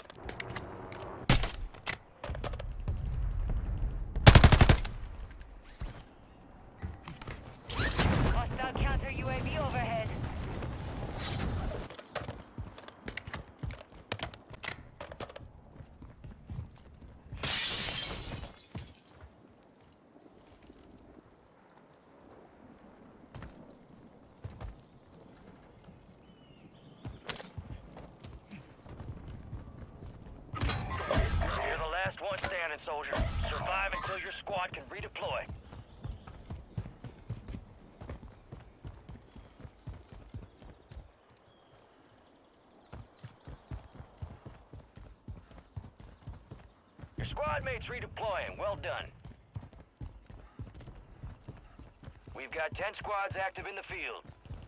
Hostile counter U A V overhead. You're the last one standing, soldier. Survive until your squad can redeploy. Your squad mates redeploying. Well done. We've got ten squads active in the field.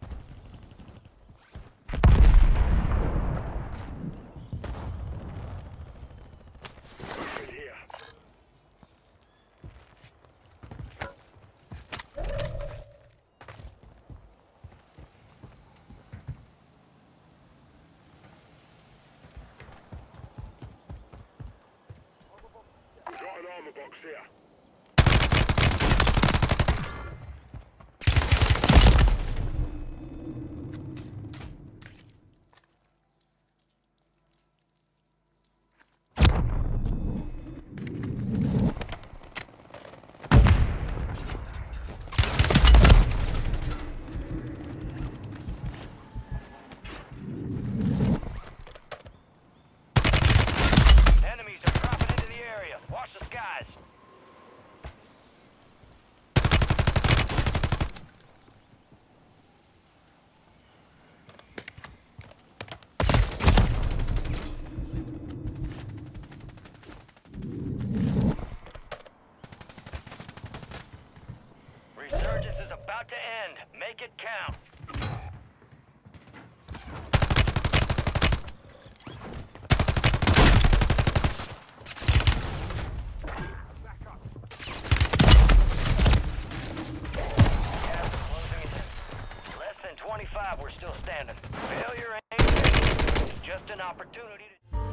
Good here. We got an armor box here. Enemies are dropping into the area. Watch the skies. Resurgence is about to end. Make it count. Gas is closing in. Less than twenty-five, we're still standing. Failure ain't it's just an opportunity to...